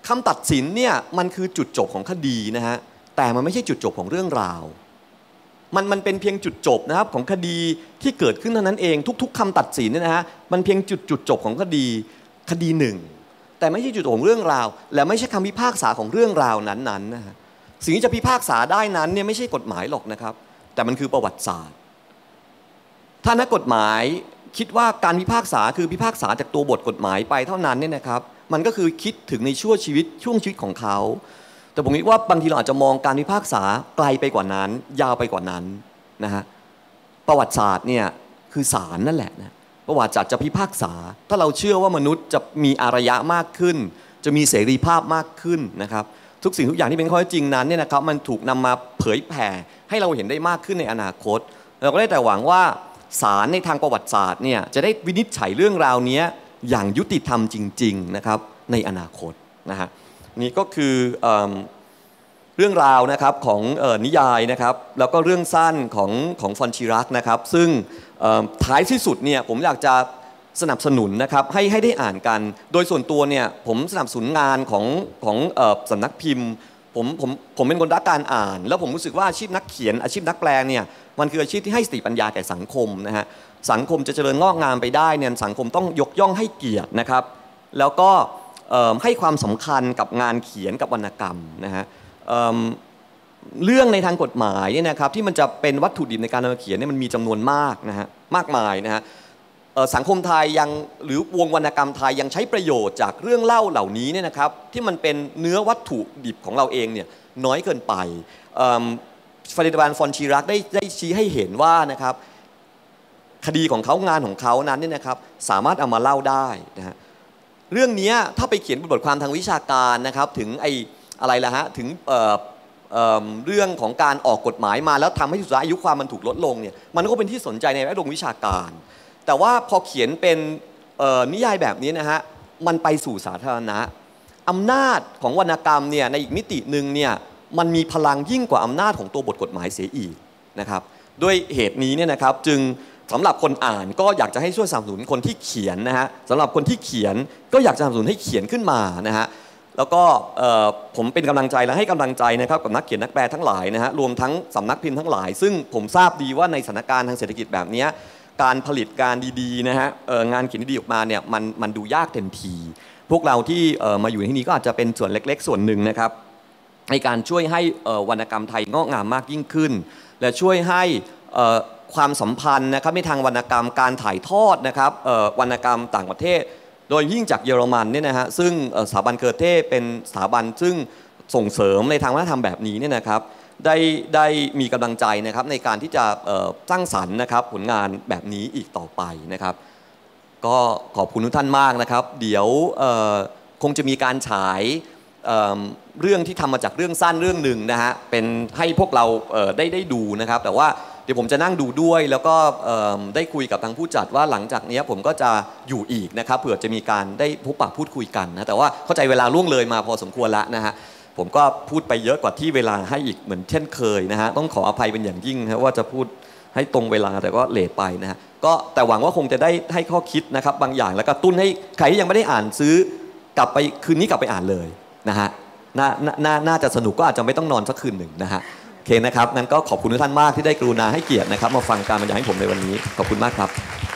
คำตัดสินเนี่ยมันคือจุดจบของคดีนะฮะแต่มันไม่ใช่จุดจบของเรื่องราวมันมันเป็นเพียงจุดจบนะครับของคดีที่เกิดขึ้นเท่านั้นเองทุกๆคำตัดสินเนี่ยนะฮะมันเพียงจุดจุดจบของคดีคดีหนึ่งแต่ไม่ใช่จุดจบของเรื่องราวและไม่ใช่คำพิพากษาของเรื่องราวนั้นๆนะฮะสิ่งที่จะพิพากษาได้นั้นเนี่ยไม่ใช่กฎหมายหรอกนะครับแต่มันคือประวัติศาสตร์ถ้านักกฎหมายคิดว่าการพิพากษาคือพิพากษาจากตัวบทกฎหมายไปเท่านั้นเนี่ยนะครับมันก็คือคิดถึงในช่วงชีวิตช่วงชีวิตของเขาแต่ผมคิดว่าบางทีเราอาจจะมองการพิพากษาไกลไปกว่านั้นยาวไปกว่านั้นนะฮะประวัติศาสตร์เนี่ยคือศาลนั่นแหละนะประวัติศาสตร์จะพิพากษาถ้าเราเชื่อว่ามนุษย์จะมีอารยะมากขึ้นจะมีเสรีภาพมากขึ้นนะครับทุกสิ่งทุกอย่างที่เป็นข้อเท็จจริงนั้นเนี่ยนะครับมันถูกนำมาเผยแผ่ให้เราเห็นได้มากขึ้นในอนาคตเราก็ได้แต่หวังว่าศาลในทางประวัติศาสตร์เนี่ยจะได้วินิจฉัยเรื่องราวนี้อย่างยุติธรรมจริงๆนะครับในอนาคตนะฮะนี่ก็คือเอ่อเรื่องราวนะครับของเอ่อนิยายนะครับแล้วก็เรื่องสั้นของของฟอนชิรักนะครับซึ่งเอ่อท้ายที่สุดเนี่ยผมอยากจะสนับสนุนนะครับให้ให้ได้อ่านกันโดยส่วนตัวเนี่ยผมสนับสนุนงานของของเอ่อสำนักพิมพ์ผมผมผมเป็นคนรักการอ่านแล้วผมรู้สึกว่าอาชีพนักเขียนอาชีพนักแปลเนี่ยมันคืออาชีพที่ให้สติปัญญาแก่สังคมนะฮะสังคมจะเจริญงอกงามไปได้เนี่ยสังคมต้องยกย่องให้เกียรตินะครับแล้วก็ให้ความสำคัญกับงานเขียนกับวรรณกรรมนะฮะเ, เรื่องในทางกฎหมายเนี่ยนะครับที่มันจะเป็นวัตถุดิบในการนำมาเขียนเนี่ยมันมีจำนวนมากนะฮะมากมายนะฮะสังคมไทยยังหรือวงวรรณกรรมไทยยังใช้ประโยชน์จากเรื่องเล่าเหล่านี้เนี่ยนะครับที่มันเป็นเนื้อวัตถุดิบของเราเองเนี่ยน้อยเกินไปฟาริดานฟอนชิรักได้ได้ชี้ให้เห็นว่านะครับคดีของเขางานของเขานั้นเนี่ยนะครับสามารถเอามาเล่าได้นะฮะเรื่องนี้ถ้าไปเขียนบทความทางวิชาการนะครับถึงไออะไรล่ะฮะถึงเอ่อเอ่อเรื่องของการออกกฎหมายมาแล้วทำให้สุดท้ายอายุความมันถูกลดลงเนี่ยมันก็เป็นที่สนใจในแวดวงวิชาการแต่ว่าพอเขียนเป็นนิยายแบบนี้นะฮะมันไปสู่สาธารณะอำนาจของวรรณกรรมเนี่ยในอีกมิติหนึ่งเนี่ยมันมีพลังยิ่งกว่าอำนาจของตัวบทกฎหมายเสียอีกนะครับด้วยเหตุนี้เนี่ยนะครับจึงสำหรับคนอ่านก็อยากจะให้ช่วยสนับสนุนคนที่เขียนนะฮะสำหรับคนที่เขียนก็อยากจะสนับสนุนให้เขียนขึ้นมานะฮะแล้วก็ผมเป็นกำลังใจและให้กำลังใจนะครับกับนักเขียนนักแปลทั้งหลายนะฮะรวมทั้งสำนักพิมพ์ทั้งหลายซึ่งผมทราบดีว่าในสถานการณ์ทางเศรษฐกิจแบบนี้การผลิตการดีๆนะฮะงานเขียนดีๆออกมาเนี่ยมันมันดูยากเต็มทีพวกเราที่มาอยู่ที่นี่ก็อาจจะเป็นส่วนเล็กๆส่วนหนึ่งนะครับในการช่วยให้วรรณกรรมไทยงอกงามมากยิ่งขึ้นและช่วยให้ความสัมพันธ์นะครับในทางวรรณกรรมการถ่ายทอดนะครับวรรณกรรมต่างประเทศโดยยิ่งจากเยอรมันเนี่ยนะฮะซึ่งสถาบันเกอเท่เป็นสถาบันซึ่งส่งเสริมในทางวัฒนธรรมแบบนี้เนี่ยนะครับได้ได้มีกำลังใจนะครับในการที่จะสร้างสรรค์นะครับผลงานแบบนี้อีกต่อไปนะครับก็ขอบคุณทุกท่านมากนะครับเดี๋ยวคงจะมีการฉายเรื่องที่ทำมาจากเรื่องสั้นเรื่องหนึ่งนะฮะเป็นให้พวกเราได้ได้ดูนะครับแต่ว่าเดี๋ยวผมจะนั่งดูด้วยแล้วก็ได้คุยกับทางผู้จัดว่าหลังจากนี้ผมก็จะอยู่อีกนะครับเผื่อจะมีการได้พบปะพูดคุยกันนะแต่ว่าเข้าใจเวลาล่วงเลยมาพอสมควรแล้วนะฮะผมก็พูดไปเยอะกว่าที่เวลาให้อีกเหมือนเช่นเคยนะฮะต้องขออภัยเป็นอย่างยิ่งนะว่าจะพูดให้ตรงเวลาแต่ก็เลทไปนะฮะก็แต่หวังว่าคงจะได้ให้ข้อคิดนะครับบางอย่างแล้วก็ตุ้นให้ใครที่ยังไม่ได้อ่านซื้อกลับไปคืนนี้กลับไปอ่านเลยนะฮะน่าน่าน่าจะสนุกก็อาจจะไม่ต้องนอนสักคืนหนึ่งนะฮะโอเคนะครับงั้นก็ขอบคุณทุกท่านมากที่ได้กรุณาให้เกียรตินะครับมาฟังการบรรยายให้ผมในวันนี้ขอบคุณมากครับ